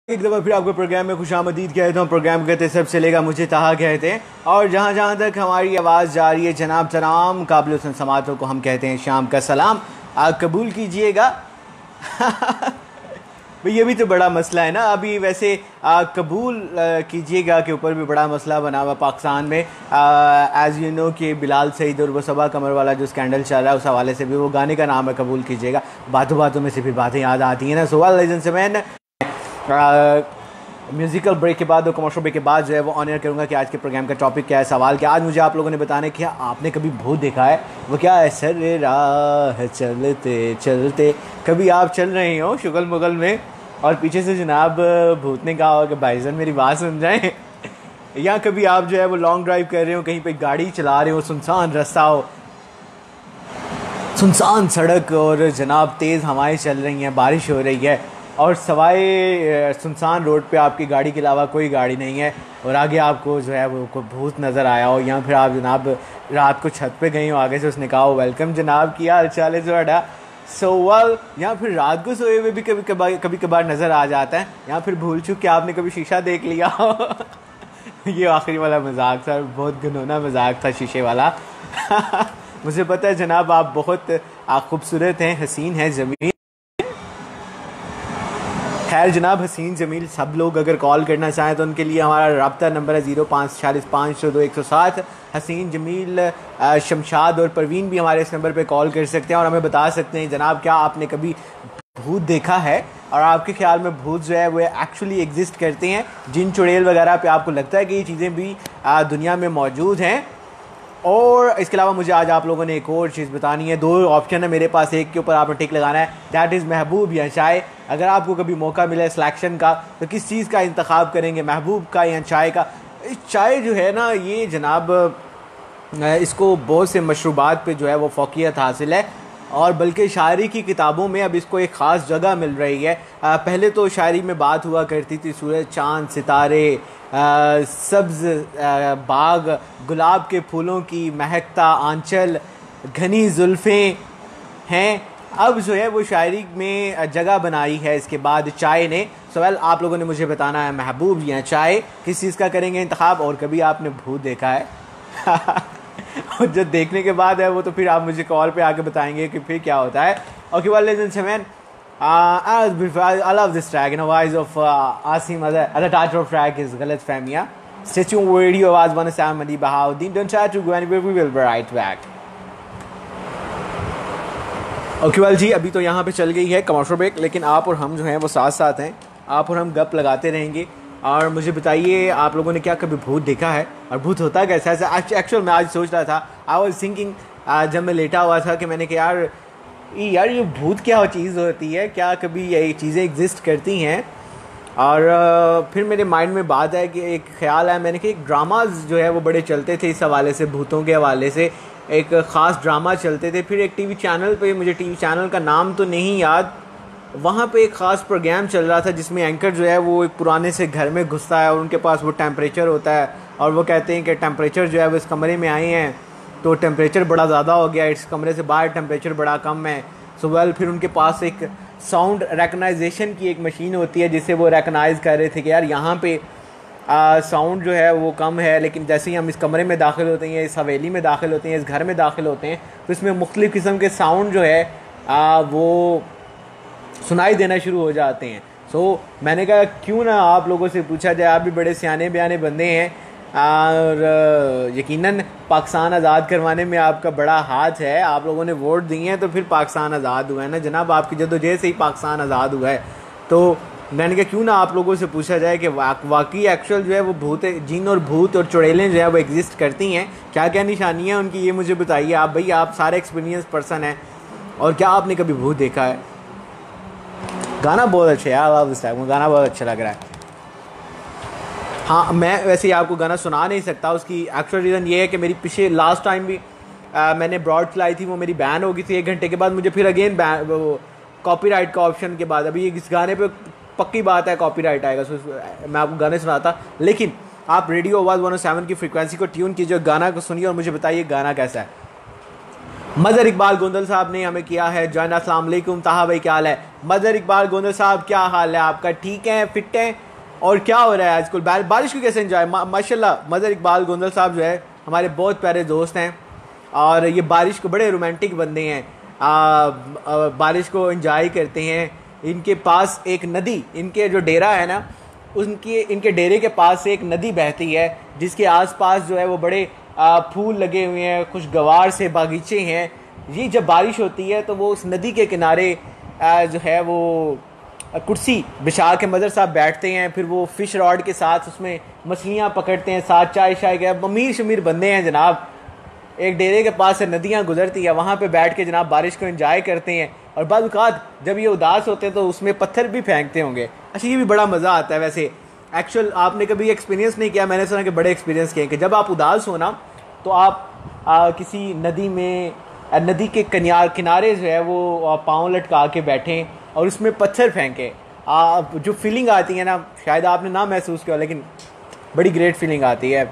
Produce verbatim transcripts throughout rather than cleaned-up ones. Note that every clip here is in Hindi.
एक दफ़ा फिर आपको प्रोग्राम में खुशामदीद कहता हूँ। प्रोग्राम कहते सब चलेगा मुझे तहा कहते हैं, और जहाँ जहाँ तक हमारी आवाज़ जा रही है जनाब तमाम काबिल हुस्न समातों को हम कहते हैं शाम का सलाम, आप कबूल कीजिएगा। भाई ये भी तो बड़ा मसला है ना। अभी वैसे आ, कबूल कीजिएगा के ऊपर भी बड़ा मसला बना हुआ पाकिस्तान में। एज़ यू नो कि बिलाल सईद और वो सबा कमर वाला जो स्कैंडल चल रहा है उस हवाले से भी वो गाने का नाम है कबूल कीजिएगा। बातों बातों में से फिर बातें याद आती हैं ना। सो वेल से मैं म्यूज़िकल ब्रेक के बाद और कमर्शियल ब्रेक के बाद जो है वो ऑनर करूँगा कि आज के प्रोग्राम का टॉपिक क्या है, सवाल क्या। आज मुझे आप लोगों ने बताने क्या आपने कभी भूत देखा है। वो क्या है, सर राह चलते चलते कभी आप चल रहे हो शुगल मुगल में और पीछे से जनाब भूत ने कहा हो कि भाईजान मेरी बात सुन जाएं। या कभी आप जो है वो लॉन्ग ड्राइव कर रहे हो, कहीं पे गाड़ी चला रहे हो, सुनसान रास्ता हो, सुनसान सड़क और जनाब तेज़ हवाएं चल रही हैं, बारिश हो रही है और सवाए सुनसान रोड पे आपकी गाड़ी के अलावा कोई गाड़ी नहीं है और आगे आपको जो है वो कोई भूत नज़र आया हो, या फिर आप जनाब रात को छत पे गई हो, आगे से उसने कहा हो वेलकम जनाब किया हाल चाल है जोड़ा सो वेल, या फिर रात को सोए हुए भी कभी कभार कभी कभार नज़र आ जाता है, या फिर भूल चुक के आपने कभी शीशा देख लिया हो। ये आखिरी वाला मजाक था, बहुत घिनौना मजाक था शीशे वाला। मुझे पता है जनाब आप बहुत खूबसूरत हैं, हसीन हैं ज़मीन। खैर जनाब हसीन जमील सब लोग अगर कॉल करना चाहें तो उनके लिए हमारा रब्ता नंबर है ज़ीरो पाँच छियालीस पाँच सौ दो एक सौ सात। हसीन जमील शमशाद और परवीन भी हमारे इस नंबर पे कॉल कर सकते हैं और हमें बता सकते हैं जनाब क्या आपने कभी भूत देखा है और आपके ख्याल में भूत जो है वो एक्चुअली एग्जिस्ट करते हैं, जिन चुड़ैल वगैरह पे आपको लगता है कि ये चीज़ें भी दुनिया में मौजूद हैं। और इसके अलावा मुझे आज आप लोगों ने एक और चीज़ बतानी है। दो ऑप्शन है मेरे पास, एक के ऊपर आपने टिक लगाना है, दैट इज़ महबूब या चाय। अगर आपको कभी मौका मिले सिलेक्शन का तो किस चीज़ का इंतखाब करेंगे, महबूब का या चाय का। चाय जो है ना ये जनाब इसको बहुत से मशरूबात पे जो है वो फ़ौक़ियत हासिल है और बल्कि शायरी की किताबों में अब इसको एक ख़ास जगह मिल रही है। पहले तो शायरी में बात हुआ करती थी सूरज चाँद सितारे, सब्ज़ बाग, गुलाब के फूलों की महकता आंचल, घनी जुल्फ़ें हैं। अब जो है वो शायरी में जगह बनाई है इसके बाद चाय ने। सवाल आप लोगों ने मुझे बताना है महबूब या चाय, किस चीज़ का करेंगे इंतखाब। और कभी आपने भूत देखा है? और जो देखने के बाद है वो तो फिर आप मुझे कॉल पे आके बताएंगे कि फिर क्या होता है। Okay well ladies and gentleman, I love this track, you know, voice of uh, Asim as a, as a title of track is Galat Fahmiya. Stay tuned with Radio Awaz one oh seven Madi Bahauddin. Don't try to go anywhere, we will be right back. Okay well जी, अभी तो यहाँ पे चल गई है कमर्शियल ब्रेक, लेकिन आप और हम जो हैं वो साथ साथ हैं, आप और हम गप लगाते रहेंगे। और मुझे बताइए आप लोगों ने क्या कभी भूत देखा है और भूत होता कैसा है। एक्चुअल मैं आज सोच रहा था, आई वाज थिंकिंग जब मैं लेटा हुआ था कि मैंने कहा यार यार ये भूत क्या चीज़ होती है, क्या कभी ये चीज़ें एग्जिस्ट करती हैं। और फिर मेरे माइंड में बात है कि एक ख्याल है, मैंने कि एक ड्रामाज जो है वो बड़े चलते थे इस हवाले से, भूतों के हवाले से एक ख़ास ड्रामा चलते थे। फिर एक टीवी चैनल पे, मुझे टीवी चैनल का नाम तो नहीं याद, वहाँ पे एक ख़ास प्रोग्राम चल रहा था जिसमें एंकर जो है वो एक पुराने से घर में घुसता है और उनके पास वो टेम्परेचर होता है और वो कहते हैं कि टेम्परेचर जो है वो इस कमरे में आए हैं तो टेम्परेचर बड़ा ज़्यादा हो गया, इस कमरे से बाहर टेम्परेचर बड़ा कम है। सो वेल फिर उनके पास एक साउंड रिकग्नाइजेशन की एक मशीन होती है जिससे वो रिकग्नाइज़ कर रहे थे कि यार यहाँ पे साउंड जो है वो कम है, लेकिन जैसे ही हम इस कमरे में दाखिल होते हैं, इस हवेली में दाखिल होते हैं, इस घर में दाखिल होते हैं तो इसमें मुख्तलिफ़ किस्म के साउंड जो है आ, वो सुनाई देना शुरू हो जाते हैं। सो so, मैंने कहा क्यों ना आप लोगों से पूछा जाए, आप भी बड़े सियाने बयाने बंदे हैं और यकीनन पाकिस्तान आज़ाद करवाने में आपका बड़ा हाथ है, आप लोगों ने वोट दिए हैं तो फिर पाकिस्तान आज़ाद हुआ है ना जनाब, आपकी जद्दोजहद से ही पाकिस्तान आज़ाद हुआ है। तो मैंने कहा क्यों ना आप लोगों से पूछा जाए कि वाकई एक्चुअल जो है वो भूत, जिन और भूत और चुड़ैलें जो है वो एग्जिस्ट करती हैं, क्या क्या निशानियाँ हैं उनकी, ये मुझे बताइए आप। भाई आप सारे एक्सपीरियंस पर्सन हैं और क्या आपने कभी भूत देखा है। गाना बहुत अच्छा है यार, इस टाइम गाना बहुत अच्छा लग रहा है। हाँ मैं वैसे ही आपको गाना सुना नहीं सकता, उसकी एक्चुअल रीज़न ये है कि मेरी पीछे लास्ट टाइम भी आ, मैंने ब्रॉड चलाई थी, वो मेरी बैन हो गई थी एक घंटे के बाद, मुझे फिर अगेन वो कॉपीराइट का ऑप्शन के बाद, अभी इस गाने पे पक्की बात है कॉपीराइट आएगा। सो मैं आपको गाने सुनाता, लेकिन आप radio Awaz one O seven की फ्रिक्वेंसी को ट्यून कीजिए, गाना को सुनिए और मुझे बताइए गाना कैसा है। मजर इकबाल गोंदल साहब ने हमें किया है जॉइन। अस्सलाम वालेकुम ताहा भाई, क्या हाल है? मजर इकबाल गोंदल साहब, क्या हाल है आपका? ठीक है, फिट हैं? और क्या हो रहा है आजकल? बारिश को कैसे एंजॉय? मा, माशाल्लाह मजर इकबाल गोंदल साहब जो है हमारे बहुत प्यारे दोस्त हैं और ये बारिश को बड़े रोमांटिक बंदे हैं। आ, आ, बारिश को एंजॉय करते हैं। इनके पास एक नदी, इनके जो डेरा है ना, उनके इनके डेरे के पास से एक नदी बहती है जिसके आसपास जो है वो बड़े आ, फूल लगे हुए हैं, खुशगवार से बागीचे हैं। ये जब बारिश होती है तो वो उस नदी के किनारे आ, जो है वो कुर्सी बिछा के मदर साहब बैठते हैं, फिर वो फिश रॉड के साथ उसमें मछलियाँ पकड़ते हैं, साथ चाय शाय के। अमीर शमीर बंदे हैं जनाब। एक डेरे के पास से नदियाँ गुजरती है, वहाँ पे बैठ के जनाब बारिश को एंजॉय करते हैं। और बाद औक़ात जब ये उदास होते हैं तो उसमें पत्थर भी फेंकते होंगे। अच्छा, ये भी बड़ा मज़ा आता है। वैसे एक्चुअल आपने कभी एक्सपीरियंस नहीं किया, मैंने सुना कि बड़े एक्सपीरियंस किए कि जब आप उदास हो ना तो आप आ, किसी नदी में, नदी के किनारे किनारे जो है वो पाँव लटका के बैठें और उसमें पत्थर फेंकें। आप जो फीलिंग आती है ना, शायद आपने ना महसूस किया, लेकिन बड़ी ग्रेट फीलिंग आती है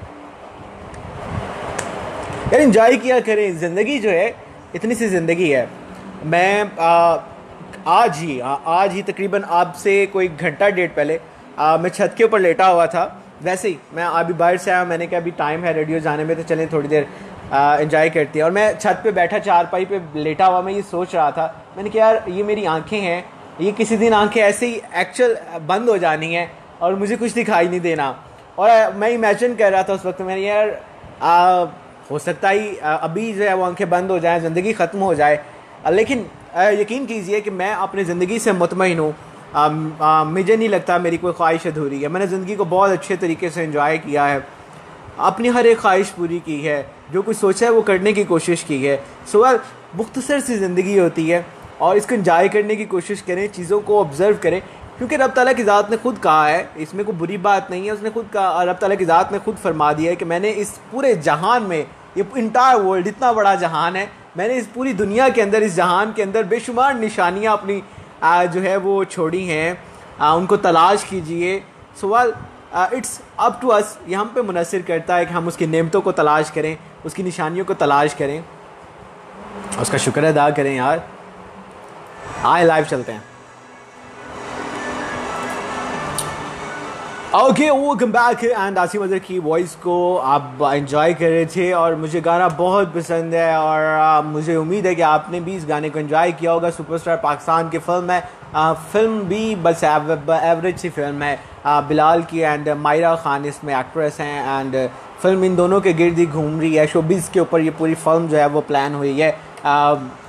यार। एंजॉय किया करें, ज़िंदगी जो है इतनी सी ज़िंदगी है। मैं आ, आज ही आ, आज ही तकरीबन आपसे कोई घंटा डेढ़ पहले आ, मैं छत के ऊपर लेटा हुआ था। वैसे ही मैं अभी बाहर से आया, मैंने कहा अभी टाइम है रेडियो जाने में तो चलें थोड़ी देर एंजॉय करती है। और मैं छत पे बैठा, चारपाई पे लेटा हुआ, मैं ये सोच रहा था, मैंने कहा यार ये मेरी आंखें हैं, ये किसी दिन आंखें ऐसे ही एक्चुअल बंद हो जानी है और मुझे कुछ दिखाई नहीं देना। और मैं इमेजिन कर रहा था उस वक्त, मैंने यार आ, हो सकता ही अभी जो है वो आंखें बंद हो जाएं, ज़िंदगी ख़त्म हो जाए। लेकिन यकीन कीजिए कि मैं अपनी ज़िंदगी से मुतमईन हूँ। मुझे नहीं लगता मेरी कोई ख्वाहिश अधूरी है। मैंने ज़िंदगी को बहुत अच्छे तरीके से एंजॉय किया है, अपनी हर एक ख्वाहिश पूरी की है, जो कुछ सोचा है वो करने की कोशिश की है। सवाल मुख्तसर सी ज़िंदगी होती है और इसको एंजॉय करने की कोशिश करें, चीज़ों को ऑब्ज़र्व करें, क्योंकि रब ताला की ज़ात ने खुद कहा है, इसमें कोई बुरी बात नहीं है। उसने खुद कहा, रब ताला की ज़ात ने खुद फरमा दिया है कि मैंने इस पूरे जहान में, ये इंटायर वर्ल्ड इतना बड़ा जहान है, मैंने इस पूरी दुनिया के अंदर, इस जहान के अंदर बेशुमार निशानियाँ अपनी आ, जो है वो छोड़ी हैं, आ, उनको तलाश कीजिए। सवाल इट्स अप टू अस, ये हम पे मुनसर करता है कि हम उसकी नेमतों को तलाश करें, उसकी निशानियों को तलाश करें, उसका शुक्र अदा करें। यार आए लाइव चलते हैं। Okay, welcome back. And Asif Azhar की वॉइस को आप एंजॉय कर रहे थे और मुझे गाना बहुत पसंद है और आ, मुझे उम्मीद है कि आपने भी इस गाने को एंजॉय किया होगा। सुपरस्टार पाकिस्तान की फिल्म है, आ, फिल्म भी बस एवरेज सी फिल्म है। आ, बिलाल की एंड मायरा खान इसमें एक्ट्रेस हैं एंड फिल्म इन दोनों के गिर्द ही घूम रही है। शोबिज़ के ऊपर ये पूरी फिल्म जो है वो प्लान हुई है। आ,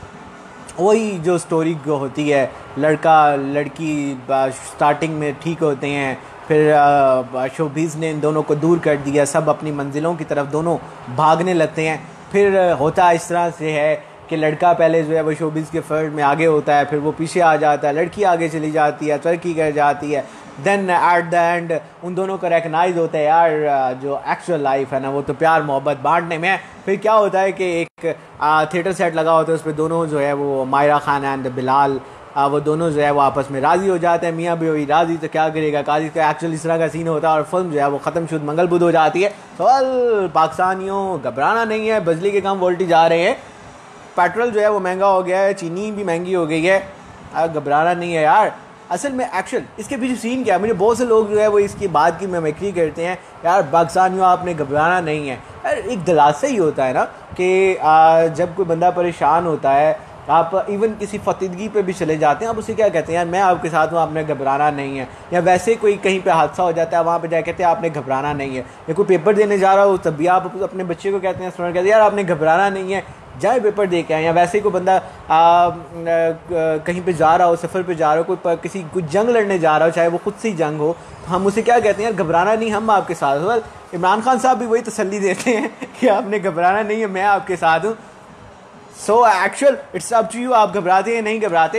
वही जो स्टोरी होती है, लड़का लड़की स्टार्टिंग में ठीक होते हैं, फिर शोबिज़ ने इन दोनों को दूर कर दिया, सब अपनी मंजिलों की तरफ दोनों भागने लगते हैं। फिर होता इस तरह से है कि लड़का पहले जो है वो शोबिज़ के फील्ड में आगे होता है, फिर वो पीछे आ जाता है, लड़की आगे चली जाती है, तरक्की कर जाती है। देन एट द एंड उन दोनों को रिकग्नाइज होता है यार जो एक्चुअल लाइफ है ना वो तो प्यार मोहब्बत बांटने में है। फिर क्या होता है कि एक थिएटर सेट लगा होता है, उस पर दोनों जो है वो मायरा खान एंड बिलाल आ, वो दोनों जो है वो आपस में राज़ी हो जाते हैं। मियाँ भी हुई राज़ी तो क्या करेगा काजी का, एक्चुअली इस तरह का सीन होता है और फिल्म जो है वो ख़त्म शुद्ध मंगल बुध हो जाती है। सवाल पाकिस्तानियों घबराना नहीं है, बिजली के कम वोल्टेज आ रहे हैं, पेट्रोल जो है वो महंगा हो गया है, चीनी भी महंगी हो गई है, घबराना नहीं है यार। असल में एक्चुअल इसके पीछे सीन क्या है, मुझे बहुत से लोग जो है वो इसकी बात की मेमिक्री करते हैं यार पाकिस्तानियों आपने घबराना नहीं है। यार एक दिलासा ही होता है ना कि जब कोई बंदा परेशान होता है, आप इवन किसी फतीदगी पे भी चले जाते हैं, आप उसे क्या कहते हैं यार मैं आपके साथ हूँ आपने घबराना नहीं है। या वैसे कोई कहीं पे हादसा हो जाता है वहाँ पे जाके कहते हैं आपने घबराना नहीं है। या कोई पेपर देने जा रहा हो तब भी आप अपने बच्चे को कहते हैं, स्टूडेंट कहते हैं यार आपने घबराना नहीं है, जाए पेपर दे के आए। या वैसे ही कोई बंदा आ, आ, कहीं पे जा रहा हो, सफ़र पे जा रहा हो, कोई किसी कुछ जंग लड़ने जा रहा हो, चाहे वो खुद से ही जंग हो, तो हम उसे क्या कहते हैं यार घबराना नहीं, हम आपके साथ हो। इमरान खान साहब भी वही तसल्ली देते हैं कि आपने घबराना नहीं है, मैं आपके साथ हूँ। So actual it's up to you, आप घबराते हैं नहीं घबराते।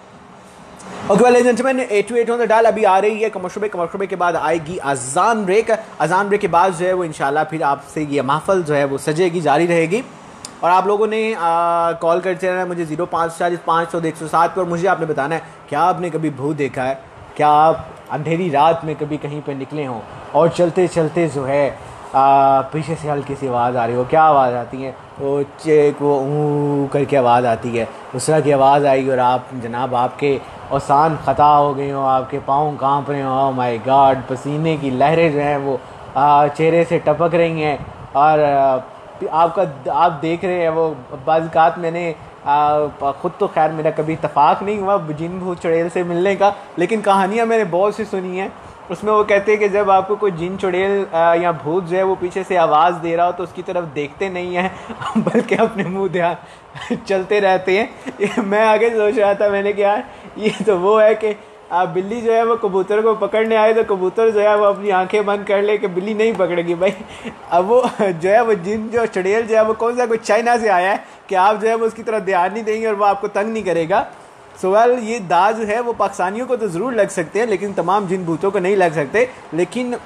Okay well gentleman, eight two eight on the dial अभी आ रही है कमर्शियल ब्रेक। कमर्शियल ब्रेक के बाद आएगी अजान ब्रेक। अजान ब्रेक के बाद जो है वो इंशाल्लाह फिर आपसे ये महफिल जो है वो सजेगी, जारी रहेगी। और आप लोगों ने कॉल करते रहना मुझे जीरो पाँच चालीस पाँच सौ एक सौ सात पर। मुझे आपने बताना है क्या आपने कभी भूत देखा है, क्या आप अंधेरी रात में कभी कहीं पर निकले हों और चलते चलते जो है आ, पीछे से हल्की सी आवाज़ आ रही हो, क्या आवाज़ आती है, वो चेक वो ऊ करके आवाज़ आती है, उस तरह की आवाज़ आई और आप जनाब आपके औसान ख़ता हो गई हो, आपके पाँव कांप रहे हो, ओह माय गॉड, पसीने की लहरें जो हैं वो आ, चेहरे से टपक रही हैं। और आ, आपका आप देख रहे हैं वो बाज़ मैंने आ, ख़ुद तो खैर मेरा कभी इत्तफाक नहीं हुआ जिन भूत चुड़ैल से मिलने का, लेकिन कहानियाँ मैंने बहुत सी सुनी हैं। उसमें वो कहते हैं कि जब आपको कोई जिन चुड़ैल आ, या भूत जो है वो पीछे से आवाज़ दे रहा हो तो उसकी तरफ देखते नहीं हैं बल्कि अपने मुंह ध्यान चलते रहते हैं। ये मैं आगे सोच रहा था, मैंने कहा यार ये तो वो है कि आ, बिल्ली जो है वो कबूतर को पकड़ने आए तो कबूतर जो है वो अपनी आंखें बंद कर ले कि बिल्ली नहीं पकड़ेगी भाई। अब वो जो है वो जिन जो चुड़ैल जो है वो कौन सा कोई चाइना से आया है कि आप जो है वो उसकी तरफ ध्यान नहीं देंगे और वो आपको तंग नहीं करेगा। सो वेल ये दाग जो है वो पाकिस्तानियों को तो ज़रूर लग सकते हैं लेकिन तमाम जिन भूतों को नहीं लग सकते। लेकिन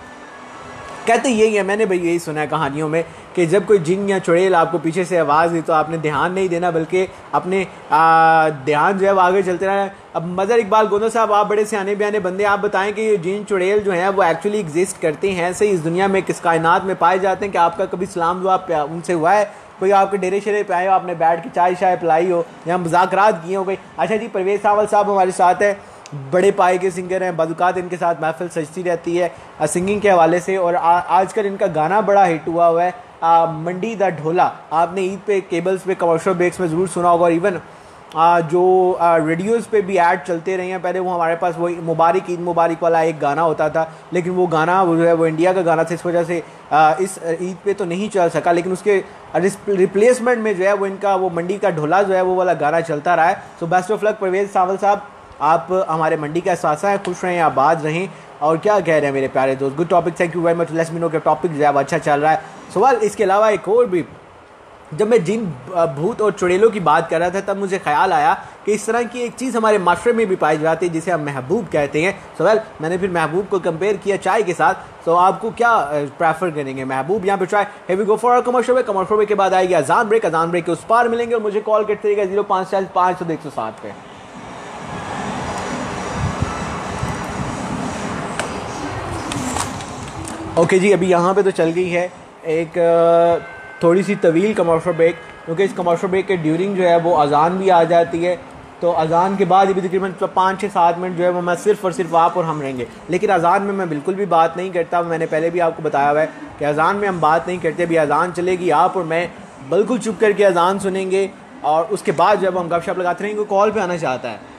कहते यही है, मैंने भाई यही सुना है कहानियों में कि जब कोई जिन या चुड़ैल आपको पीछे से आवाज़ दी तो आपने ध्यान नहीं देना बल्कि अपने आ, ध्यान जो है वो आगे चलते रहना। अब मज़र इकबाल गोंदो साहब, आप बड़े सियाने बयाने बंदे, आप बताएं कि ये जिन चुड़ैल जो हैं वो एक्चुअली एग्जिस्ट करते हैं, सही इस दुनिया में किस कायनात में पाए जाते हैं? कि आपका कभी सलाम दुआ उनसे हुआ है? कोई आपके डेरे शेरे पे आए हो, आपने बैठ के चाय शाय पिलाई हो या मुज़ाकरात किए हो कोई? अच्छा जी, परवेज़ सावल साहब हमारे साथ है, बड़े पाए के सिंगर हैं, बदुकात इनके साथ महफिल सजती रहती है सिंगिंग के हवाले से। और आ, आजकल इनका गाना बड़ा हिट हुआ हुआ है, आ, मंडी दा ढोला, आपने ईद पे केबल्स पे कमर्शियल ब्रेक्स में ज़रूर सुना होगा। और इवन आ, जो रेडियोज़ पे भी ऐड चलते रहे हैं। पहले वो हमारे पास वो मुबारक ईद मुबारक वाला एक गाना होता था, लेकिन वो गाना वो जो है वो इंडिया का गाना था, इस वजह से आ, इस ईद पे तो नहीं चल सका। लेकिन उसके रिप्लेसमेंट में जो है वो इनका वो मंडी का ढोला जो है वो वाला गाना चलता रहा है। So best of luck Parvez Sawal साहब, आप हमारे मंडी का एहसासा है, खुश रहें, आबाद रहें। और क्या कह रहे हैं मेरे प्यारे दोस्त, good topic, thank you very much, let's me know कि टॉपिक जो है वो अच्छा चल रहा है। सवाल इसके अलावा एक और भी, जब मैं जिन भूत और चुड़ैलों की बात कर रहा था तब मुझे ख्याल आया कि इस तरह की एक चीज़ हमारे माशरे में भी पाई जाती है जिसे हम महबूब कहते हैं। सवाल मैंने फिर महबूब को कंपेयर किया चाय के साथ। तो आपको क्या प्रेफर करेंगे, महबूब यहाँ पे चाय? Hey we go for commercial break, commercial break के बाद आएगी अजान ब्रेक, अजान ब्रेक के उस पार मिलेंगे और मुझे कॉल करते रहेगा जीरो पाँच चालीस पाँच सौ एक सौ सात पे। ओके okay जी, अभी यहाँ पे तो चल गई है एक थोड़ी सी तवील कमर्शियल ब्रेक, क्योंकि इस कमर्शियल ब्रेक के ड्यूरिंग जो है वो अजान भी आ जाती है। तो अजान के बाद भी तकरीबन पाँच छः सात मिनट जो है वो मैं सिर्फ और सिर्फ आप और हम रहेंगे। लेकिन अजान में मैं बिल्कुल भी बात नहीं करता, मैंने पहले भी आपको बताया हुआ है कि अजान में हम बात नहीं करते। अभी अजान चलेगी, आप और मैं बिल्कुल चुप करके अजान सुनेंगे और उसके बाद जब हम गपशप लगाते रहेंगे। कॉल पर आना चाहता है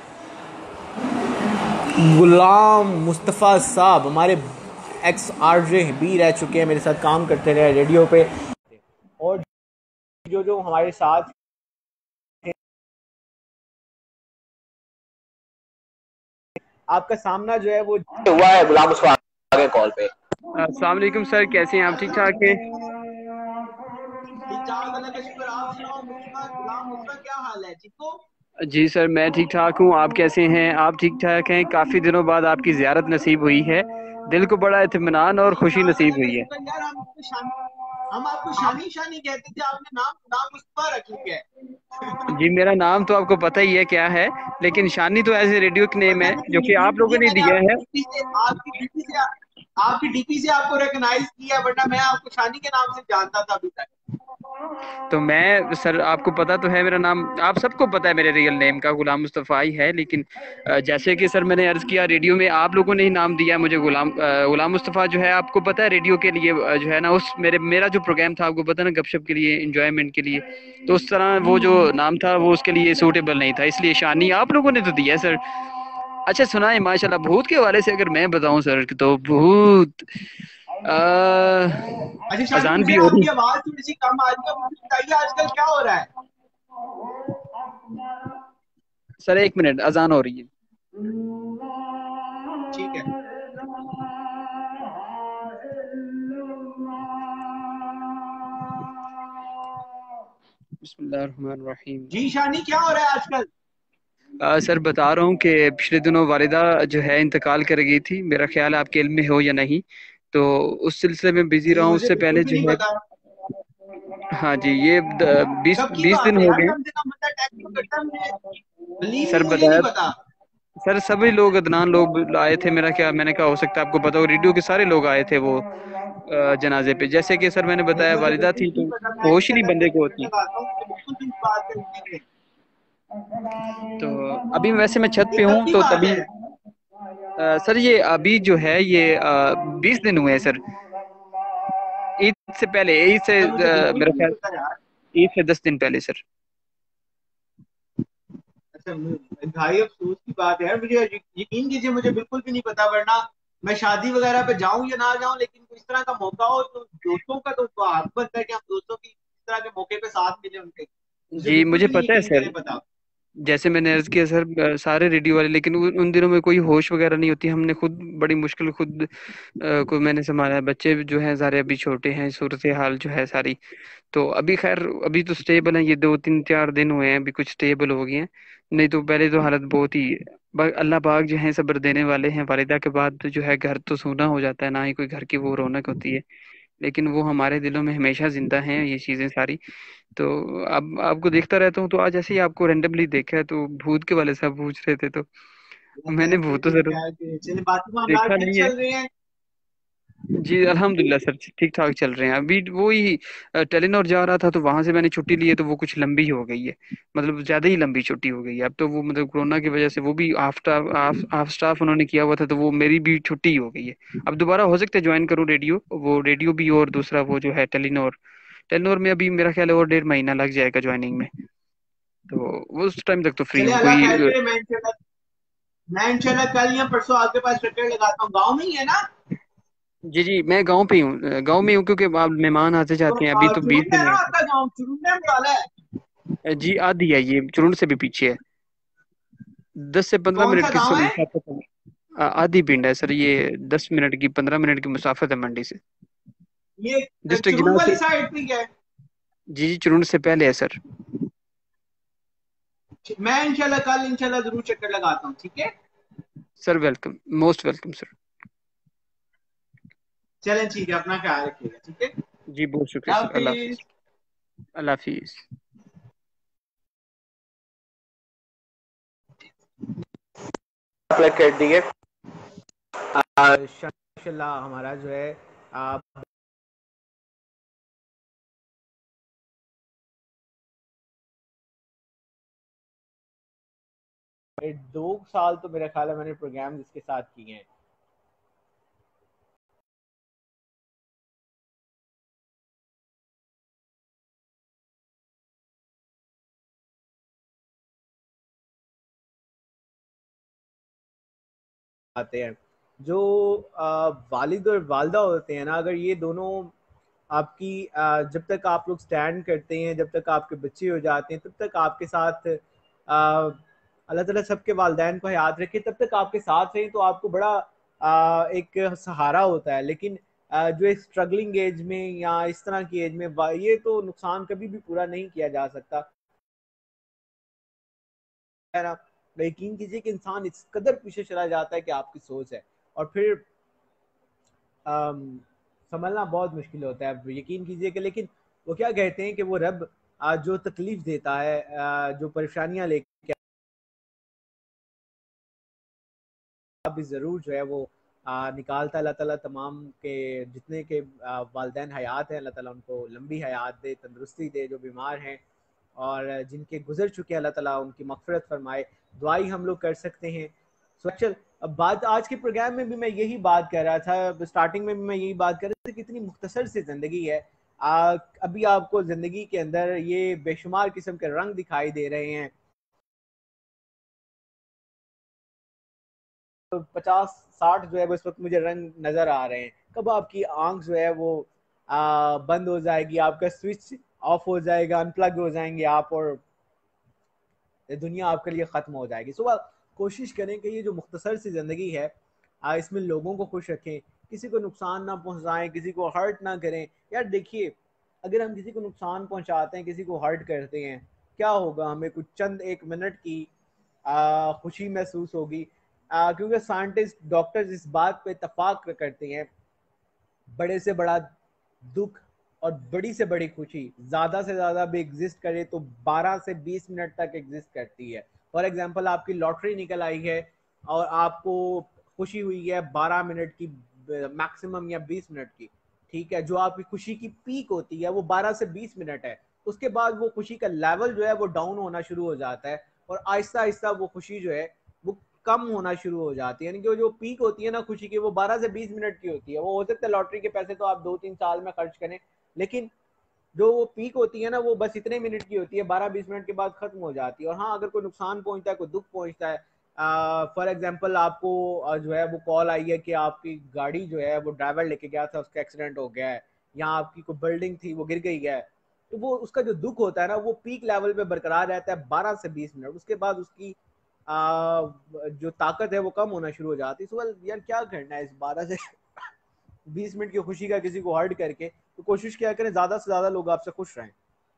गुलाम मुस्तफ़ा साहब, हमारे एक्स आर जे भी रह चुके हैं, मेरे साथ काम करते रहे रेडियो पे, और जो जो हमारे साथ आपका सामना जो है वो हुआ है। गुलाम मुस्तफा आगे कॉल पे। अस्सलाम वालेकुम सर, कैसे हैं आप? ठीक ठाक है? ठीक ठाक, अल्लाह का शुक्र। आप सुनाओ मुस्तफा, गुलाम मुस्तफा, क्या हाल है? ठीक हो? जी सर, मैं ठीक ठाक हूँ। आप कैसे हैं? आप ठीक ठाक हैं? काफ़ी दिनों बाद आपकी ज़ियारत नसीब हुई है, दिल को बड़ा इत्मीनान और ठीक खुशी ठाक, नसीब अल्लाह का हुई है। शुक्र। यार हम आपको शान हम आपको शानी शानी कहते थे, आपने नाम नाम मुस्तफा रख लिया है। जी, मेरा नाम तो आपको पता ही है क्या है, लेकिन शानी तो एज ए रेडियो का नेम पता है नहीं, जो कि ये आप लोगों ये ने मैंने दिया आपकी है। डीपी से आपकी डीपी से आपकी डीपी से आपको रिकॉग्नाइज किया, वरना मैं आपको शानी के नाम से जानता था अभी तक। तो मैं सर, आपको पता तो है मेरा नाम, आप सबको पता है मेरे रियल नेम का गुलाम मुस्तफ़ा ही है। लेकिन अ, जैसे कि सर मैंने अर्ज़ किया, रेडियो में आप लोगों ने ही नाम दिया मुझे गुलाम अ, गुलाम मुस्तफ़ा जो है, आपको पता है रेडियो के लिए अ, जो है ना, उस मेरे मेरा जो प्रोग्राम था आपको पता है ना, गपशप के लिए, इंजॉयमेंट के लिए, तो उस तरह वो जो नाम था वो उसके लिए सूटेबल नहीं था, इसलिए शानी आप लोगों ने तो दिया है सर। अच्छा सुनाए, माशाल्लाह, भूत के हवाले से अगर मैं बताऊं सर, तो भूत अ, अच्छा शानी, अजान मुझे भी हो रही। आपकी आवाज थोड़ी सी कम आ रही है, मुझे बताइए आजकल क्या हो रहा है? सर एक मिनट, अजान हो रही है। ठीक है। बिस्मिल्लाहिर्रहमानिर्रहीम। जी शानी, क्या हो रहा है आजकल? आ, सर बता रहा हूँ कि पिछले दिनों वालिदा जो है इंतकाल कर गई थी, मेरा ख्याल है आपके इल्म में हो या नहीं, तो उस सिलसिले में बिजी नहीं, रहा हूँ। मुझे उससे बिल्कुल पहले भी जो नहीं है, पता। हाँ जी, ये बीस कब की बीस बात दिन है हो यार, गए। कम से कम बंदा टेक्स्ट तो करता है मुझे। बिलीव मी, सर मुझे नहीं बताया पता। सर सभी लोग, अदनान लोग आए थे। मेरा क्या, मैंने कहा हो सकता है आपको पता हो, रेडियो के सारे लोग आए थे वो अ, जनाजे पे। जैसे कि सर मैंने नहीं, बताया, मुझे वालिदा बिल्कुल थी नहीं तो पता। मैं होश ही नहीं इंशाल्लाह बंदे कल को चक्कर होती। लगाता हूँ, मुझे बिल्कुल भी इस बात का यकीन नहीं। तो अभी वैसे मैं छत ये पे कब हूँ की तो बात तभी है? अ, सर ये अभी जो है ये बीस दिन हुए हैं सर, ईद से पहले, ईद से सर मुझे अ, बिल्कुल मेरा भी नहीं ख्याल पता यार। ईद से दस दिन पहले सर। अच्छा, भाई अफसोस की बात है यार, मुझे यकीन कीजिए मुझे बिल्कुल भी नहीं पता। वरना मैं शादी वगैरह पे जाऊं या ना जाऊं, लेकिन इस तरह का मौका हो तो दोस्तों का तो हक बनता है कि हम दोस्तों की इस तरह के मौके पे साथ मिले उनके। मुझे जी बिल्कुल मुझे भी नहीं पता है यकीन सर, करें पता। जैसे मैंने अर्ज किया सर, अ, सारे रेडियो वाले, लेकिन उन उन दिनों में कोई होश वगैरह नहीं होती। हमने खुद बड़ी मुश्किल खुद अ, को मैंने संभाला है। बच्चे जो हैं सारे अभी छोटे हैं, सूरत हाल जो है सारी। तो अभी खैर अभी तो स्टेबल है, ये दो तीन चार दिन हुए हैं अभी कुछ स्टेबल हो गए हैं। नहीं तो पहले तो हालत बहुत ही, बा- अल्लाह पाक जो है सब्र देने वाले हैं। वालिदा के बाद तो जो है घर तो सूना हो जाता है, ना ही कोई घर की वो रौनक होती है। लेकिन वो हमारे दिलों में हमेशा जिंदा हैं ये चीजें सारी। तो अब आपको देखता रहता हूँ, तो आज ऐसे ही आपको रैंडमली देखा है तो भूत के वाले साहब पूछ रहे थे, तो मैंने खैर भूत तो ठीक जरूर है कि चलिए, बाकी मामला देखा ठीक नहीं है। चल रहे हैं। जी अल्हम्दुलिल्लाह सर, ठीक ठाक चल रहे हैं। अभी वो ही अ, टेलीनॉर जा रहा था तो वहां से मैंने छुट्टी ली है, तो वो कुछ लंबी हो गई है, मतलब ज्यादा ही लंबी छुट्टी हो गई है। अब तो वो मतलब कोरोना की वजह से वो भी half staff half half staff उन्होंने किया हुआ था, तो वो मेरी भी छुट्टी हो गई है। अब दोबारा हो सकता है ज्वाइन करूँ रेडियो, वो रेडियो भी और दूसरा वो जो है टेलीनॉर। टेलीनॉर में अभी मेरा ख्याल है और डेढ़ महीना लग जाएगा ज्वाइनिंग में, तो वो उस टाइम तक तो फ्री चलिए हूँ अल्लाह खैर कोई। करे। मैं इंशाल्लाह मैं इंशाल्लाह कल या परसों आपके पास चक्कर लगाता हूँ। गाँव में ही है ना? जी जी मैं गांव पे ही हूँ, गांव में ही हूँ, क्योंकि अब मेहमान आते तो जाते हैं। अभी आ, तो बीस चुरुंड है दिन ना हुए आपका गाँव? चुरुंड में डाला है? हैं। जी आधी है, ये चुरुण से भी पीछे है, दस से पंद्रह कौन मिनट सा की गाँव सब है? मुसाफत है। आ- आधी पिंड है सर ये, दस मिनट की पंद्रह मिनट की मुसाफत है मंडी से। ये डिस्ट्रिक्ट चुरुंड जनाब वाली से। साइड पे ही है? जी जी चुरुण से पहले है सर। मैं इंशाल्लाह कल इंशाल्लाह जरूर चक्कर लगाता हूँ, ठीक है? Sir welcome, most welcome sir. चलें ठीक है, अपना ख्याल रखिएगा, ठीक है? जी बहुत शुक्रिया सर, अल्लाह हाफिज। हाफिज। अल्लाह हाफिज। अप्लाई कर दिए। माशाल्लाह हमारा जो है आप दो साल तो मेरा ख्याल है मैंने प्रोग्राम इसके साथ किए हैं। आते हैं जो आ, वालिद और वालदा होते हैं ना, अगर ये दोनों आपकी आ, जब तक आप लोग स्टैंड करते हैं, जब तक आपके बच्चे हो जाते हैं, तब तक आपके साथ आ, अल्लाह ताला सबके वालदैन को याद रखे, तब तक आपके साथ रहें तो आपको बड़ा आ, एक सहारा होता है। लेकिन आ, जो एक स्ट्रगलिंग एज में या इस तरह की एज में ये तो नुकसान कभी भी पूरा नहीं किया जा सकता है ना। यकीन कीजिए कि इंसान इस कदर पीछे चला जाता है कि आपकी सोच है, और फिर अम, संभलना बहुत मुश्किल होता है। अब यकीन कीजिए कि लेकिन वो क्या कहते हैं कि वो रब आ, जो तकलीफ देता है, आ, जो परेशानियां लेके आप भी ज़रूर जो है वो आ, निकालता है। अल्लाह ताला तमाम के जितने के आ, वालदैन हयात हैं, अल्लाह ताला उनको लंबी हयात दे, तंदुरुस्ती दे। जो बीमार हैं और जिनके गुजर चुके हैं, अल्लाह ताला उनकी मगफरत फरमाए। दुआई हम लोग कर सकते हैं। सो चल, अब बात आज के प्रोग्राम में भी मैं यही बात कर रहा था, स्टार्टिंग में भी मैं यही बात कर रहा था कि इतनी मुख्तसर सी ज़िंदगी है। आ, अभी आपको ज़िंदगी के अंदर ये बेशुमार किस्म के रंग दिखाई दे रहे हैं। तो पचास साठ जो है वो इस वक्त मुझे रंग नजर आ रहे हैं। कब आपकी आंख जो है वो आ, बंद हो जाएगी, आपका स्विच ऑफ हो जाएगा, अनप्लग हो जाएंगे आप, और ये दुनिया आपके लिए ख़त्म हो जाएगी। सुबह कोशिश करें कि ये जो मुख्तसर सी ज़िंदगी है, आ, इसमें लोगों को खुश रखें, किसी को नुकसान ना पहुंचाएं, किसी को हर्ट ना करें। यार देखिए, अगर हम किसी को नुकसान पहुंचाते हैं, किसी को हर्ट करते हैं, क्या होगा? हमें कुछ चंद एक मिनट की आ, खुशी महसूस होगी। आ, क्योंकि साइंटिस्ट डॉक्टर्स इस बात पे इतफाक करते हैं, बड़े से बड़ा दुख और बड़ी से बड़ी खुशी ज़्यादा से ज़्यादा भी एग्जिस्ट करे तो बारह से बीस मिनट तक एग्जिस्ट करती है। फॉर एग्जांपल आपकी लॉटरी निकल आई है, और आपको खुशी हुई है बारह मिनट की मैक्सिमम या बीस मिनट की, ठीक है, जो आपकी खुशी की पीक होती है वो बारह से बीस मिनट है। उसके बाद वो खुशी का लेवल जो है वो डाउन होना शुरू हो जाता है और आहिस्ता आहिस्ता वो खुशी जो है वो कम होना शुरू हो जाती है। यानी कि जो पीक होती है ना खुशी की, वो बारह से बीस मिनट की होती है। वो हो सकता है लॉटरी के पैसे तो आप दो तीन साल में खर्च करें, लेकिन जो वो पीक होती है ना वो बस इतने मिनट की होती है, बारह बीस मिनट के बाद खत्म हो जाती है। और हाँ, अगर कोई नुकसान पहुंचता है, कोई दुख पहुंचता है, फॉर एग्जाम्पल आपको uh, जो है वो कॉल आई है कि आपकी गाड़ी जो है वो ड्राइवर लेके गया था, उसका एक्सीडेंट हो गया है, या आपकी कोई बिल्डिंग थी वो गिर गई है, तो वो उसका जो दुख होता है ना वो पीक लेवल पे बरकरार रहता है बारह से बीस मिनट। उसके बाद उसकी आ, जो ताकत है वो कम होना शुरू हो जाती है। सो यार क्या करना है इस बारह से बीस मिनट की खुशी का किसी को हर्ट करके, तो कोशिश क्या करें ज्यादा से ज्यादा लोग आपसे खुश रहें।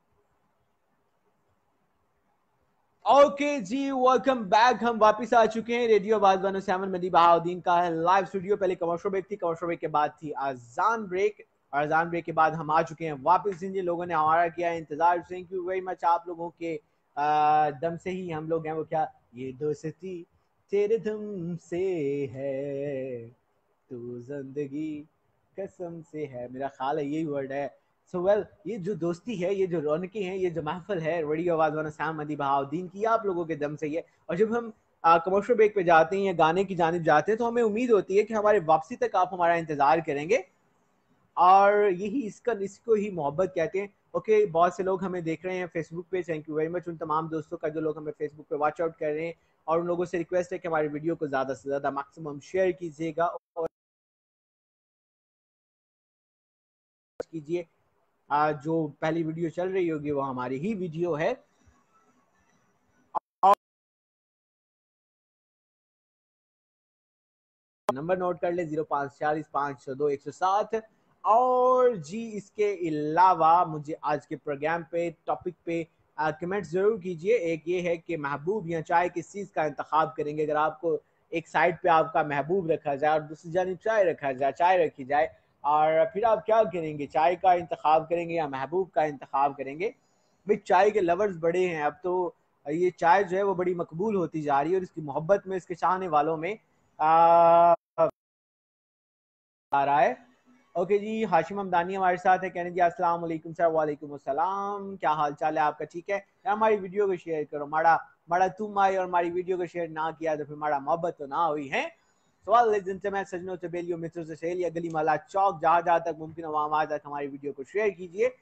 ओके okay जी, वेलकम बैक। हम वापस आ चुके हैं रेडियो आवाज वन सेवन मदी बहाउद्दीन का है लाइव स्टूडियो। पहले कमर्शियल ब्रेक थी, कमर्शियल ब्रेक के बाद थी अजान ब्रेक, और अजान ब्रेक के बाद हम आ चुके हैं वापस। जिन जिन लोगों ने हमारा किया इंतजार, थैंक यू वेरी मच। आप लोगों के आ, दम से ही हम लोग हैं वो क्या, ये दोस्ती तेरे दम से है, तू जिंदगी कसम से है, मेरा ख्याल है यही वर्ड है। सो so, वेल well, ये जो दोस्ती है, ये जो रौनकें हैं, ये जो महफिल है रेडियो आवाज वाला शाम मदी बहाउद्दीन की, आप लोगों के दम से ही है। और जब हम कमर्शियल ब्रेक पे जाते हैं या गाने की जानिब जाते हैं तो हमें उम्मीद होती है कि हमारे वापसी तक आप हमारा इंतजार करेंगे, और यही इसका इसको ही मोहब्बत कहते हैं। ओके okay, बहुत से लोग हमें देख रहे हैं फेसबुक पे, थैंक यू वेरी मच उन तमाम दोस्तों का जो लोग हमें फेसबुक पे वॉच आउट कर रहे हैं। और उन लोगों से रिक्वेस्ट है कि हमारी वीडियो को ज़्यादा से ज़्यादा मैक्सिमम शेयर कीजिएगा और कीजिए। आज जो पहली वीडियो चल रही होगी वो हमारी ही वीडियो है। और नंबर नोट कर ले, जीरो पाँच चालीस पाँच सौ दो एक सौ सात। और जी इसके अलावा मुझे आज के प्रोग्राम पे टॉपिक पे कमेंट जरूर कीजिए। एक ये है कि महबूब या चाय किस चीज़ का इंतखाब करेंगे। अगर आपको एक साइड पे आपका महबूब रखा जाए और दूसरी जानी चाय रखा जाए, चाय रखी जाए, और फिर आप क्या करेंगे, चाय का इंतखाब करेंगे या महबूब का इंतखाब करेंगे? भाई चाय के लवर्स बड़े हैं अब तो, ये चाय जो है वो बड़ी मकबूल होती जा रही है और इसकी मोहब्बत में, इसके चाहने वालों में आ, आ रहा है। ओके जी, हाशिम हमदानी हमारे साथ है, कहने जी अस्सलाम वालेकुम सर। वालेकुम अस्सलाम, क्या हाल चाल है आपका? ठीक है, हमारी वीडियो को शेयर करो। माड़ा माड़ा तुम आई और हमारी वीडियो को शेयर ना किया तो फिर माड़ा मोहब्बत तो ना हुई है। सवाल लेकिन से मैं सजनों चबेलियों मित्रों से सहेलिया गली महला चौक जहां जहां तक मुमकिन हो वहां तक हमारी वीडियो को शेयर कीजिए।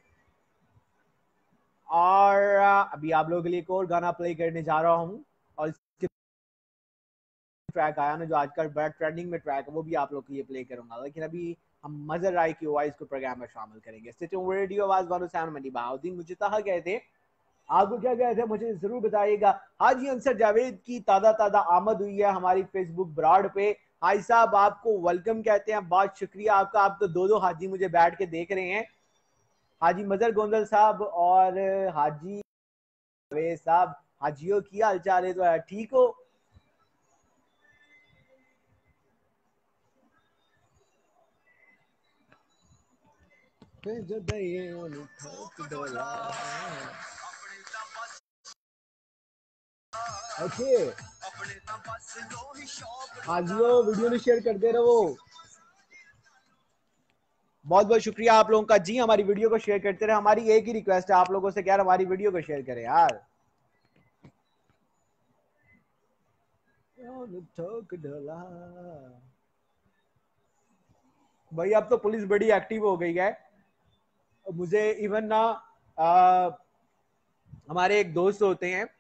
और अभी आप लोगों के लिए एक और गाना प्ले करने जा रहा हूँ, और इसके ट्रैक आया ना जो आजकल बड़ा ट्रेंडिंग में ट्रैक है, वो भी आप लोग के लिए प्ले करूंगा। लेकिन अभी हम मजर राय की वॉइस को प्रोग्राम में शामिल करेंगे। Stay tuned radio Awaz one O seven Mandi Bahauddin. मुझे कहा गए थे, आपको क्या गए थे मुझे जरूर बताइएगा। हाजी अंसर जावेद की ताज़ा ताज़ा आमद हुई है हमारी फेसबुक ब्रॉड पे। हाजी साहब आपको वेलकम कहते हैं, बहुत शुक्रिया आपका। आप तो दो दो हाजी मुझे बैठ के देख रहे हैं, हाजी मजर गोंदल साहब और हाजी जावेद साहब। हाजियों की हाल चाल है, तो ठीक हो? ओके हाजियों, वीडियो ने शेयर करते रहो। बहुत बहुत शुक्रिया आप लोगों का जी, हमारी वीडियो को शेयर करते रहे। हमारी एक ही रिक्वेस्ट है आप लोगों से, यार हमारी वीडियो को शेयर करें यार। भाई अब तो पुलिस बड़ी एक्टिव हो गई है। मुझे इवन ना आ, हमारे एक दोस्त होते हैं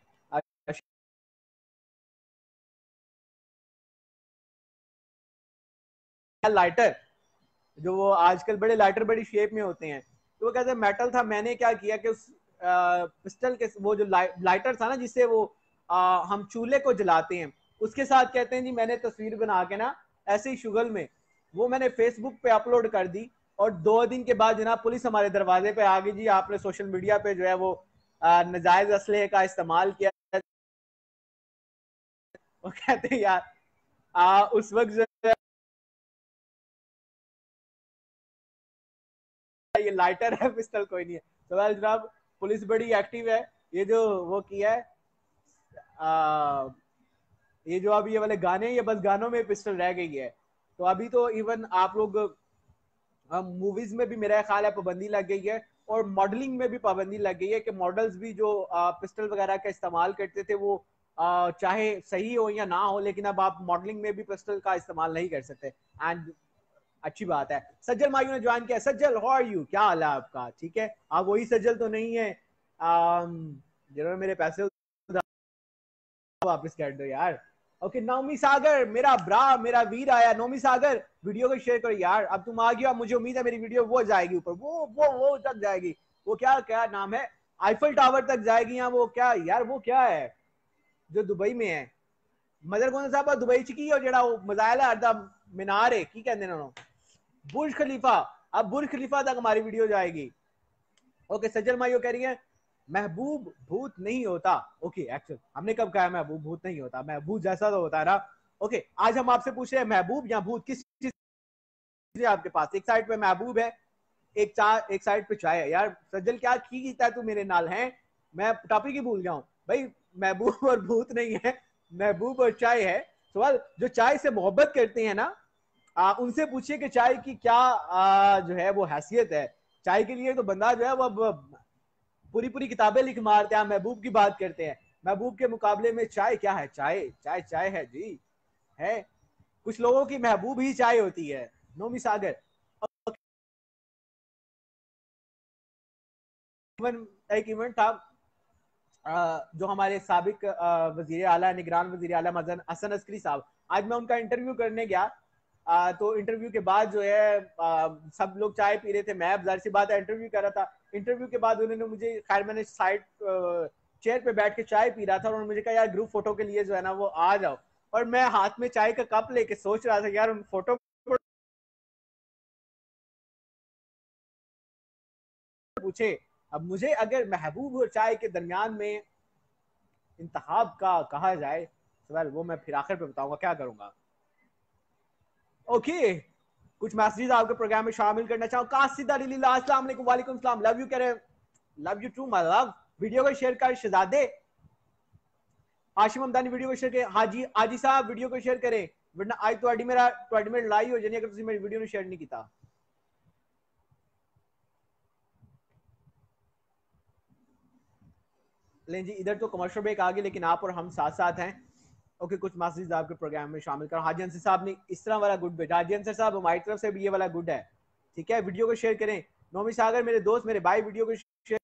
लाइटर, जो वो आजकल बड़े लाइटर बड़ी शेप में होते हैं, तो वो कहते हैं मेटल था। मैंने क्या किया कि उस पिस्टल के वो जो लाई, लाइटर था ना जिससे वो आ, हम चूल्हे को जलाते हैं, उसके साथ कहते हैं जी मैंने तस्वीर बना के ना ऐसे ही शुगल में वो मैंने फेसबुक पे अपलोड कर दी। और दो दिन के बाद जनाब पुलिस हमारे दरवाजे पे आ गई जी, आपने सोशल मीडिया पे जो है वो नाजायज असलहे का इस्तेमाल किया। वो कहते हैं यार आ, उस वक्त जो है ये लाइटर है, पिस्टल कोई नहीं है। तो वेल जनाब पुलिस बड़ी एक्टिव है। ये जो वो किया है आ, ये जो अभी ये वाले गाने, ये बस गानों में पिस्टल रह गई है। तो अभी तो इवन आप लोग मूवीज में भी मेरा ख्याल है पाबंदी लग गई है, और मॉडलिंग में भी पाबंदी लग गई है कि मॉडल्स भी जो पिस्टल वगैरह का इस्तेमाल करते थे वो आ, चाहे सही हो या ना हो, लेकिन अब आप मॉडलिंग में भी पिस्टल का इस्तेमाल नहीं कर सकते। एंड अच्छी बात है। सज्जल मायू ने ज्वाइन किया। सज्जल, हाउ आर यू, क्या हाल है आपका? ठीक है, आप वही सज्जल तो नहीं है जिन्होंने मेरे पैसे वापस कर दो यार। ओके, नौमी सागर, मेरा ब्रा, मेरा वीर आया। नौमी सागर, वीडियो को शेयर करो यार। अब तुम आ गया, मुझे उम्मीद है मेरी वीडियो वो जाएगी ऊपर, वो वो वो तक जाएगी। वो क्या क्या नाम है, आईफल टावर तक जाएगी। यहाँ वो क्या यार, वो क्या है जो दुबई में है? मदर कौन साहब दुबई च की जरा मजायल है मीनार है की कहते हैं बुर्ज खलीफा। अब बुर्ज खलीफा तक हमारी वीडियो जाएगी। ओके, सज्जल माइयो कह रही है महबूब भूत नहीं होता। ओके, एक्चुअल हमने कब कहा महबूब भूत नहीं होता? महबूब जैसा तो होता है ना। ओके, आज हम आपसे पूछ रहे हैं महबूब या भूत किस चीज आपके पास? एक साइड पे महबूब है, एक चा एक साइड पे चाय है। यार सज्जल क्या की कीता है तू मेरे नाल है? मैं टॉपिक ही भूल जाऊं भाई। महबूब और भूत नहीं है, महबूब और चाय है। सवाल जो चाय से मोहब्बत करते हैं ना, आ, उनसे पूछिए कि चाय की क्या आ, जो है वो हैसियत है। चाय के लिए तो बंदा जो है वो अब पूरी पूरी किताबें लिख मारते हैं। महबूब की बात करते हैं, महबूब के मुकाबले में चाय क्या है? चाय चाय चाय है जी, है। कुछ लोगों की महबूब ही चाय होती है। नोमी सागर, इवन एक इवेंट था जो हमारे साबिक वजीर आला, निगरान वजीर आला हसन अस्करी साहब, आज मैं उनका इंटरव्यू करने गया। आ, तो इंटरव्यू के बाद जो है आ, सब लोग चाय पी रहे थे, मैं जाहिर सी बात है इंटरव्यू कर रहा था। इंटरव्यू के बाद उन्होंने मुझे, खैर मैंने साइड चेयर पे बैठ के चाय पी रहा था, और उन्होंने मुझे कहा यार ग्रुप फोटो के लिए जो है ना वो आ जाओ। और मैं हाथ में चाय का कप लेके सोच रहा था यार उन फोटो पूछे। अब मुझे अगर महबूब और चाय के दरमियान में इंतखाब का कहा जाए सवाल, वो मैं फिर आखिर पे बताऊंगा क्या करूंगा। ओके, कुछ मैसेजेस आपके प्रोग्राम में शामिल करना चाहूँ। कासिदा लीला, अस्सलाम वालेकुम। वालेकुम सलाम, लव यू कह रहे, love you too my love. Video को शेयर कर शहजादे। हाशिम हमदानी वीडियो को शेयर करें। हाजी हाजी साहब वीडियो को शेयर करें, वरना आज तो मेरा तो मेरी लड़ाई हो जानी अगर तुम मेरी वीडियो ने शेयर नहीं किया। लें जी, इधर तो कमर्शियल ब्रेक आ गई, लेकिन आप और हम साथ साथ हैं। ओके, कुछ मैसेज आपके प्रोग्राम में शामिल कर। हाजी अंसर साहब ने इस तरह वाला गुड भेजा। हाजी अंसर साहब हमारी तरफ से भी ये वाला गुड है, ठीक है। वीडियो को शेयर करें। नौमी सागर मेरे दोस्त, मेरे भाई, वीडियो को शेयर।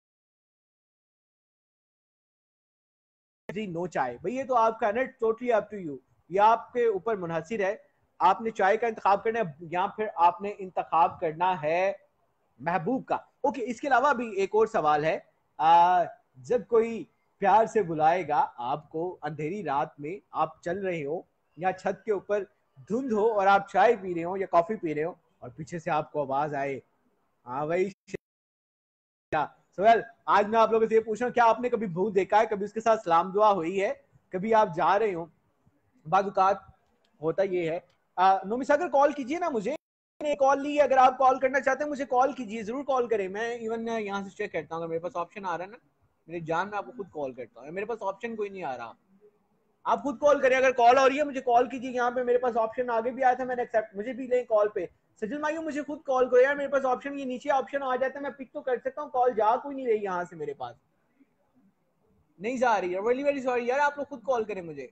जी नो चाय भाई, ये तो आपका ना, टोटली अप टू यू, ये आपके ऊपर मुनहसिर है। आपने चाय का इंतखाब करना है या फिर आपने इंतखाब करना है महबूब का। ओके, इसके अलावा भी एक और सवाल है। आ, जब कोई प्यार से बुलाएगा आपको अंधेरी रात में, आप चल रहे हो या छत के ऊपर धुंध हो और आप चाय पी रहे हो या कॉफी पी रहे हो, और पीछे से आपको आवाज आए, हाँ भाई सोहेल, आज मैं आप लोगों से ये पूछ रहा हूँ, क्या आपने कभी भूत देखा है? कभी उसके साथ सलाम दुआ हुई है? कभी आप जा रहे हो, बाजुकात होता ये है। नोमी सागर कॉल कीजिए ना मुझे, कॉल ली। अगर आप कॉल करना चाहते हैं मुझे कॉल कीजिए, जरूर कॉल करें। मैं इवन यहाँ से चेक करता हूँ, मेरे पास ऑप्शन आ रहा है ना, मेरी जान में आपको खुद कॉल करता हूँ। मेरे पास ऑप्शन कोई नहीं आ रहा, आप खुद कॉल करें। अगर कॉल हो रही है मुझे कॉल कीजिए। यहाँ पे मेरे पास ऑप्शन आगे भी आया था, मैंने एक्सेप्ट, मुझे भी लें कॉल पे। सचिन मायू मुझे खुद कॉल करो यार, मेरे पास ऑप्शन, ये नीचे ऑप्शन आ जाता है, मैं पिक तो कर सकता हूँ, कॉल जा कोई नहीं रही यहाँ से, मेरे पास नहीं जा रही है। वेरी वेरी सॉरी यार, आप लोग खुद कॉल करें मुझे।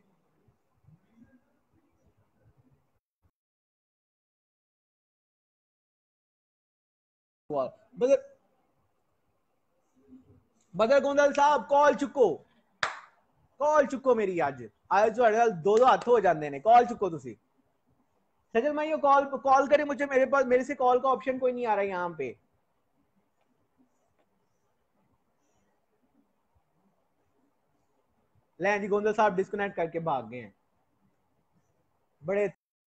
बदर बदर गोंदल साहब कॉल चुको, कॉल चुको मेरी। अज अज दो दो हथ हो जाते हैं, कॉल चुको तुसी। सजल मैं कॉल कॉल करे मुझे, मेरे पास मेरे से कॉल का ऑप्शन कोई नहीं आ रहा है यहाँ पे। ले जी, गोंदल साहब डिस्कनेक्ट करके भाग गए हैं, बड़े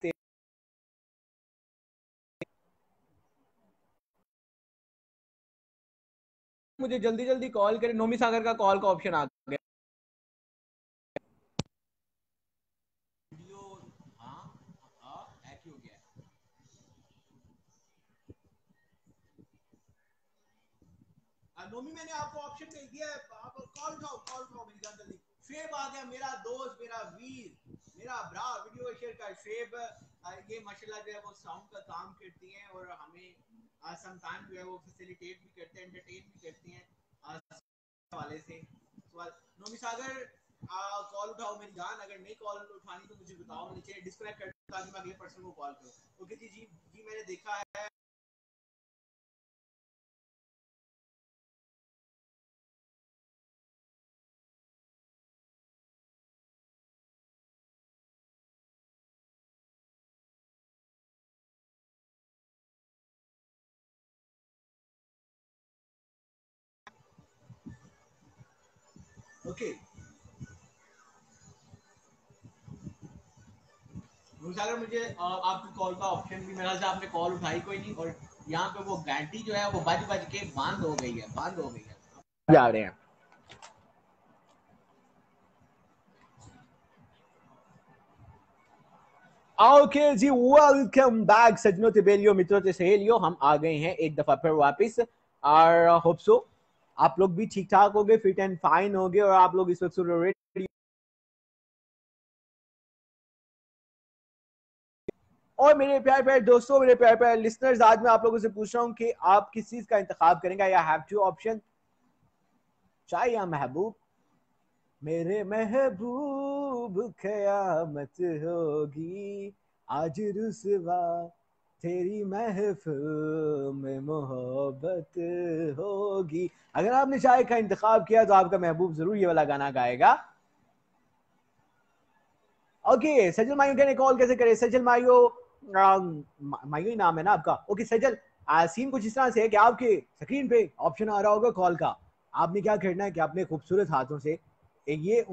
मुझे जल्दी जल्दी कॉल करें। नोमी सागर का कॉल का ऑप्शन आ गया। वीडियो हाँ हाँ हैक हो गया है। नोमी मैंने आपको ऑप्शन भेज दिया है, आप कॉल उठाओ, कॉल उठाओ मेरी जान जल्दी। फेब आ गया, मेरा दोस्त, मेरा वीर। मेरा ब्रा वीडियो शेयर कर शेब ये माशाल्लाह जो है वो साउंड का काम करती हैं और हमें सम टाइम जो है वो फैसिलिटेट भी करते हैं, एंटरटेन भी करती हैं वाले से। सवाल नोमी सागर कॉल उठाओ मेरी जान, अगर नहीं कॉल उठानी तो मुझे बताओ, नीचे डिस्कनेक्ट कर ताकि मैं अगले पर्सन को कॉल करूं। ओके जी जी जी मैंने देखा है। ओके सागर मुझे आपकी कॉल का ऑप्शन भी मेरा से आपने कॉल उठाई कोई नहीं, और यहाँ पे वो घंटी जो है वो बज बज के बंद हो गई है, बंद हो गई है जा रहे हैं। ओके जी वेलकम बैक सजनों तिबेलियो मित्रों ते सहेलियों, हम आ गए हैं एक दफा फिर वापस और होप सो आप लोग भी ठीक ठाक हो गए, फिट एंड फाइन हो गए और आप लोग इस वक्त सुन रहे हो। और मेरे प्यारे प्यारे दोस्तों, मेरे प्यारे प्यारे लिसनर्स, आज मैं आप लोगों से पूछ रहा हूं कि आप किस चीज का इंतखाब करेंगे। या हैव टू ऑप्शन, चाय या महबूब। मेरे महबूब कयामत होगी आज रुसवा तेरी महफिल में मोहब्बत होगी। अगर आपने चाय का इंतखाब किया तो आपका महबूब जरूर ये वाला गाना गाएगा। ओके सजल मायू कहने कॉल कैसे करे। सजल मायू, मायू ही नाम है ना आपका। ओके सजल, सीन कुछ इस तरह से है कि आपके स्क्रीन पे ऑप्शन आ रहा होगा कॉल का। आपने क्या करना है कि अपने खूबसूरत हाथों से ये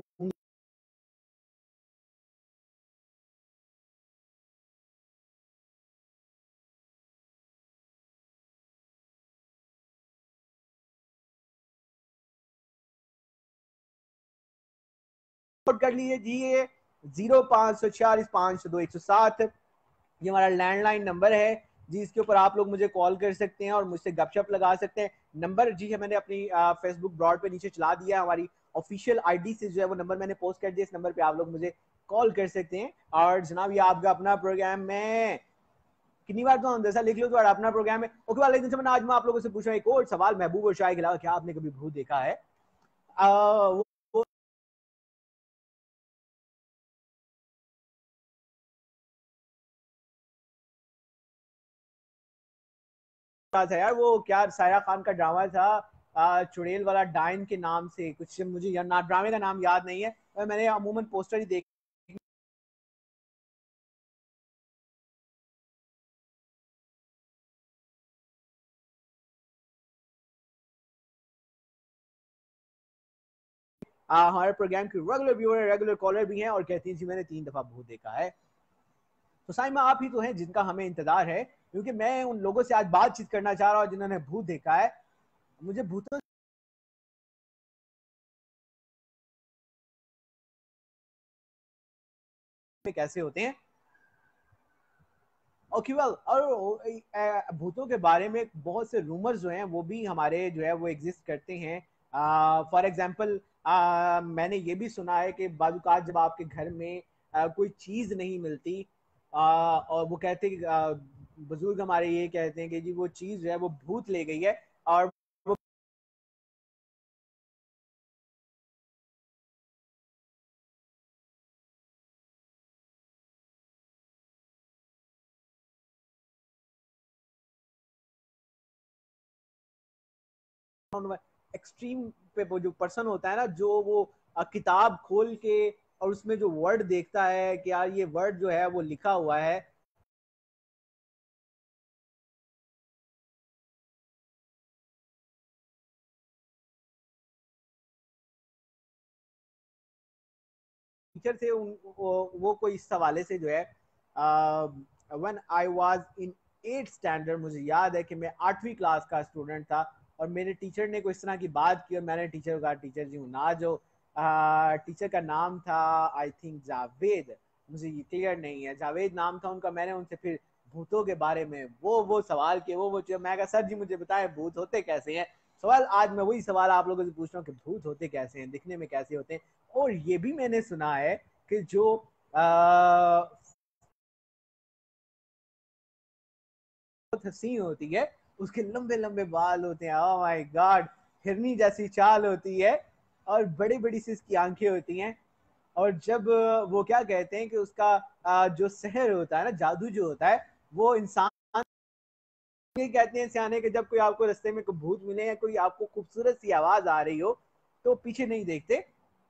कर लीजिए जी। ये जीरो पांच सौ छियालीस पांच सौ दो एक सौ सात ये हमारा लैंडलाइन नंबर है जी। इसके ऊपर आप लोग मुझे कॉल कर सकते हैं और मुझसे गपशप लगा सकते हैं। नंबर जी है मैंने अपनी फेसबुक ब्रॉड पे नीचे चला दिया है, हमारी ऑफिशियल आईडी से जो है वो नंबर मैंने पोस्ट कर दिया। इस नंबर पे आप लोग मुझे कॉल कर सकते हैं। और जनाब ये आपका अपना प्रोग्राम में कितनी बार तो जैसा लिख लो तो अपना प्रोग्राम है। ओके वाले दिन से मैंने आज मैं आप लोगों से पूछा एक और सवाल, महबूब और शाह के अलावा क्या आपने कभी भूत देखा है? आ, वो था यार, वो क्या सायरा खान का ड्रामा था आ, चुड़ैल वाला, डाइन के नाम से कुछ, मुझे या, ना ड्रामे का नाम याद नहीं है, मैंने अमूमन पोस्टर ही देख। हमारे प्रोग्राम की रेगुलर व्यूअर, रेगुलर कॉलर भी हैं और कहती हैं जी मैंने तीन दफा भूत देखा है। तो साइमा आप ही तो हैं जिनका हमें इंतजार है, क्योंकि मैं उन लोगों से आज बातचीत करना चाह रहा हूँ जिन्होंने भूत देखा है। मुझे भूतों में कैसे होते हैं। ओके वेल, और भूतों के बारे में बहुत से रूमर्स जो हैं वो भी हमारे जो है वो एग्जिस्ट करते हैं। फॉर एग्जांपल मैंने ये भी सुना है कि बाज़ जब आपके घर में आ, कोई चीज नहीं मिलती, आ, और वो कहते हैं, आ, बुजुर्ग हमारे ये कहते हैं कि जी वो चीज जो है वो भूत ले गई है। और वो एक्सट्रीम पे वो जो पर्सन होता है ना, जो वो अ, किताब खोल के और उसमें जो वर्ड देखता है कि यार ये वर्ड जो है वो लिखा हुआ है। टीचर से उन, वो, वो कोई इस हवाले से जो है, when I was in eight standard, मुझे याद है कि मैं आठवीं क्लास का स्टूडेंट था और मेरे टीचर ने कोई इस तरह की बात की और मैंने टीचर को कहा टीचर जी हूँ ना जो, टीचर का नाम था आई थिंक जावेद, मुझे ये क्लियर नहीं है, जावेद नाम था उनका। मैंने उनसे फिर भूतों के बारे में वो वो सवाल किए, वो वो मैं कहा सर जी मुझे बताएं भूत होते कैसे हैं। सवाल आज मैं वही सवाल आप लोगों से पूछ रहा हूँ कि भूत होते कैसे हैं, दिखने में कैसे होते हैं। और ये भी मैंने सुना है कि जो बहुत हसीन होती है, उसके लंबे लंबे बाल होते हैं, ओह माय गॉड, हिरनी जैसी चाल होती है और बड़ी बड़ी सी इसकी आंखें होती हैं। और जब वो क्या कहते हैं कि उसका जो सहर होता है ना, जादू जो होता है, वो इंसान ये कहते हैं सियाने कि जब कोई आपको रास्ते में कोई भूत मिले या कोई आपको खूबसूरत सी आवाज आ रही हो तो पीछे नहीं देखते।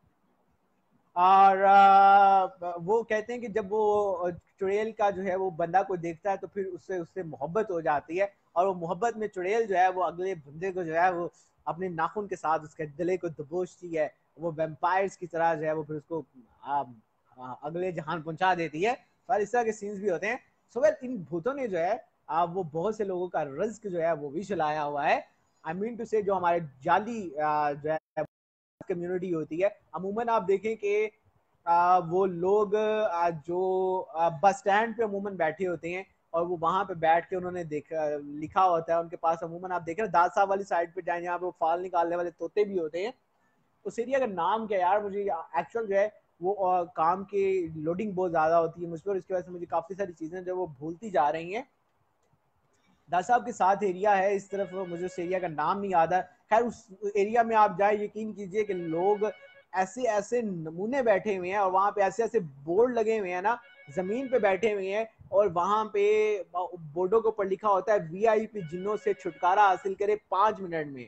और आ, वो कहते हैं कि जब वो चुड़ैल का जो है वो बंदा को देखता है तो फिर उससे उससे मोहब्बत हो जाती है, और वो मोहब्बत में चुड़ैल जो है वो अगले बंदे को जो है वो अपने नाखून के साथ उसके गले को दबोचती है, वो वैम्पायर्स की तरह जो है वो फिर उसको आ, आ, अगले जहान पहुंचा देती है। और इस तरह के सीन्स भी होते हैं। सो वेल, इन भूतों ने जो है आ, वो बहुत से लोगों का रिस्क जो है वो भी चलाया हुआ है। आई मीन टू से जो हमारे जाली आ, जो है कम्युनिटी होती है, अमूमन आप देखें कि आ, वो लोग आ, जो आ, बस स्टैंड पे अमूमन बैठे होते हैं और वो वहां पे बैठ के उन्होंने देखा लिखा होता है उनके पास। अमूमन आप देखें दाद साहब वाली साइड पे जाए जहाँ पे वो फाल निकालने वाले तोते भी होते हैं, उस एरिया का नाम क्या यार, मुझे एक्चुअल जो है वो आ, काम की लोडिंग बहुत ज्यादा होती है मुझ पर, इसकी वजह से मुझे काफी सारी चीजें जो वो भूलती जा रही हैं। दादा साहब के साथ एरिया है इस तरफ, मुझे उस एरिया का नाम नहीं याद है। खैर उस एरिया में आप जाए, यकीन कीजिए कि लोग ऐसे ऐसे नमूने बैठे हुए हैं और वहां पे ऐसे ऐसे बोर्ड लगे हुए हैं ना, जमीन पे बैठे हुए हैं और वहां पे बोर्डों के ऊपर लिखा होता है वीआईपी जिन्नों से छुटकारा हासिल करे पांच मिनट में।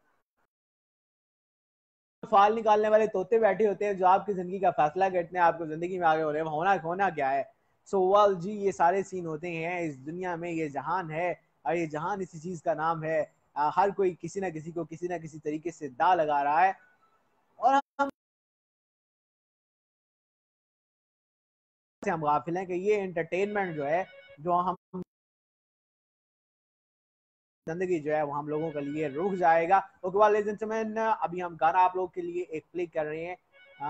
फाल निकालने वाले तोते बैठे होते हैं जो आपकी जिंदगी का फैसला करते हैं, आपको जिंदगी में आगे हो रहे हैं होना होना क्या है। सो वाल जी, ये सारे सीन होते हैं इस दुनिया में, ये जहान है और ये जहान इसी चीज का नाम है। आ, हर कोई किसी ना किसी को किसी ना किसी तरीके से दा लगा रहा है और हम हम गाफिल हैं कि ये एंटरटेनमेंट जो है जो हम जिंदगी जो है वो हम लोगों के लिए रुक जाएगा। ओके वाले जेंटलमैन, अभी हम गाना आप लोगों के लिए एक प्ले कर रहे हैं।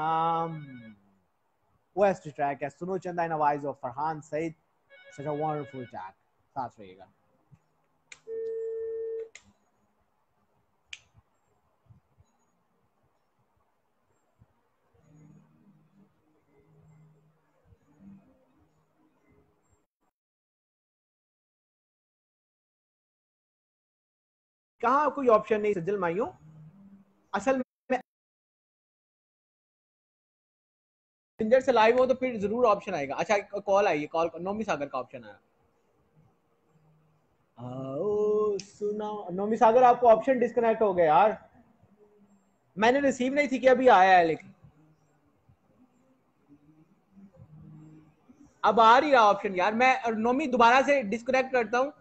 वेस्ट ट्रैक है सुनो चंदा in voice of Farhan Saeed, such a wonderful track, साथ रहिएगा। कहाँ कोई ऑप्शन नहीं सज्जल माइयों, असल में मैसेंजर से लाइव हो तो फिर जरूर ऑप्शन आएगा। अच्छा कॉल आई है, कॉल नोमी सागर का ऑप्शन आया। आओ सुना नोमी सागर, आपको ऑप्शन डिस्कनेक्ट हो गया यार, मैंने रिसीव नहीं थी कि अभी आया है, लेकिन अब आ रही रहा ऑप्शन यार। मैं नोमी दोबारा से डिस्कनेक्ट करता हूँ।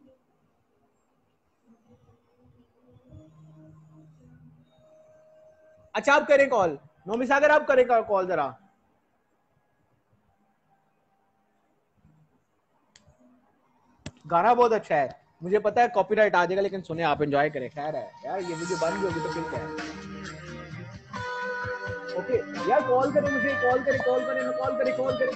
अच्छा आप करें कॉल, नोमी सागर आप करें कॉल जरा। गाना बहुत अच्छा है, मुझे पता है कॉपीराइट आ जाएगा, लेकिन सुने आप एंजॉय करें। खैर है यार, ये वीडियो बंद भी होगी तो फिर क्या है। ओके यार, कॉल करें मुझे, कॉल करें कॉल करें कॉल करें कॉल करें।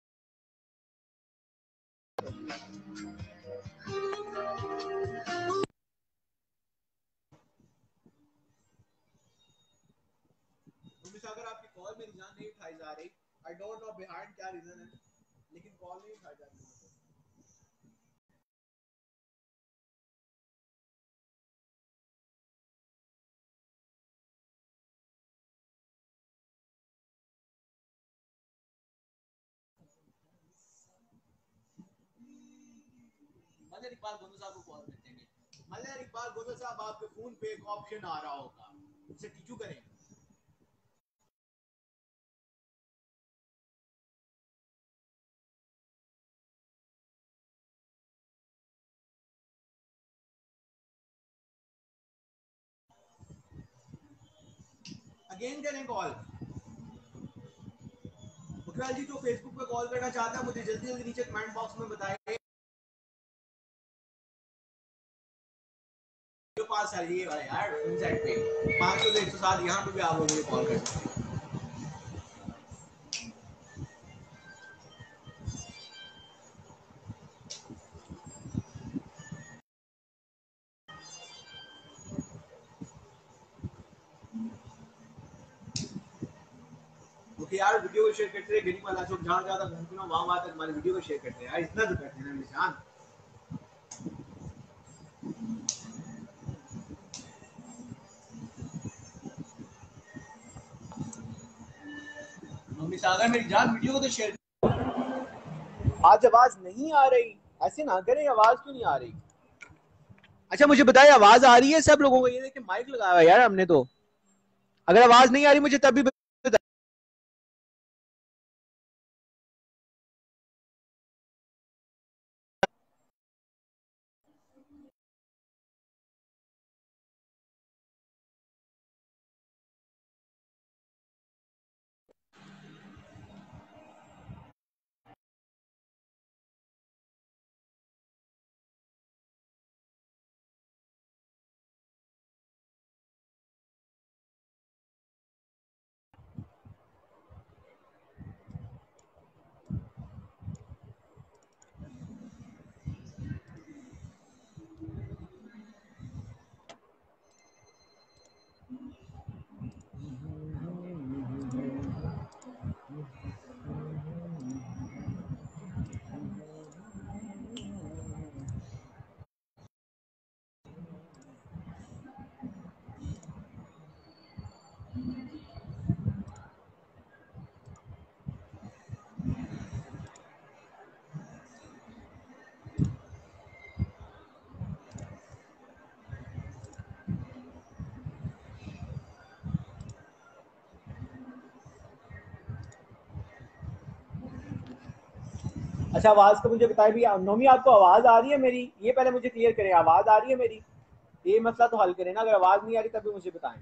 अगर आपकी कॉल मेरी जान नहीं उठाई जा रही, आई डोंट नो बिहाइंड क्या रीजन है, लेकिन कॉल नहीं उठाई जा रही। मलिक इकबाल गोंदल साहब को कॉल करते हैं। मलिक इकबाल गोंदल साहब, आपके फोन पे एक ऑप्शन आ रहा होगा, उसे टीचू करें। अगेन करें कॉल। मुखियाल जी जो फेसबुक पे कॉल करना चाहता है मुझे जल्दी जल्दी नीचे कमेंट बॉक्स में बताइए। जो पास है ये वाला यार इनसाइड पे पाँच सौ से एक सौ सात, यहाँ पे भी आप लोग मुझे कॉल कर सकते हैं। ओके यार, वीडियो को शेयर करते रहे, गरीब वाला चौक जहाँ ज्यादा घूमते ना वहाँ वहाँ तक हमारे वीडियो को शेयर करते हैं यार, इतना तो करते हैं ना निशान। मम्मी सागर मेरी जान, वीडियो को तो शेयर। आज आवाज नहीं आ रही, ऐसे ना करें, आवाज क्यों नहीं आ रही? अच्छा मुझे बताइए, आवाज आ रही है सब लोगों को? ये देखिए माइक लगाया हुआ यार हमने तो। अगर आवाज नहीं आ रही मुझे तब भी बताइए। अच्छा आवाज का मुझे बताए भी, नोमी आपको आवाज आ रही है मेरी? ये पहले मुझे क्लियर करें, आवाज आ रही है मेरी? ये मसला तो हल करें ना, अगर आवाज नहीं आ रही तब भी मुझे बताएं।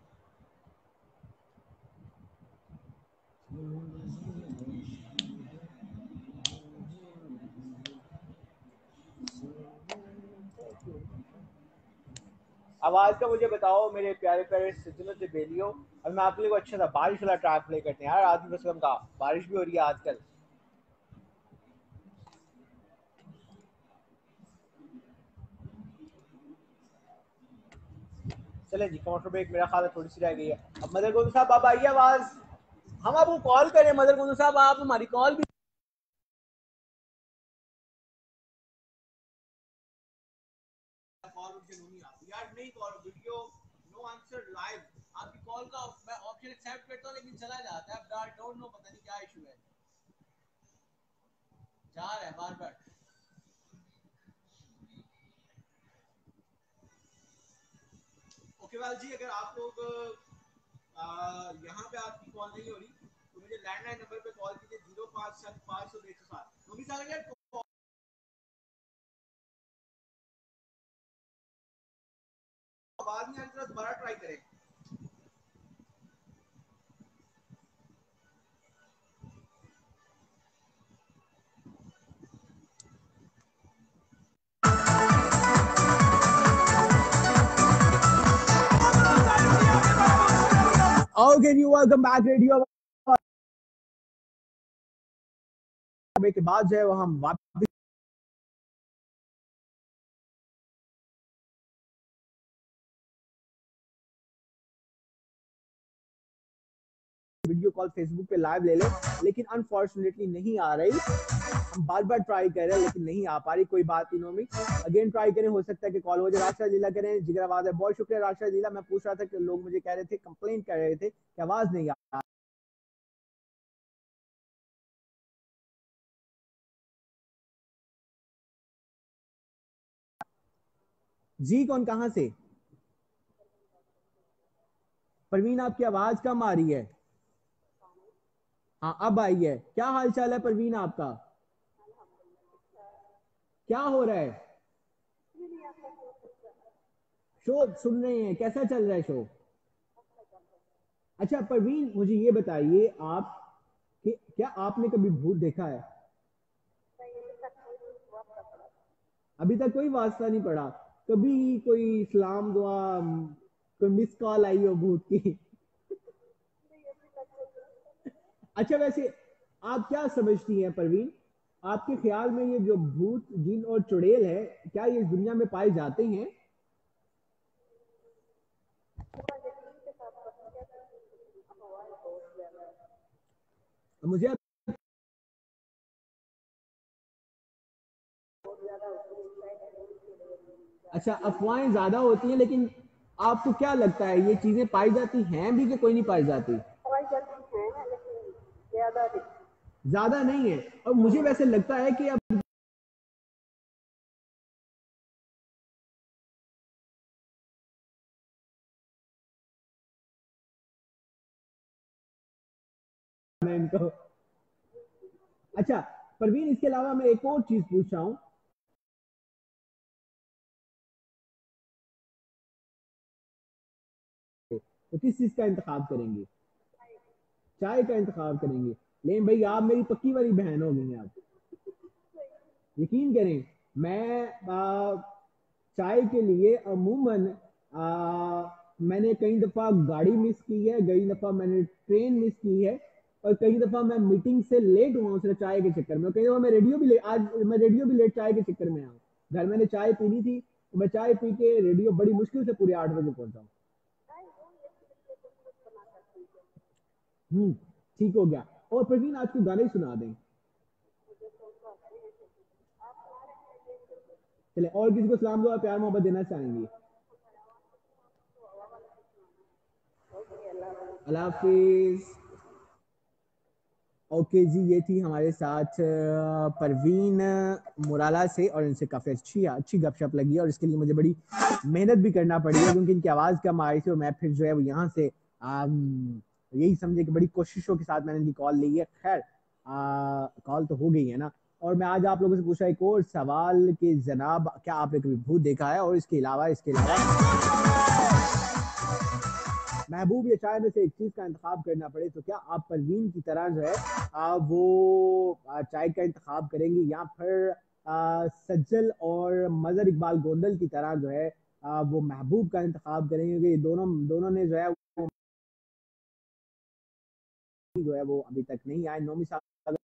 आवाज का मुझे बताओ मेरे प्यारे प्यारे सिजनों से बेलियो। अब मैं आप लोगों को अच्छा सा बारिश वाला ट्रैक प्ले करते हैं यार, आतिफ असलम का। बारिश भी हो रही है आजकल। चले जी, कमर्शियल ब्रेक मेरा ख्याल है थोड़ी सी रह गई है। अब मदर गोविंद साहब आप आइए आवाज। हम आपको कॉल करें मदर गोविंद साहब, आप हमारी कॉल भी कॉल मुझे नहीं आती यार, नहीं call video no answer live. आपकी कॉल का मैं ऑप्शन एक्सेप्ट करता हूँ लेकिन चला जाता है, अब डोंट नो पता नहीं क्या इशू है, जा रहा है बार बार। ओके वाल जी, अगर आप लोग यहाँ पे आपकी कॉल नहीं हो रही तो मुझे लैंडलाइन नंबर पे कॉल कीजिए, जीरो पाँच सात पाँच सौ एक सौ सात। नोमी सागर यार आवाज नहीं आ रही, दोबारा ट्राई करें। Okay, you welcome back radio के बाद जो है वो हम वापस वीडियो कॉल फेसबुक पे लाइव ले लें, लेकिन अनफॉर्चुनेटली नहीं आ रही। हम बार बार ट्राई कर रहे हैं लेकिन नहीं आ पा रही। कोई बात नहीं नोमी, अगेन ट्राई करें, हो सकता है कि कॉल हो जाए। राशा लीला करें, जिगर आवाज है, बहुत शुक्रिया राशा लीला। मैं पूछ रहा था कि लोग मुझे कह रहे थे, कंप्लेन कर रहे थे कि आवाज नहीं आ। जी कौन कहाँ से? परवीन आपकी आवाज कम आ रही है। हाँ अब आई है। क्या हाल चाल है परवीन आपका? क्या हो रहा है? शो सुन रहे हैं, कैसा चल रहा है शो? अच्छा परवीन मुझे ये बताइए आप कि क्या आपने कभी भूत देखा है? अभी तक कोई वास्ता नहीं पड़ा? कभी कोई सलाम दुआ, कोई मिस कॉल आई हो भूत की? अच्छा वैसे आप क्या समझती हैं परवीन, आपके ख्याल में ये जो भूत जिन और चुड़ैल है, क्या ये इस दुनिया में पाए जाते हैं? मुझे अच्छा, अफवाहें ज्यादा होती हैं, लेकिन आपको क्या लगता है ये चीजें पाई जाती हैं भी कि कोई नहीं पाई जाती? ज्यादा नहीं है। और मुझे वैसे लगता है कि अब मैं इनको अच्छा परवीन, इसके अलावा मैं एक और चीज पूछ रहा हूँ। तो किस चीज का इंतखाब करेंगे? चाय का इंतखाब करेंगे। लेकिन भाई आप मेरी पक्की वाली बहन हो गई हैं। आप यकीन करें, मैं आ, चाय के लिए अमूमन आ, मैंने कई दफा गाड़ी मिस की है, कई दफा मैंने ट्रेन मिस की है, और कई दफा मैं मीटिंग से लेट हुआ हूँ सिर्फ चाय के चक्कर में। कई दफा मैं रेडियो भी ले आज मैं रेडियो भी लेट चाय के चक्कर में आया। घर मैंने चाय पीनी थी तो मैं चाय पी के रेडियो बड़ी मुश्किल से पूरे आठ बजे पहुंचा हूँ। हम्म, ठीक हो गया। और प्रवीण आज को गाने ही सुना दें। चले, और किसी को सलाम दुआ प्यार मोहब्बत देना चाहेंगे? अल्लाह हाफिज। ओके जी, ये थी हमारे साथ परवीन मुराला से, और इनसे काफ़ी अच्छी अच्छी गपशप लगी, और इसके लिए मुझे बड़ी मेहनत भी करना पड़ी है क्योंकि इनकी आवाज़ कम आ रही थी, और मैं फिर जो है वो यहाँ से आम, यही समझे कि बड़ी कोशिशों के साथ मैंने इनकी कॉल ली है। खैर, कॉल तो हो गई है ना। और मैं आज आप लोगों से पूछा एक और सवाल कि जनाब क्या आपने कभी भूत देखा है? और इसके अलावा इसके अलावा महबूब या चाय में से एक चीज का इंतखाब करना पड़े तो क्या आप परवीन की तरह जो है आ, वो आ, चाय का इंतखाब करेंगे, या फिर आ, सज्जल और मजर इकबाल गोंदल की तरह जो है आ, वो महबूब का इंतखाब करेंगे? क्योंकि ये दोनों दोनों ने जो है वो जो है वो अभी तक नहीं आए। नौमी साहब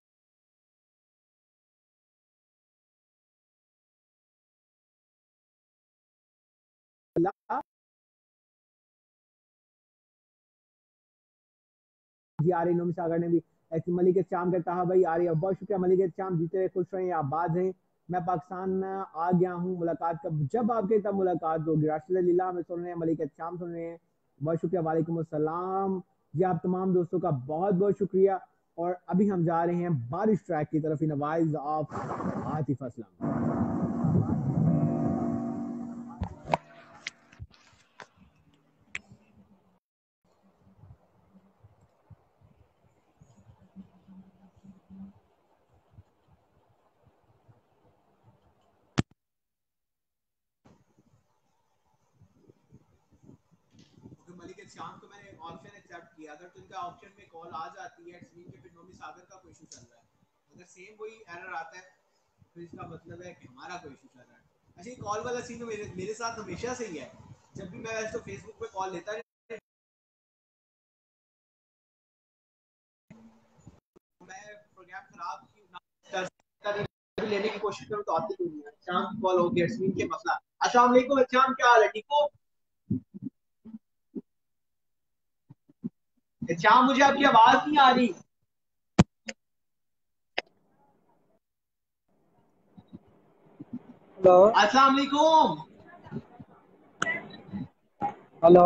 जी आ रही, नौमी सागर ने भी ऐसी मलिक चाम करता है भाई आ रही है। बहुत शुक्रिया मलिक चाम, जीते रहे, खुश रहे, आबाद रहें। मैं पाकिस्तान में आ गया हूँ, मुलाकात कब जब आपके तब मुलाकात होगी। राशिद लीला में सुन रहे हैं, मलिक चाम सुन रहे हैं, बहुत शुक्रिया। वालेकुम अस्सलाम जी, आप तमाम दोस्तों का बहुत बहुत शुक्रिया। और अभी हम जा रहे हैं बारिश ट्रैक की तरफ, in voice of Atif Aslam. Malik शाम को मैंने ऑप्शन एक्सेप्ट किया, अगर तो इनका ऑप्शन में कॉल आ जाती है स्क्रीन के, फिर नोमी सागर का कोई इशू चल रहा है। अगर सेम कोई एरर आता है तो इसका मतलब है कि हमारा कोई इशू चल रहा है। अच्छा, ये कॉल वाला सीन तो मेरे मेरे साथ हमेशा से ही है। जब भी मैं वैसे तो फेसबुक पे कॉल लेता है, मैं प्रोग्राम खराब की ना कर लेने की कोशिश करूं तो आती नहीं है। शाम की कॉल होगी स्क्रीन के मसला। अस्सलाम वालेकुम, शाम क्या हाल है, ठीक हो? शाम मुझे आपकी आवाज नहीं आ रही। हेलो अस्सलाम वालेकुम। हेलो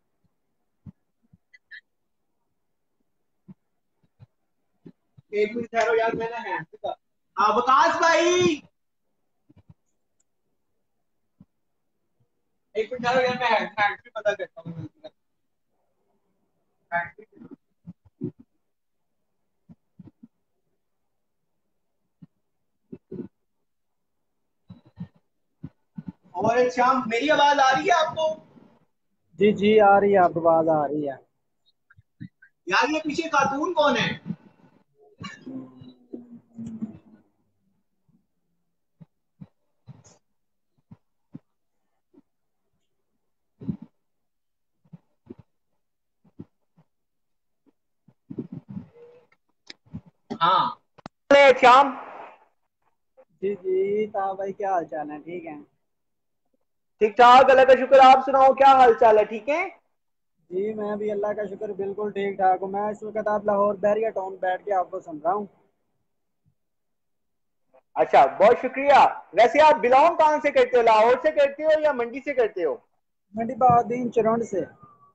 एक मिनट ठहरो यार, मैंने हैंड हाँ वकास भाई, एक मिनट ठहरो यार, मैं हैंड हैंड पे पता करता हूँ। और शाम मेरी आवाज आ रही है आपको? जी जी आ रही है, आपकी आवाज आ रही है। यार ये पीछे खातून कौन है? हाँ शाम। जी जी ता भाई, क्या हाल चाल है? ठीक है। ठीक ठाक, अल्लाह का शुक्र। आप सुनाओ क्या हाल चाल है, ठीक है? जी मैं भी अल्लाह का शुक्र बिल्कुल ठीक ठाक हूँ। मैं इस वक्त आप लाहौर बैरिया टाउन बैठ के आपको सुन रहा हूँ। अच्छा, बहुत शुक्रिया। वैसे आप बिलोंग कहाँ से करते हो, लाहौर से करते हो या मंडी से करते हो? मंडी बहाउद्दीन चुरंड से।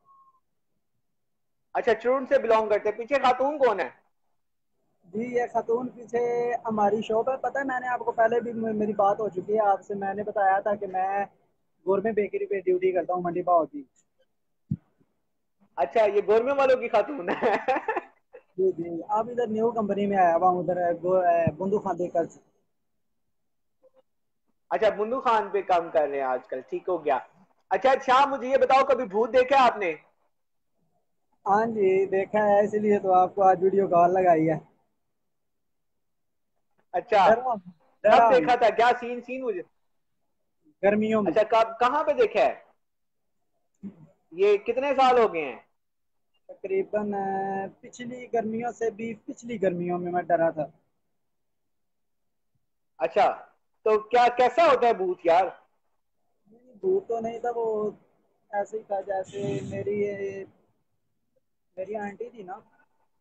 अच्छा, चूर्ण से बिलोंग करते हैं। पीछे खातून कौन है? जी ये खातून पीछे हमारी शॉप है। पता है मैंने आपको पहले भी मे- मेरी बात हो चुकी है आपसे। मैंने बताया था कि मैं गोरमे बेकरी पे ड्यूटी करता हूँ मंडी बहाउद्दीन। अच्छा, ये गोरमे वालों की खातून है। जी जी अब इधर न्यू कंपनी में आया हुआ हूँ उधर गो- अ, बुंदू खान बेकर्स। अच्छा, मुन्नू खान पे काम कर रहे हैं आजकल, ठीक हो गया। अच्छा अच्छा, मुझे ये बताओ, कभी भूत देखा है आपने? हाँ जी देखा है, इसलिए तो आपको आज वीडियो कॉल लगाई है। अच्छा, डरा कब डरा देखा था, क्या सीन सीन मुझे? गर्मियों में। अच्छा, कब कहाँ पे देखा है? ये कितने साल हो गए हैं? तकरीबन अ, पिछली गर्मियों से भी पिछली गर्मियों में मैं डरा था। अच्छा, तो क्या कैसा होता है भूत यार? नहीं, भूत तो नहीं था वो। ऐसे ही था जैसे मेरी ये मेरी आंटी थी ना।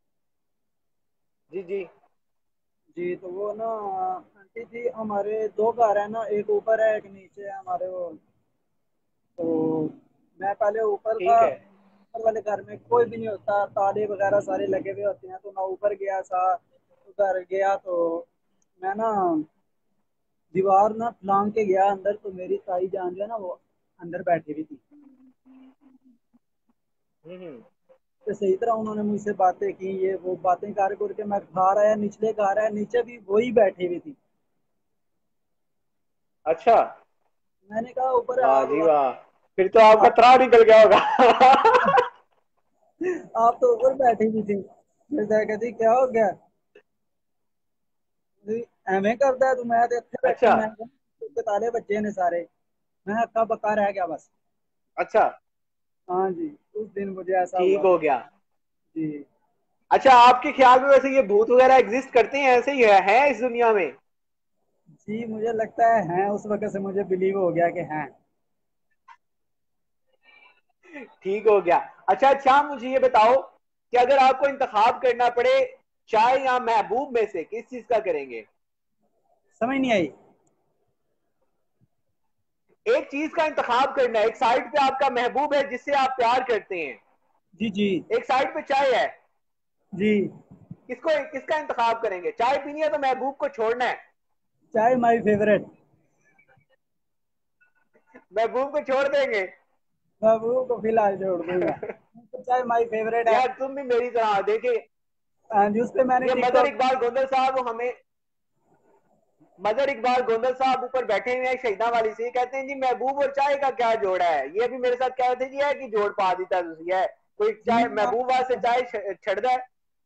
जी जी। जी तो वो ना आंटी थी। हमारे दो घर है ना, एक ऊपर है एक नीचे है हमारे वो। तो मैं पहले ऊपर था। ठीक है। ऊपर वाले घर में कोई भी नहीं होता, ताले वगैरह सारे लगे हुए होते हैं। तो मैं ऊपर गया था। उधर गया तो मैं ना दीवार ना लांग के गया अंदर। तो मेरी ताई जान जो है ना वो अंदर बैठी हुई थी। हम्म हम्म। तो सही तरह उन्होंने मुझसे बातें की, ये वो बातें कर करके मैं घर आया, निचले घर आया, नीचे भी वही बैठी हुई थी। अच्छा। मैंने कहा ऊपर वाह आप जी वाह, फिर तो आपका आप, त्राह निकल गया होगा। आप तो ऊपर बैठी हुई थी। फिर मैं कहती क्या हो गया? एवं करता है तू, मैं तो इतने बैठी। अच्छा मैं उसके ताले बच्चे ने सारे। मैं हक्का बक्का रह गया बस। अच्छा। हाँ जी उस दिन मुझे ऐसा ठीक हुआ हो था। गया। जी अच्छा, आपके ख्याल में वैसे ये भूत वगैरह एग्जिस्ट करते हैं, ऐसे ही है, है इस दुनिया में? जी मुझे लगता है हैं, उस वक्त से मुझे बिलीव हो गया कि हैं। ठीक हो गया। अच्छा अच्छा, मुझे ये बताओ कि अगर आपको इंतखाब करना पड़े चाय या महबूब में से, किस चीज का करेंगे? समझ नहीं आई। एक चीज का इंतखाब करना है। एक साइड पे आपका महबूब है जिससे आप प्यार करते हैं, जी जी एक साइड पे चाय है। जी। किसको किसका इंतखाब करेंगे? चाय पीनी है तो महबूब को छोड़ना है। चाय माई फेवरेट। महबूब को छोड़ देंगे? बाबू को फिलहाल छोड़ दूंगा। तो चाय माई फेवरेट है। यार तुम भी मेरी तरह देखिए। हाँ जी उस पे मैंने ये मदर टिकटॉक। इकबाल गोंदल साहब हमें मदर इकबाल गोंदल साहब ऊपर बैठे हुए हैं शहीदा वाली से, कहते हैं जी महबूब और चाय का क्या जोड़ा है। ये भी मेरे साथ कह रहे थे जी है कि जोड़ पा दीता तुसी है कोई जी चाय महबूब वास्ते चाय छड़ दे।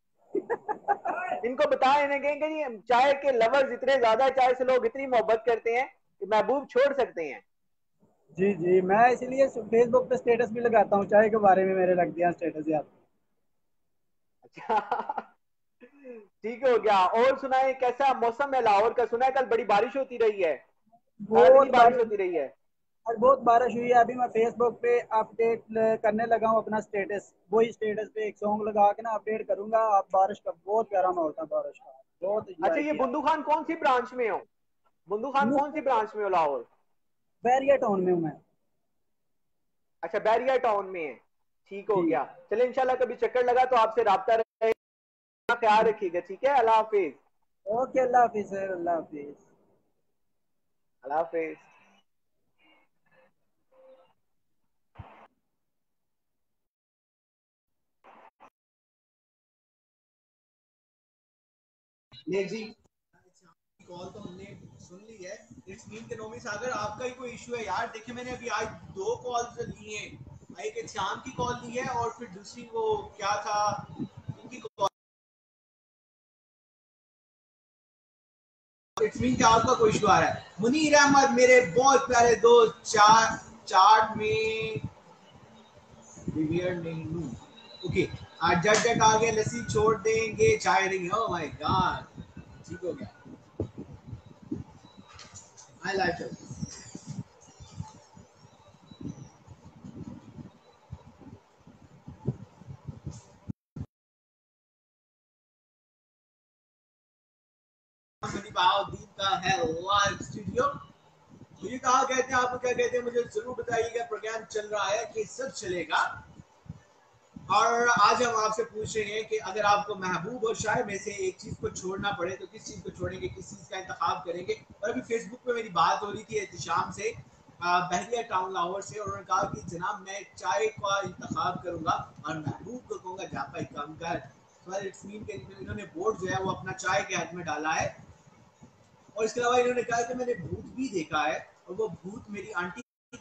इनको बताएं, इन्हें कहेंगे जी चाय के लवर्स इतने ज्यादा, चाय से लोग इतनी मोहब्बत करते हैं कि महबूब छोड़ सकते हैं। जी जी मैं इसलिए फेसबुक पे स्टेटस भी लगाता हूँ, चाय के बारे में मेरे लग दिया स्टेटस यार। अच्छा। ठीक हो गया। और सुनाए, कैसा मौसम है लाहौर का? सुना है कल बड़ी बारिश होती रही है, सारा दिन ही बहुत बारिश बारिश। होती रही है। आज बहुत बारिश हुई है। अभी मैं फेसबुक पे अपडेट करने लगा हूँ अपना स्टेटस। वही स्टेटस पे एक सॉन्ग लगा के ना अपडेट करूंगा। आप बारिश का बहुत प्यारा माहौल था, बारिश का बहुत अच्छा, एंजॉय ये किया। बुंदू खान कौन सी ब्रांच में हो? बुंदू खान कौन सी ब्रांच में हो लाहौर? बैरिया टाउन में हूँ मैं। अच्छा, बैरिया टाउन में है। ठीक हो जी गया। चले इंशाल्लाह कभी चक्कर लगा तो आपसे राब्ता रहेगा। ख्याल रखिएगा, ठीक है? अल्लाह हाफिज। ओके अल्लाह हाफिज सर, अल्लाह हाफिज। अल्लाह हाफिज। ले जी, कॉल तो हमने सुन ली है। इट्स मीन के नोमी सागर आपका ही कोई इशू है यार। देखिए मैंने अभी आज दो कॉल ली हैं। एक श्याम की कॉल ली है और फिर दूसरी वो क्या था उनकी कॉल। इट्स मीन के आपका कोई इशू आ रहा है। मुनीर अहमद मेरे बहुत प्यारे दोस्त, चार चार्ट में रिवियर नहीं हूँ। ओके, आज जट जट आ गया, लस्सी छोड़ देंगे चाय नहीं। ओह माय गॉड, ठीक हो गया। I like it. हैं आप क्या कहते हैं, मुझे जरूर बताइएगा। प्रोग्राम चल रहा है कि सब चलेगा। और आज हम आपसे पूछ रहे हैं कि अगर आपको महबूब और शायर में से एक चीज को छोड़ना पड़े तो किस चीज को छोड़ेंगे, किस चीज का इंतखाब करेंगे। और अभी फेसबुक पे मेरी बात हो रही थी एहतिशाम से, बहरिया टाउन लाहौर से, और उन्होंने कहा कि जनाब मैं चाय का इंतखाब करूंगा और महबूब को कहूंगा जा भाई काम कर। इट्स मीन के इन्होंने बोर्ड जो है वो अपना चाय के हाथ में डाला है। और इसके अलावा इन्होंने कहा कि मैंने भूत भी देखा है और वो भूत मेरी आंटी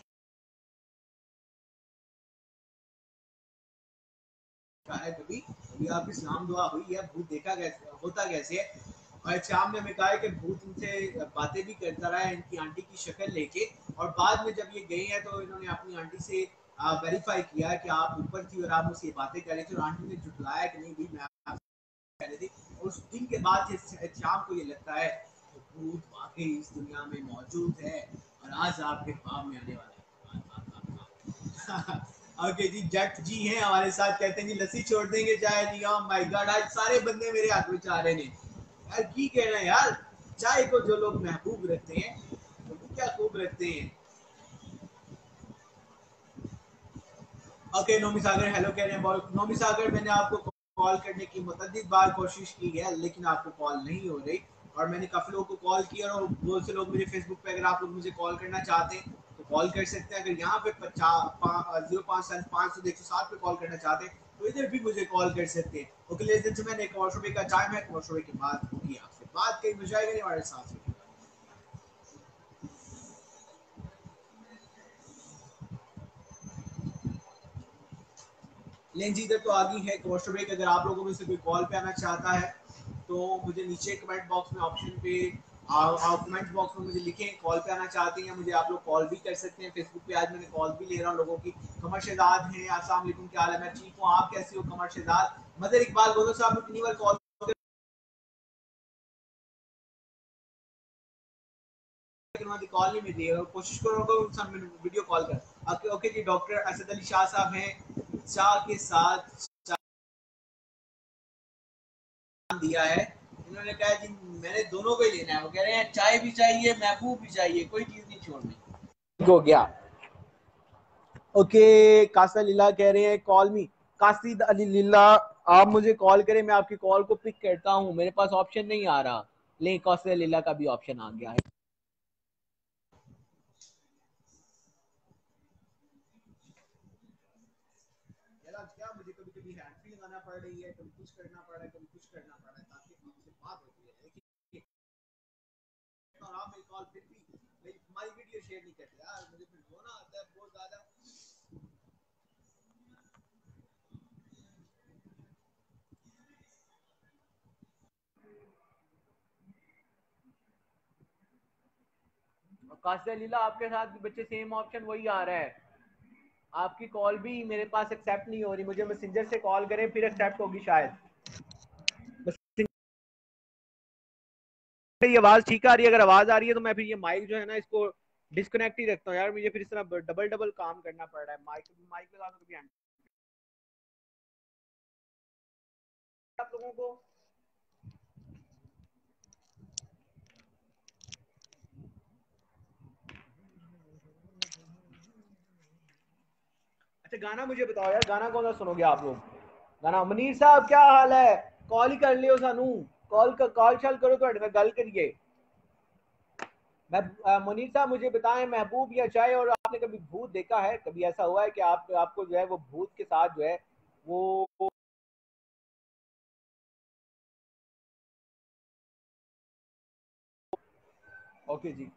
का है। कभी कभी आप इस्लाम दुआ हुई है, भूत देखा कैसे होता कैसे है। और शाम ने हमें कहा है कि भूत इनसे बातें भी करता रहा है इनकी आंटी की शक्ल लेके। और बाद में जब ये गए हैं तो इन्होंने अपनी आंटी से वेरीफाई किया कि आप ऊपर थी और आप मुझसे ये बातें कर रही थी, और आंटी ने जुटलाया कि नहीं भाई मैं आपसे कह रही थी। और उस दिन के बाद शाम को ये लगता है कि भूत वाकई इस दुनिया में मौजूद है और आज आपके ख्वाब में आने वाला है। ओके जी, जट जी हैं हमारे साथ, कहते हैं जी लस्सी छोड़ देंगे चाय नहीं। ओह माय गॉड, आज सारे बंदे मेरे हाथ में चाह रहे हैं यार। की कहना है यार, चाय को जो लोग महबूब रखते हैं वो भी क्या खूब रखते हैं। ओके नोमी सागर हेलो कह रहे हैं। नोमी सागर मैंने आपको कॉल करने की मुतअद्दिद बार कोशिश की है लेकिन आपको कॉल नहीं हो रही। और मैंने काफी लोगों को कॉल किया और बहुत से लोग मेरे फेसबुक पे, अगर आप लोग मुझे कॉल करना चाहते हैं तो कॉल कर सकते हैं। अगर यहाँ पे जीरो पाँच सात पाँच सौ एक सौ सात पे कॉल करना चाहते हैं तो इधर भी मुझे कॉल कर सकते हैं। ओके लेकिन दिन से मैंने कमर्शियल का टाइम है, कमर्शियल के बाद होगी आपसे बात, कहीं मुझे हमारे साथ। लेंस इधर तो आ गई है कमर्शियल ब्रेक। अगर आप लोगों में से कोई कॉल पे आना चाहता है तो मुझे नीचे कमेंट बॉक्स में ऑप्शन पे आप कमेंट बॉक्स में मुझे लिखें कॉल पे आना चाहते हैं। मुझे आप लोग कॉल भी कर सकते हैं। फेसबुक पे आज मैंने कॉल भी ले रहा हूँ लोगों की। कमर शेदाद हैं, अस्सलाम वालेकुम, क्या हाल है? मैं ठीक हूँ, आप कैसे हो कमर शेदाद? मदर इकबाल गोदो साहब ने कितनी बार कॉल कॉल नहीं मिल रही है, कोशिश करो वीडियो कॉल कर। ओके ओके जी, डॉक्टर असद अली शाह साहब हैं, चाह के साथ दिया है। इन्होंने कहा जी मैंने दोनों को ही लेना है। वो कह रहे हैं चाय भी चाहिए महबूब भी चाहिए, कोई चीज नहीं छोड़नी। हो गया। ओके कासा लीला कह रहे हैं कॉल मी। कासिद अली लीला, आप मुझे कॉल करें, मैं आपकी कॉल को पिक करता हूँ। मेरे पास ऑप्शन नहीं आ रहा, लेकिन कासिद लीला का भी ऑप्शन आ गया है। क्या मुझे कभी कभी हैंड फ्री लगाना पड़ रही है, कभी कुछ करना पड़ रहा है, कभी कुछ करना पड़ रहा है ताकि आपसे बात होती है। और आप मेरी कॉल फिर भी मेरी हमारी वीडियो शेयर नहीं करते यार, मुझे फिर रोना आता है बहुत ज्यादा। कासिद लीला आपके साथ भी बच्चे सेम ऑप्शन वही आ रहा है। आपकी कॉल भी मेरे पास एक्सेप्ट नहीं हो रही, मुझे मैसेंजर से कॉल करें फिर एक्सेप्ट होगी शायद। ये आवाज ठीक आ रही है? अगर आवाज आ रही है तो मैं फिर ये माइक जो है ना इसको डिस्कनेक्ट ही रखता हूँ यार, मुझे फिर इस तरह डबल डबल काम करना पड़ रहा है। माइक माइक लगा दो कभी आप लोगों को। अच्छा गाना मुझे बताओ यार, गाना कौन सा सुनोगे आप लोग? गाना मनीर साहब क्या हाल है? कॉल ही कर लियो सानू, कॉल कॉल शाल करो तो मैं गल करिए। मैं मुनीर साहब मुझे बताएं महबूब या चाय, और आपने कभी भूत देखा है? कभी ऐसा हुआ है कि आप आपको जो है वो भूत के साथ जो है वो, वो ओके जी।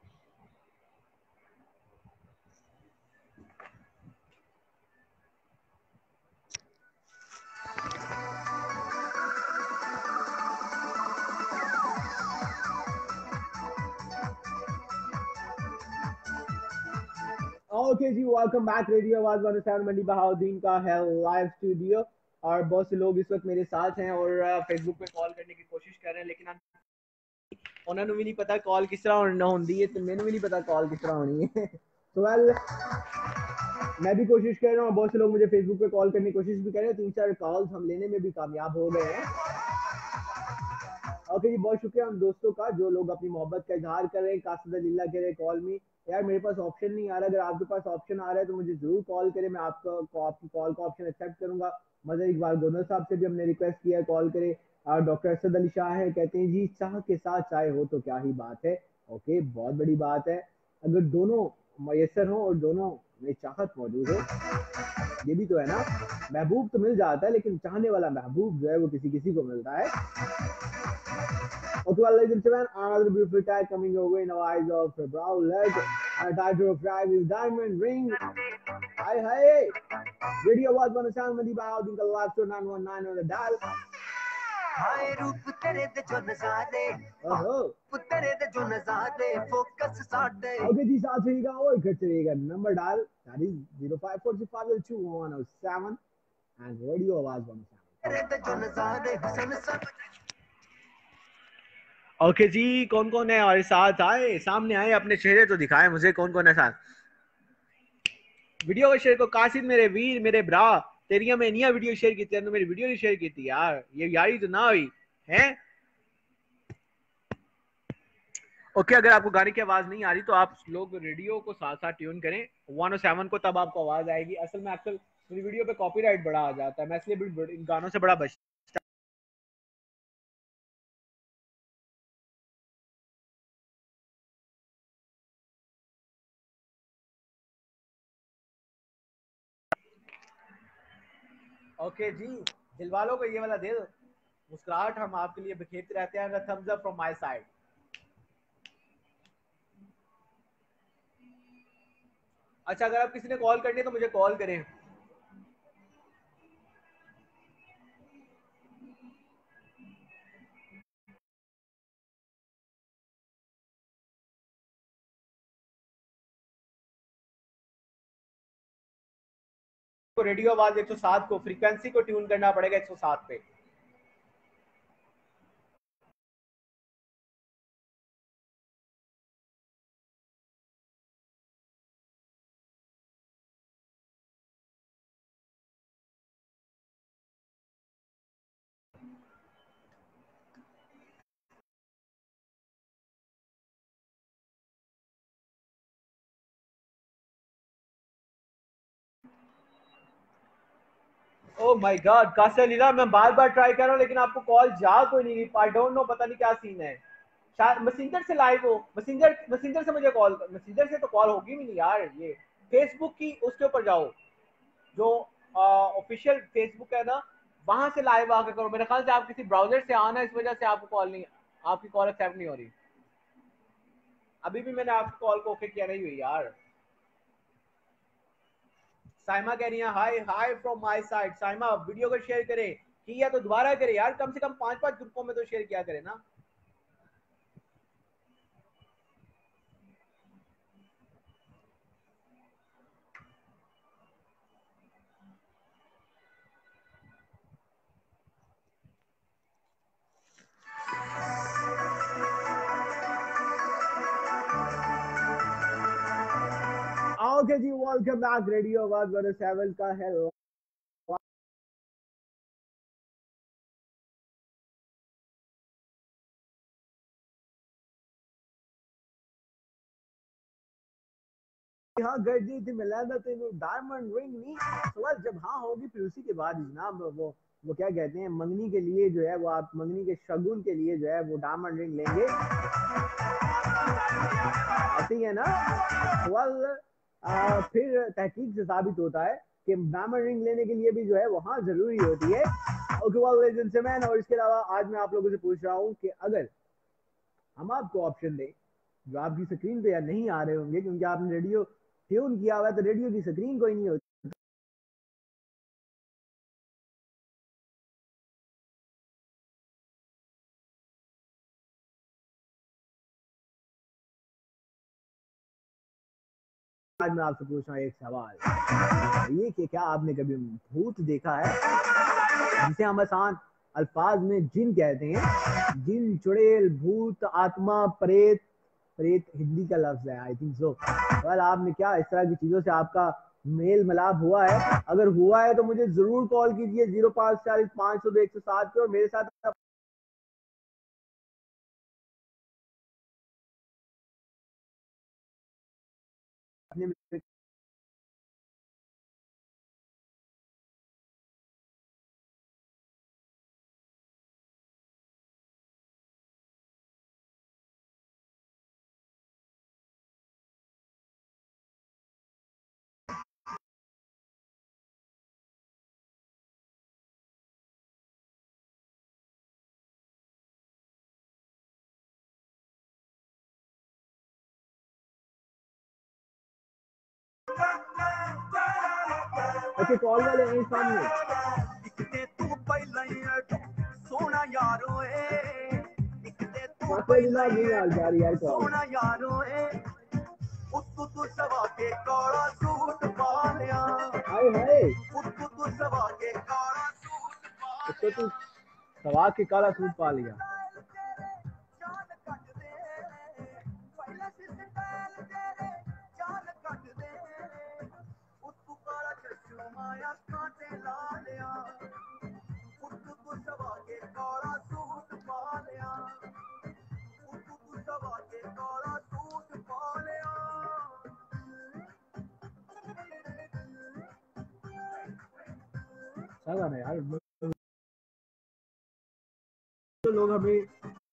ओके जी, welcome back. Radio Awaz one seven Mandi Bahauddin का है लाइव स्टूडियो, और बहुत से लोग इस वक्त मेरे साथ हैं और फेसबुक पे कॉल करने की कोशिश कर रहे हैं, लेकिन उन्होंने भी नहीं पता कॉल किस तरह होना होती है, तो मैंने भी नहीं पता कॉल किस तरह होनी है। तो वेल मैं भी कोशिश कर रहा हूँ, बहुत से लोग मुझे फेसबुक पे कॉल करने की कोशिश भी कर रहे हैं। तीन चार कॉल्स हम लेने में भी कामयाब हो गए हैं। ओके जी, बहुत शुक्रिया उन दोस्तों का जो लोग अपनी मोहब्बत का इजहार कर रहे हैं। कासिद अलील्ला कह रहे कॉल मी, यार मेरे पास ऑप्शन नहीं आ रहा, अगर आपके पास ऑप्शन आ रहा है तो मुझे जरूर कॉल करें, मैं आपका आपकी कॉल का ऑप्शन एक्सेप्ट करूंगा। मगर इकबाल गोनल साहब से भी हमने रिक्वेस्ट किया है कॉल करें। और डॉक्टर असद अली शाह है, कहते हैं जी चाह के साथ चाय हो तो क्या ही बात है। ओके, बहुत बड़ी बात है, अगर दोनों मयसर हो और दोनों में चाहत मौजूद हो, ये भी तो है ना। महबूब तो मिल जाता है लेकिन चाहने वाला महबूब जो है वो किसी किसी को मिलता है। Okay, well, ladies and gentlemen, another beautiful tag coming your way in the eyes of brow leg. And title of tag is Diamond Ring. Hi, hi. Radio was one sound with the bow in the last two nine one nine on the dial. हाय रूप तेरे ते जो नजारे ओहो, तेरे ते जो नजारे फोकस साडे ओके जी, साथ रहिएगा और घर चलिएगा। Number dial that is zero five four six five two one zero seven and radio आवाज one oh seven. तेरे ते जो नजारे हुसन सब ओके जी, कौन कौन है और साथ आए, सामने आए, अपने चेहरे तो दिखाए मुझे, कौन कौन है साथ। वीडियो को शेयर को कासिद मेरे वीर मेरे ब्रा, तेरिया में नहीं वीडियो शेयर की, तो मेरी वीडियो नहीं शेयर की थी यार, ये यारी तो ना हुई है। ओके, अगर आपको गाने की आवाज नहीं आ रही तो आप लोग रेडियो को साथ साथ ट्यून करें one oh seven को, तब आपको आवाज आएगी। असल में अक्सर मेरी वीडियो पे कॉपीराइट बड़ा आ जाता है, मैं इसलिए इन गानों से बड़ा बच। ओके जी, दिल वालों को ये वाला दिल, मुस्कुराहट हम आपके लिए बिखेरते रहते हैं। Thumbs up from my side. अच्छा, अगर आप किसी ने कॉल करनी है तो मुझे कॉल करें। तो रेडियो आवाज एक सौ सात को, फ्रीक्वेंसी को ट्यून करना पड़ेगा एक सौ सात पे। ओह माय गॉड, कासिर लीला, मैं बार बार ट्राई कर रहा हूँ लेकिन आपको कॉल जा कोई नहीं। आई डोंट नो, पता नहीं क्या सीन है। शायद मैसेंजर से लाइव हो, मैसेंजर मैसेंजर से मुझे कॉल, मैसेंजर से तो कॉल होगी भी नहीं यार। ये फेसबुक की उसके ऊपर जाओ, जो ऑफिशियल फेसबुक है ना, वहां से लाइव आकर करो। मेरे ख्याल से आप किसी ब्राउजर से आना, इस वजह से आपको कॉल नहीं, आपकी कॉल एक्सेप्ट नहीं हो रही। अभी भी मैंने आपकी कॉल को ओके किया नहीं हुई यार। साइमा कह रही है hi hi from my side. Saima, video को शेयर करें, किया तो दोबारा करें यार, कम से कम पांच पांच ग्रुपों में तो शेयर किया करें ना। ओके जी, welcome back. Radio Awaz one oh seven का है। हाँ गर्जी थी मिलादा तो डायमंड रिंग नहीं सवाल जब हाँ होगी फिर उसी के बाद जनाब वो वो क्या कहते हैं, मंगनी के लिए जो है वो, आप मंगनी के शगुन के लिए जो है वो डायमंड रिंग लेंगे, ऐसे ही है ना। सवाल फिर तहकीक से साबित होता है कि डायमंड रिंग लेने के लिए भी जो है वो हाँ जरूरी होती है। ओके वेल मैन, और इसके अलावा आज मैं आप लोगों से पूछ रहा हूँ कि अगर हम आपको ऑप्शन दें जो आपकी स्क्रीन पे या नहीं आ रहे होंगे क्योंकि आपने रेडियो ट्यून किया हुआ है, तो रेडियो की स्क्रीन कोई नहीं होती। आज मैं आपसे पूछ रहा हूँ एक सवाल, ये कि क्या आपने कभी भूत देखा है, जिसे हम आसान अल्फाज में जिन कहते हैं। जिन, चुड़ैल, भूत, आत्मा, प्रेत। प्रेत हिंदी का लफ्ज है आई थिंक सो। वेल, आपने क्या इस तरह की चीजों से आपका मेल मिलाप हुआ है? अगर हुआ है तो मुझे जरूर कॉल कीजिए जीरो पाँच चालीस पाँच सौ दो एक सौ सात पे, और मेरे साथ अच्छा कॉल वाले हैं सामने। नहीं यार यार यार कॉल हाय हाय उसको तू सवा के काला सूट पा लिया। अच्छा गाना यार, तो लोग हमें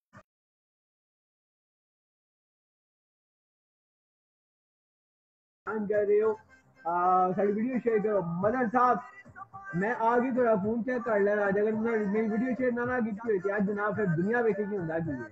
कर रहे हो, सारी वीडियो शेयर करो। मदर साहब मैं आगे थोड़ा फोन चेक कर ले आज, अगर मेरी वीडियो शेयर ना ना की होती आज जनाब फिर दुनिया देखेगी होंगे की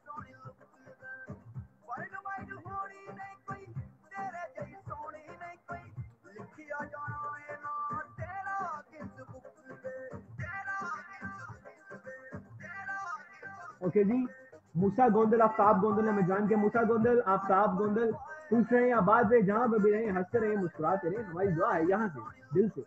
ओके जी। मूसा गोंदल आफ्ताब गोंदल हमें जान के, मूसा गोंदल आफ्ताब गोंदल खुश रहे आबाद रहे जहां पर भी रहे, हंसते रहे मुस्कुराते रहे, हमारी दुआ है यहाँ से दिल से।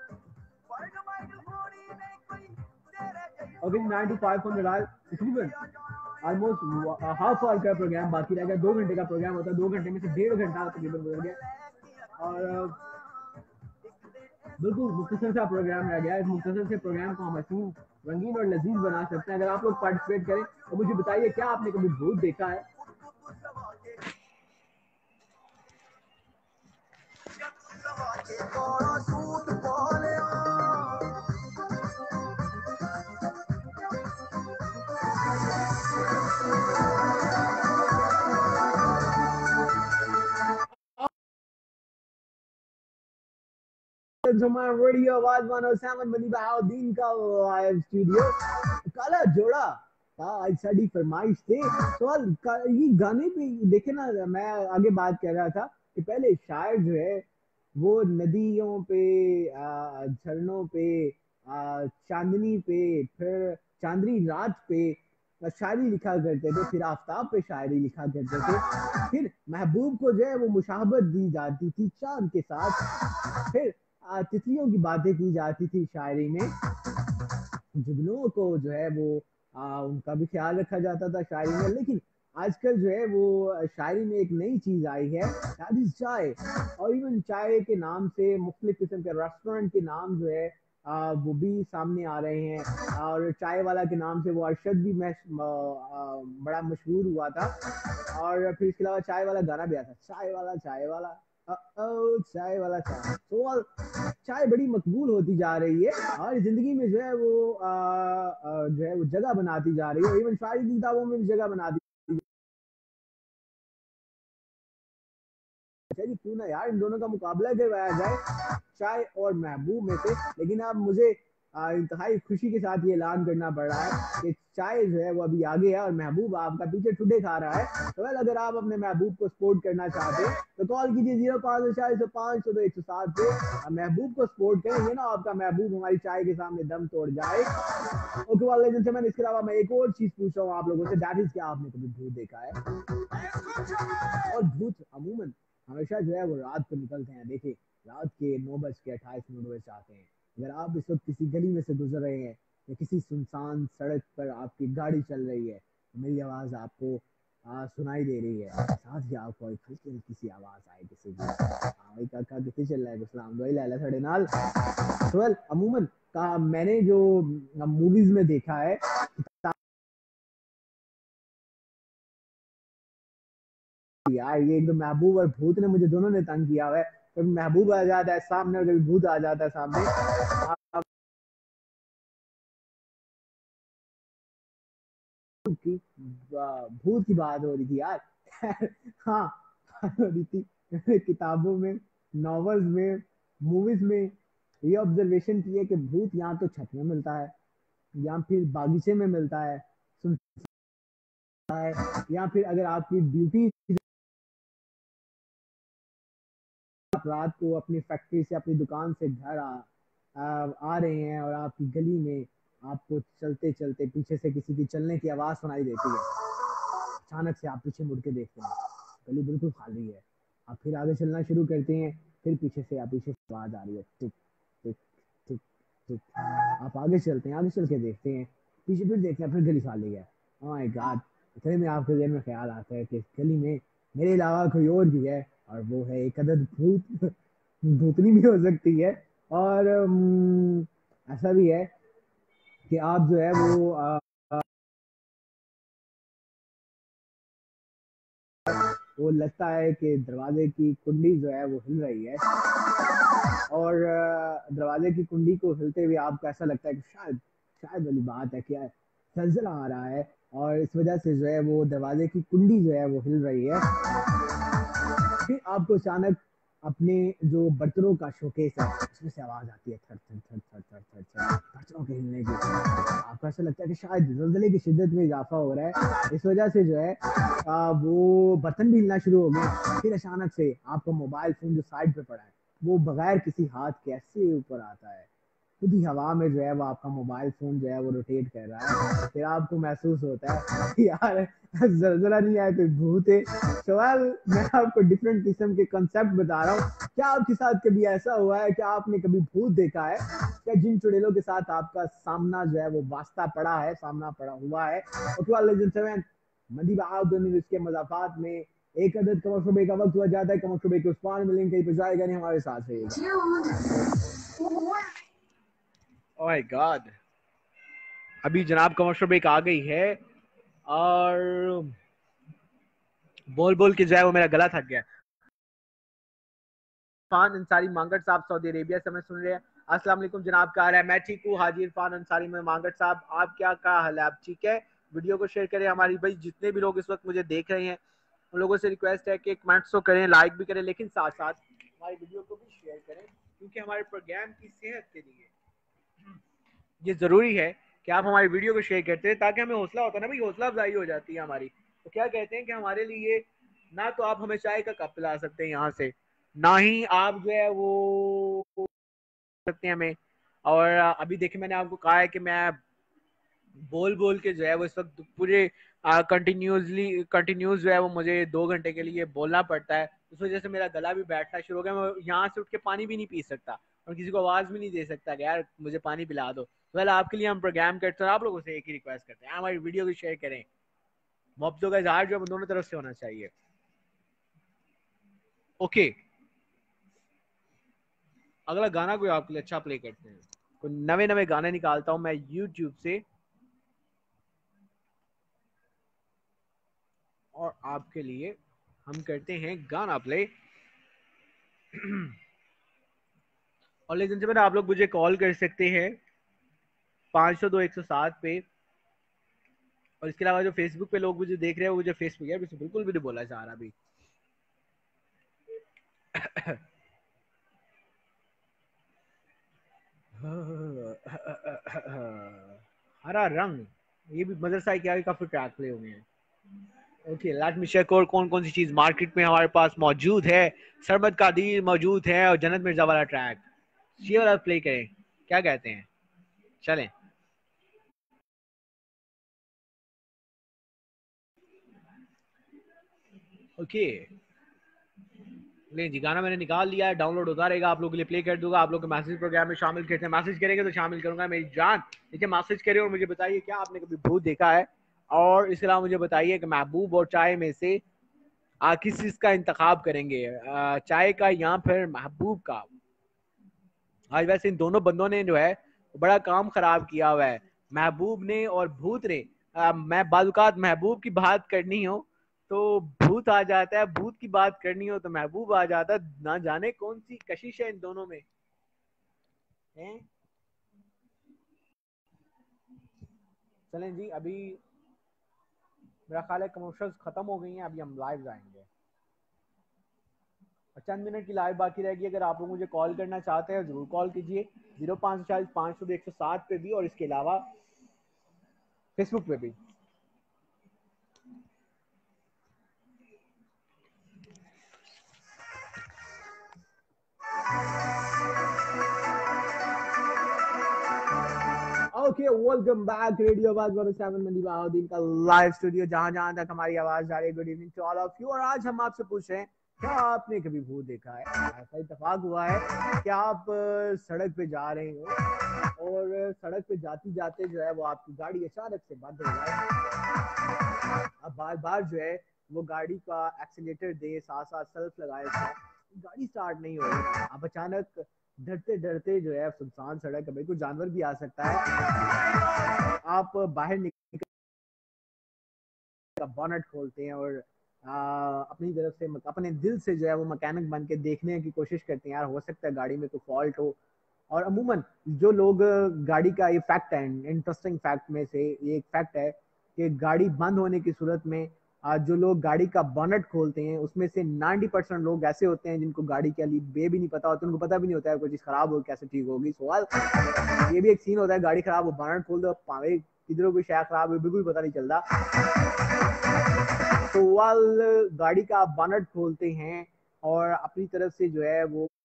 Okay nine two five on the dial, तकरीबन ऑलमोस्ट हाफ आवर का प्रोग्राम बाकी रह गया। दो घंटे का प्रोग्राम होता है, दो घंटे में से डेढ़ घंटा तकरीबन गुजर गया और बिल्कुल मुख्तसर सा प्रोग्राम रह गया। इस मुख्तसर से प्रोग्राम को हम हसीन रंगीन और लजीज बना सकते हैं अगर आप लोग पार्टिसिपेट करें। और मुझे बताइए क्या आपने कभी भूत देखा है? रेडियो आवाज मानो सैमन बनी बहाउद्दीन का लाइव स्टूडियो काला जोड़ा आज साड़ी फरमाइश थे सवाल ये गाने पे देखे ना। मैं आगे बात कर रहा था कि पहले शायर जो है वो नदियों पे, झरनों पे, चांदनी पे, फिर चांदनी रात पे शायरी लिखा करते थे, फिर आफ्ताब पे शायरी लिखा करते थे, फिर महबूब को जो है वो मुशाहबत दी जाती थी चांद के साथ, फिर तितलियों की बातें की जाती थी शायरी में, जुगनुओं को जो है वो आ, उनका भी ख्याल रखा जाता था शायरी में। लेकिन आजकल जो है वो शायरी में एक नई चीज़ आई है, दैट इज चाय। और इवन चाय के नाम से मुख्तलिफ किस्म के रेस्टोरेंट के नाम जो है आ, वो भी सामने आ रहे हैं और चाय वाला के नाम से वो अरशद भी मैश, आ, आ, बड़ा मशहूर हुआ था। और फिर इसके अलावा चाय वाला गाना भी आता, चाय वाला चाय वाला अ, ओ, चाय वाला चाय। तो चाय बड़ी मकबूल होती जा रही है और जिंदगी में जो है वो आ, आ, जो है वो जगह बनाती जा रही है, इवन शायरी की किताबों में भी जगह बनाती। चलिए क्यों ना यार इन दोनों का मुकाबला करवाया जाए, चाय और महबूब में से। लेकिन अब मुझे इंतहाई खुशी के साथ ये ऐलान करना पड़ रहा है कि चाय जो है वो अभी आगे है और महबूब आपका पीछे टुडे खा रहा है। तो वेल अगर आप अपने महबूब को सपोर्ट करना चाहते हैं तो कॉल कीजिए जीरो पाँच सौ चालीस पाँच सौ दो एक सौ सात पे, महबूब को सपोर्ट करेंगे ना आपका महबूब हमारी चाय के सामने दम तोड़ जाए। ओके वाले दिन से मैंने इसके अलावा मैं एक और चीज पूछ रहा हूँ आप लोगों से, दैट इज क्या आपने कभी भूत देखा है? और भूत अमूमन हमेशा जो है वो रात को निकलते हैं। देखिए रात के नौ बज के अट्ठाईस मिनट बजे आते हैं। अगर आप इस वक्त किसी गली में से गुजर रहे हैं या किसी सुनसान सड़क पर आपकी गाड़ी चल रही है तो मेरी आवाज़ आपको आ, सुनाई दे रही है, साथ ही आपको एक हल्की हल्की सी आवाज़ आए किसी की, हाँ भाई काका कितने चल रहा है गुस्लाम दो लाला साढ़े नाल। तो अमूमन का मैंने जो मूवीज में देखा है यार, ये एक तो महबूब और भूत ने मुझे दोनों ने तंग किया हुआ है। कभी महबूब आ जाता है सामने और कभी भूत आ जाता है सामने। आप की भूत की बात हो रही थी यार। हाँ, बात हो रही थी किताबों में, नॉवेल्स में, मूवीज में ये ऑब्जर्वेशन की है कि भूत यहाँ तो छत में मिलता है, या फिर बागीचे में मिलता है, सुनता है, या फिर अगर आपकी ड्यूटी रात को अपनी फैक्ट्री से अपनी दुकान से घर आ, आ, आ रहे हैं और आपकी गली में आपको चलते चलते पीछे से किसी की चलने की आवाज सुनाई देती है। अचानक से आप पीछे मुड़ के देखते हैं, गली बिल्कुल खाली है। आप फिर आगे चलना शुरू करते हैं, फिर पीछे से आप पीछे से आवाज आ रही है, टिक टिक टिक टिक। आप आगे चलते हैं, आगे चल के देखते हैं, पीछे फिर देखते हैं, फिर गली खाली है। Oh my God! इतने में आपके दिल में ख्याल आता है कि इस गली में मेरे अलावा कोई और भी है, और वो है एक अदद भूत। भूतनी भी हो सकती है, और um, ऐसा भी है कि आप जो है वो आ, वो लगता है कि दरवाजे की कुंडी जो है वो हिल रही है, और दरवाजे की कुंडी को हिलते हुए आपको ऐसा लगता है कि शायद शायद वाली बात है, क्या जलजला आ रहा है, और इस वजह से जो है वो दरवाजे की कुंडी जो है वो हिल रही है। फिर आपको अचानक अपने जो बर्तनों का शोकेस है उसमें से आवाज आती है, थर थर थर थर थर थर थर बर्तनों के हिलने की। आपको ऐसा लगता है कि शायद जल्जले की शिद्दत में इजाफा हो रहा है, इस वजह से जो है आ, वो बर्तन भी हिलना शुरू हो गए। फिर अचानक से आपका मोबाइल फोन जो साइड पे पड़ा है वो बगैर किसी हाथ के ऐसे ऊपर आता है, खुद ही हवा में जो है वो आपका मोबाइल फोन जो है वो रोटेट कर रहा है। फिर आपको महसूस होता है यार जल्जला नहीं आया, कोई भूत है। सवाल मैं आपको डिफरेंट किस्म के कंसेप्ट बता रहा हूँ। क्या आपके साथ कभी ऐसा हुआ है कि आपने कभी भूत देखा है? क्या जिन चुड़ैलों के साथ आपका सामना जो है वो वास्ता पड़ा है, सामना पड़ा हुआ है? मदीब आप दोनों इसके मजाफात में एक अदद कमर सुबह का वक्त हुआ जाता है, कमर सुबह के उस पार मिलेंगे, कहीं पे जाएगा नहीं, हमारे साथ रहेगा। Oh my God! अभी जनाब कमर्शियल ब्रेक आ गई है, और बोल बोल के जो है वो मेरा गला थक गया। इरफान अंसारी मांगट साहब सऊदी अरेबिया से हमें सुन रहे हैं। अस्सलाम वालेकुम जनाब, क्या हाल है? मैं ठीक हूँ हाजी इरफान अंसारी में मांगट साहब, आप क्या क्या हाल है? आप ठीक है? वीडियो को शेयर करें। हमारी भाई जितने भी लोग इस वक्त मुझे देख रहे हैं उन लोगों से रिक्वेस्ट है कि कमेंट्स तो करें, लाइक भी करें, लेकिन साथ साथ हमारी वीडियो को भी शेयर करें, क्योंकि हमारे प्रोग्राम की सेहत के लिए ये जरूरी है कि आप हमारी वीडियो को शेयर करते हैं, ताकि हमें हौसला होता है ना भाई, हौसला अफजाई हो जाती है हमारी। तो क्या कहते हैं कि हमारे लिए ना तो आप हमें चाय का कप पिला सकते हैं यहाँ से, ना ही आप जो है वो सकते हैं हमें। और अभी देखिए मैंने आपको कहा है कि मैं बोल बोल के जो है वो इस वक्त पूरे कंटिन्यूसली कंटिन्यूस जो है वो मुझे दो घंटे के लिए बोलना पड़ता है। इस वजह से मेरा गला भी बैठना शुरू हो गया। मैं यहाँ से उठ के पानी भी नहीं पी सकता और किसी को आवाज भी नहीं दे सकता कि यार मुझे पानी पिला दो। वेल आपके लिए हम प्रोग्राम करते हैं, आप लोगों से एक ही रिक्वेस्ट करते हैं, हमारी वीडियो को शेयर करें। मोहब्बतों का इजहार जो है दोनों तरफ से होना चाहिए। ओके, अगला गाना कोई आपके लिए अच्छा प्ले करते हैं। कोई नवे नवे गाने निकालता हूं मैं यूट्यूब से और आपके लिए हम करते हैं गाना प्ले। और लेकिन से आप लोग मुझे कॉल कर सकते हैं पाँच सौ दो एक सौ सात पे, और इसके अलावा जो फेसबुक पे लोग मुझे देख रहे हैं वो मुझे फेसबुक है बिल्कुल भी नहीं बोला जा रहा अभी। हरा रंग, ये भी मदरसा क्या काफी ट्रैक प्ले हुए हैं। ओके, लेट मी चेक और कौन कौन सी चीज मार्केट में हमारे पास मौजूद है। सरमद कादिर मौजूद है और जन्नत मिर्जा वाला ट्रैक, ये वाला प्ले करें, क्या कहते हैं? चलें। ओके ले जी, गाना मैंने निकाल लिया है, डाउनलोड होता रहेगा, आप लोगों के लिए प्ले कर दूंगा। आप लोग को मैसेज प्रोग्राम में शामिल करते हैं, मैसेज करेंगे तो शामिल करूंगा मेरी जान। देखिए मैसेज करें और मुझे बताइए क्या आपने कभी भूत देखा है, और इसके अलावा मुझे बताइए कि महबूब और चाय में से आ, किस चीज का इंतखाब करेंगे, आ, चाय का या फिर महबूब का। आज वैसे इन दोनों बंदों ने जो है बड़ा काम खराब किया हुआ है, महबूब ने और भूत ने। आ, मैं बालूकात महबूब की बात करनी हो तो भूत आ जाता है, भूत की बात करनी हो तो महबूब आ जाता है। ना जाने कौन सी कशिश है इन दोनों में हैं। चलें जी, अभी मेरा ख्याल है कमर्शियल्स खत्म हो गई हैं, अभी हम लाइव जाएंगे और चंद मिनट की लाइव बाकी रहेगी। अगर आप लोग मुझे कॉल करना चाहते हैं जरूर कॉल कीजिए, जीरो पाँच सौ चालीस पाँच सौ एक सौ सात पे भी, और इसके अलावा फेसबुक पे भी। Okay, welcome back radio Awaz one seven Mandi Bahauddin का लाइव स्टूडियो, जहां जहां तक हमारी आवाज जा रही है। Good evening to all of you. और आज हम आपसे पूछ रहे हैं, क्या आपने कभी भूत देखा है? ऐसा इत्तेफाक हुआ है कि आप अ, सड़क पे जा रहे हो और सड़क पे जाती जाते जो है वो आपकी गाड़ी अचानक से बंद हो जाए। अब बार बार जो है वो गाड़ी का एक्सीलेटर दे, साथ साथ सेल्फ लगाए, गाड़ी स्टार्ट नहीं हो रही। अब अचानक डरते डरते जो है सुनसान सड़क है, भाई कोई जानवर भी आ सकता है, आप बाहर निकल बॉनेट खोलते हैं और आ, अपनी तरफ से अपने दिल से जो है वो मैकेनिक बन के देखने की कोशिश करते हैं, यार हो सकता है गाड़ी में कोई फॉल्ट हो। और अमूमन जो लोग गाड़ी का, ये फैक्ट है, इंटरेस्टिंग फैक्ट में से ये एक फैक्ट है कि गाड़ी बंद होने की सूरत में आज जो लोग गाड़ी का बॉनेट खोलते हैं उसमें से नब्बे परसेंट लोग ऐसे होते हैं जिनको गाड़ी के लिए बे भी नहीं पता होता, उनको पता भी नहीं होता है कोई चीज खराब हो कैसे ठीक होगी। सवाल ये भी एक सीन होता है, गाड़ी खराब हो, बॉनेट खोल दो, पावे किधर कोई शायद खराब हो, बिल्कुल पता नहीं चलता। सवाल गाड़ी का आप बॉनेट खोलते हैं और अपनी तरफ से जो है वो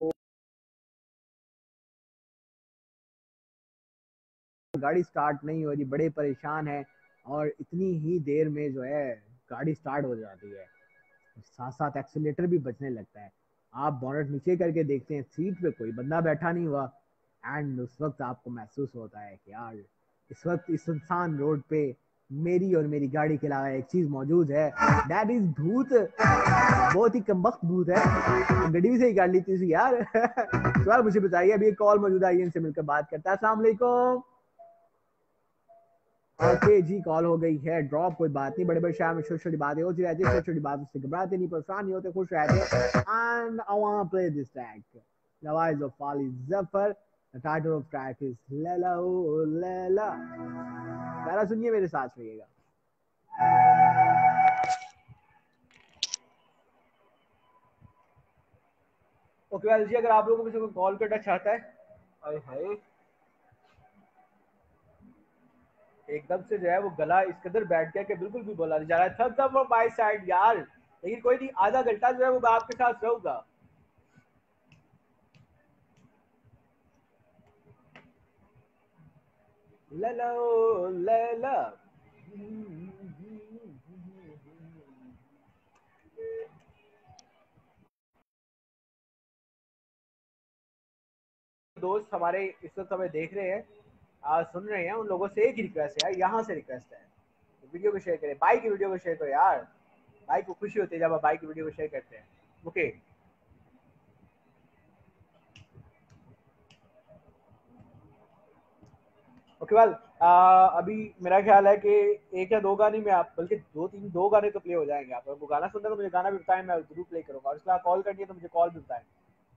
गाड़ी स्टार्ट नहीं हो रही, बड़े परेशान है, और इतनी ही देर में जो है गाड़ी स्टार्ट हो जाती है, साथ साथ एक्सीलेटर भी बचने लगता है। आप बॉनेट नीचे करके देखते हैं, सीट पे कोई बंदा बैठा नहीं हुआ, एंड उस वक्त आपको महसूस होता है कि यार इस वक्त इस सुनसान रोड पे मेरी और मेरी गाड़ी के अलावा एक चीज मौजूद है, दैट इज भूत। बहुत ही कमबख्त भूत है, तो गड्डी भी सही कर ली थी यार। तो यार मुझे बताइए, अभी एक कॉल मौजूद है, इनसे मिलकर बात करता है। अस्सलाम वालेकुम। ओके जी, कॉल हो गई है ड्रॉप, कोई बात नहीं, बड़े बड़े शहर में छोटी छोटी बातें होती रहती है, छोटी छोटी बातों से घबराते नहीं, परेशान नहीं होते, खुश रहते। And I want to play this track, the voice of Fali Zafar, the title of track is Laila o Laila. पहला सुनिए, मेरे साथ रहिएगा। ओके वेल जी, अगर आप लोगों में से कोई कॉल करना चाहता है, हाय हाय एकदम से जो है वो गला इस कदर बैठ गया कि बिल्कुल भी बोला नहीं जा रहा। Thumbs up from my side यार, लेकिन कोई नहीं, आधा घंटा जो है वो मैं आपके साथ रहूंगा। लैला ओ लैला। दोस्त हमारे इस वक्त हमें देख रहे हैं, आज सुन रहे हैं, उन लोगों से एक ही रिक्वेस्ट है यार, यहाँ से रिक्वेस्ट है, वीडियो को शेयर करें, बाइक की वीडियो को शेयर करो यार, बाइक को खुशी होती है जब आप बाइक की वीडियो को शेयर करते हैं। ओके ओके वेल, अभी मेरा ख्याल है कि एक या दो गाने में आप, बल्कि दो तीन दो गाने तो प्ले हो जाएंगे। आप वो गाना सुनते तो मुझे गाना भी बताएं, मैं जरूर प्ले करूंगा, और इसके अलावा कॉल करनी है तो मुझे कॉल भी बताएं।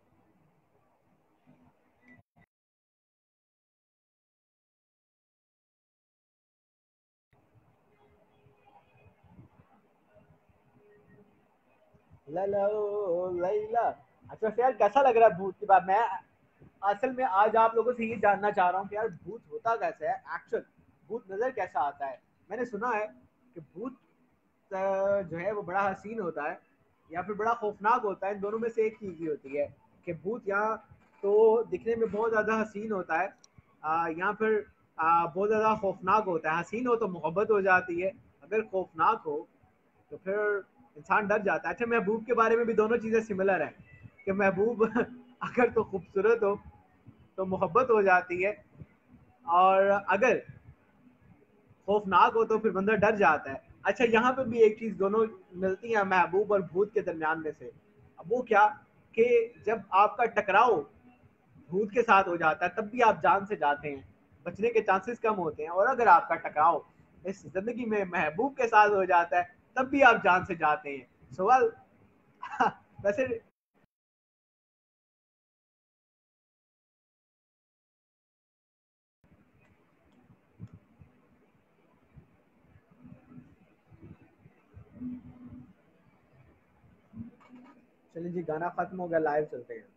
लैला ओ लैला। अच्छा फिर यार कैसा लग रहा है भूत की बात? मैं असल में आज आप लोगों से ये जानना चाह रहा हूँ कि यार भूत होता कैसा है, एक्चुअल भूत नजर कैसा आता है। मैंने सुना है कि भूत अ, जो है वो बड़ा हसीन होता है या फिर बड़ा खौफनाक होता है, इन दोनों में से एक चीज ही होती है कि भूत यहाँ तो दिखने में बहुत ज्यादा हसीन होता है, अ, यहाँ फिर अ, बहुत ज्यादा खौफनाक होता है। हसीन हो तो मोहब्बत हो जाती है, अगर खौफनाक हो तो फिर इंसान डर जाता है। अच्छा, महबूब के बारे में भी दोनों चीज़ें सिमिलर हैं कि महबूब अगर तो खूबसूरत हो तो मोहब्बत हो जाती है, और अगर खौफनाक हो तो फिर बंदा डर जाता है। अच्छा, यहाँ पे भी एक चीज़ दोनों मिलती है महबूब और भूत के दरमियान में से। अब वो क्या कि जब आपका टकराव भूत के साथ हो जाता है तब भी आप जान से जाते हैं, बचने के चांसेस कम होते हैं, और अगर आपका टकराव इस जिंदगी में महबूब के साथ हो जाता है तब भी आप जान से जाते हैं। सवाल वैसे चलिए जी, गाना खत्म हो गया, लाइव चलते हैं।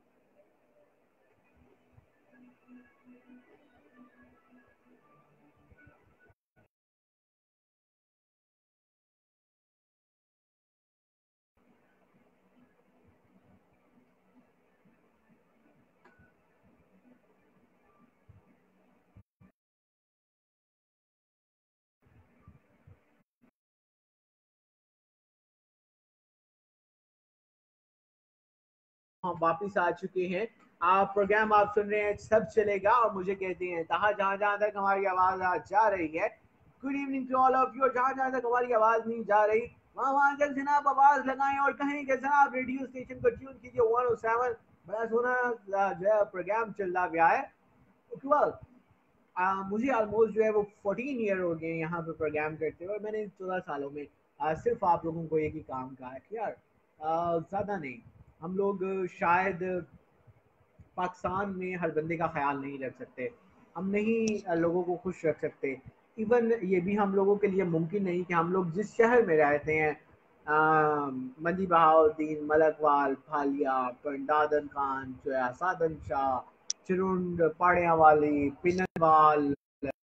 हम वापिस आ चुके हैं। आप प्रोग्राम आप सुन रहे हैं सब चलेगा, और मुझे कहते हैं जहां जहां जहां तक हमारी आवाज आज जा रही है, good evening to all of you. जहां जहां तक हमारी आवाज नहीं जा रही, वहां वहां तक जनाब आवाज लगाएं और कहें कि जनाब रेडियो स्टेशन को ट्यून कीजिए वन ओ सेवन। बड़ा सोना जो है प्रोग्राम चल रहा गया है। ट्वेल्व आ, मुझे ऑलमोस्ट जो है वो फोर्टीन ईयर हो गए यहाँ पे प्रोग्राम करते हुए, और मैंने चौदह सालों में आ, सिर्फ आप लोगों को एक ही काम कहा है कि यार आ, ज़्यादा नहीं, हम लोग शायद पाकिस्तान में हर बंदे का ख्याल नहीं रख सकते, हम नहीं लोगों को खुश रख सकते। इवन ये भी हम लोगों के लिए मुमकिन नहीं कि हम लोग जिस शहर में रहते हैं, मंदी बहाउद्दीन, मलकवाल, भालिया, दादन खान, जो है सादन शाह, चिरुंड, पाड़ियाँ वाली, पिनवाल,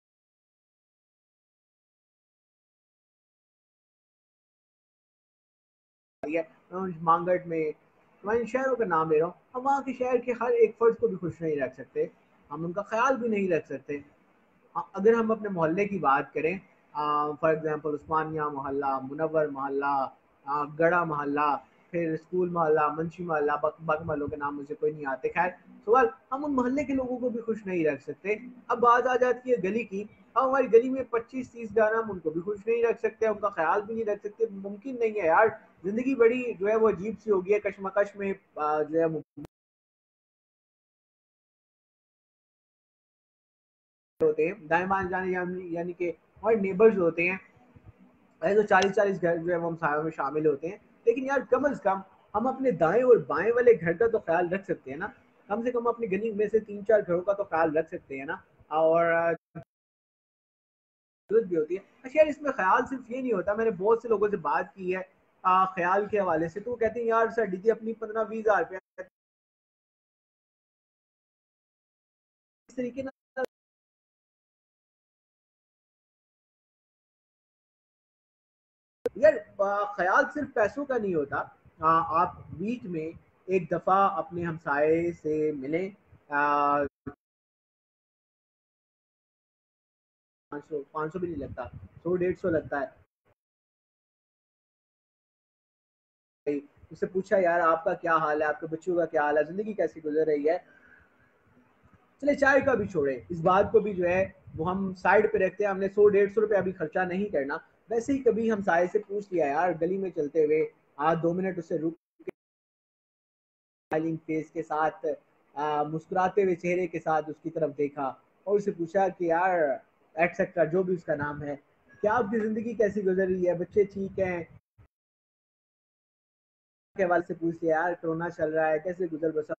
मांगट में, मैं इन शहरों का नाम ले रहा हूँ, हम वहाँ के शहर के हर एक फर्द को भी खुश नहीं रख सकते, हम उनका ख्याल भी नहीं रख सकते। अगर हम अपने मोहल्ले की बात करें, फॉर एग्जांपल उस्मानिया मोहल्ला, मुनव्वर मोहल्ला, गड़ा मोहल्ला, फिर स्कूल मोहल्ला, मुंशी मोहल्ला, बाकी मोहल्लों के नाम मुझे कोई नहीं आते। खैर सवाल, हम उन मोहल्ले के लोगों को भी खुश नहीं रख सकते। अब बात आ जाती है गली की, हम हमारी गली में पच्चीस तीस घर, हम उनको भी खुश नहीं रख सकते, उनका ख्याल भी नहीं रख सकते, मुमकिन नहीं है यार। जिंदगी बड़ी जो है वो अजीब सी हो गई है, कशमकश में जो है होते हैं दाएं बाएं जाने, यानी कि हमारे नेबर्स होते हैं, ऐसे तो चालीस चालीस घर जो है वो हम सायों में शामिल होते हैं। लेकिन यार कम अज कम हम अपने दाएं और बाएं वाले घर का तो ख्याल रख सकते हैं ना, कम से कम अपनी गली में से तीन चार घरों का तो ख्याल रख सकते हैं ना। और जरूरत भी होती है। अच्छा यार, इसमें ख्याल सिर्फ ये नहीं होता, मैंने बहुत से लोगों से बात की है आ, ख्याल के हवाले से, तो वो कहते हैं यार साडी दी अपनी पंद्रह बीस हजार रुपया इस तरीके ना, यार ख्याल सिर्फ पैसों का नहीं होता। आ, आप वीक में एक दफा अपने हमसाए से मिलें, पाँच सौ पाँच सौ भी नहीं लगता, सौ डेढ़ सौ लगता है। उससे पूछा यार आपका क्या हाल है, आपके बच्चों का क्या हाल है, जिंदगी कैसी गुजर रही है। चले चाय का भी छोड़े, इस बात को भी जो है वो हम साइड पे रखते हैं, हमने सौ डेढ़ सौ रुपया अभी खर्चा नहीं करना। वैसे ही कभी हम साय से पूछ लिया यार गली में चलते हुए, आज दो मिनट उससे रुक स्माइलिंग फेस के साथ, आ, मुस्कुराते हुए चेहरे के साथ उसकी तरफ देखा और उससे पूछा कि यार एटसेट्रा जो भी उसका नाम है, क्या आपकी जिंदगी कैसी गुजर रही है, बच्चे ठीक हैं, के हवाले से पूछ लिया यार कोरोना चल रहा है कैसे गुजर बसर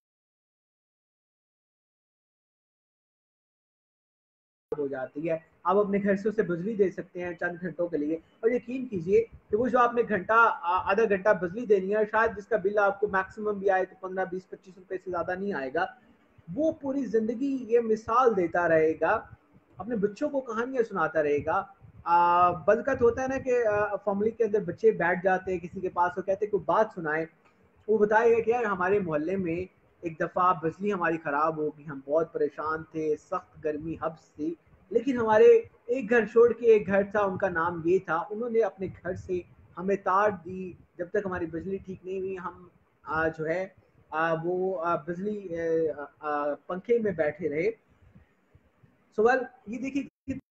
हो जाती है। आप अपने घर से उसे बिजली दे सकते हैं चंद घंटों के लिए, और यकीन कीजिए कि वो जो आपने घंटा आधा घंटा बिजली देनी है, शायद जिसका बिल आपको मैक्सिमम भी आए तो पंद्रह बीस पच्चीस रुपए से ज्यादा नहीं आएगा, वो पूरी जिंदगी ये मिसाल देता रहेगा, अपने बच्चों को कहानियां सुनाता रहेगा। बदकत होता है ना कि फैमिली के अंदर बच्चे बैठ जाते हैं किसी के पास, वो कहते हैं कोई बात सुनाए, वो बताएगा कि यार हमारे मोहल्ले में एक दफ़ा बिजली हमारी ख़राब हो गई, हम बहुत परेशान थे, सख्त गर्मी हब्स थी, लेकिन हमारे एक घर छोड़ के एक घर था, उनका नाम ये था, उन्होंने अपने घर से हमें तार दी, जब तक हमारी बिजली ठीक नहीं हुई हम आ, जो है आ, वो आ, बिजली आ, आ, पंखे में बैठे रहे। सवाल ये देखिए,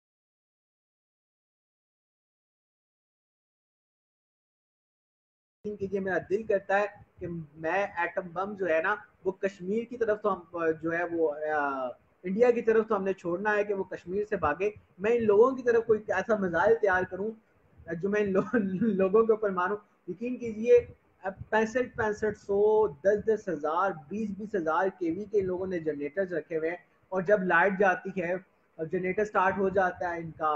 कीजिए मेरा दिल करता है कि मैं एटम बम जो है ना वो कश्मीर की तरफ तो हम जो है वो आ, इंडिया की तरफ तो हमने छोड़ना है कि वो कश्मीर से भागे, मैं इन लोगों की तरफ कोई ऐसा मिसाइल तैयार करूं जो मैं लो, लोगों के ऊपर मानूं, यकीन कीजिए पैंसठ पैंसठ सौ दस दस हजार बीस बीस हजार केवी के लोगों ने जनरेटर्स रखे हुए हैं, और जब लाइट जाती है और जनरेटर स्टार्ट हो जाता है इनका,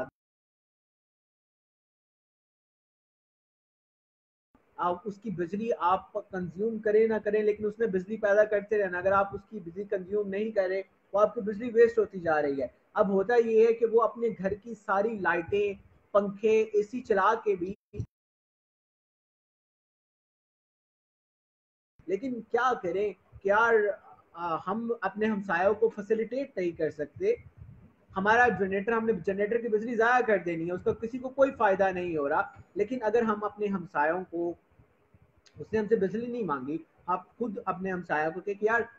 आप उसकी बिजली आप कंज्यूम करें ना करें, लेकिन उसने बिजली पैदा करते रहना। अगर आप उसकी बिजली कंज्यूम नहीं करें तो आपकी बिजली वेस्ट होती जा रही है। अब होता ये है कि वो अपने घर की सारी लाइटें, पंखे, एसी चला के भी, लेकिन क्या करें कि यार आ, हम अपने हमसायों को फैसिलिटेट नहीं कर सकते। हमारा जनरेटर, हमने जनरेटर की बिजली ज़ाया कर देनी है, उसका किसी को कोई फ़ायदा नहीं हो रहा। लेकिन अगर हम अपने हमसायों को, उसने हमसे बिजली नहीं मांगी, आप खुद अपने हमसायों को कि यार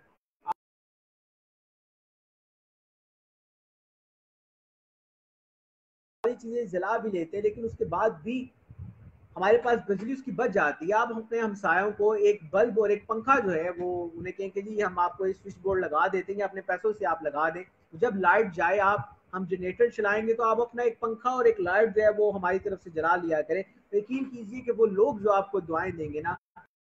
सारी चीज़ें जला भी लेते हैं, लेकिन उसके बाद भी हमारे पास बिजली उसकी बच जाती है। आप अपने हमसायों को एक बल्ब और एक पंखा जो है वो उन्हें कहें कि जी हम आपको इस स्विच बोर्ड लगा देते हैं, अपने पैसों से आप लगा दें, तो जब लाइट जाए आप हम जनरेटर चलाएंगे तो आप अपना एक पंखा और एक लाइट जो है वो हमारी तरफ से जला लिया करें। तो यकीन कीजिए कि वो लोग जो आपको दुआएं देंगे ना,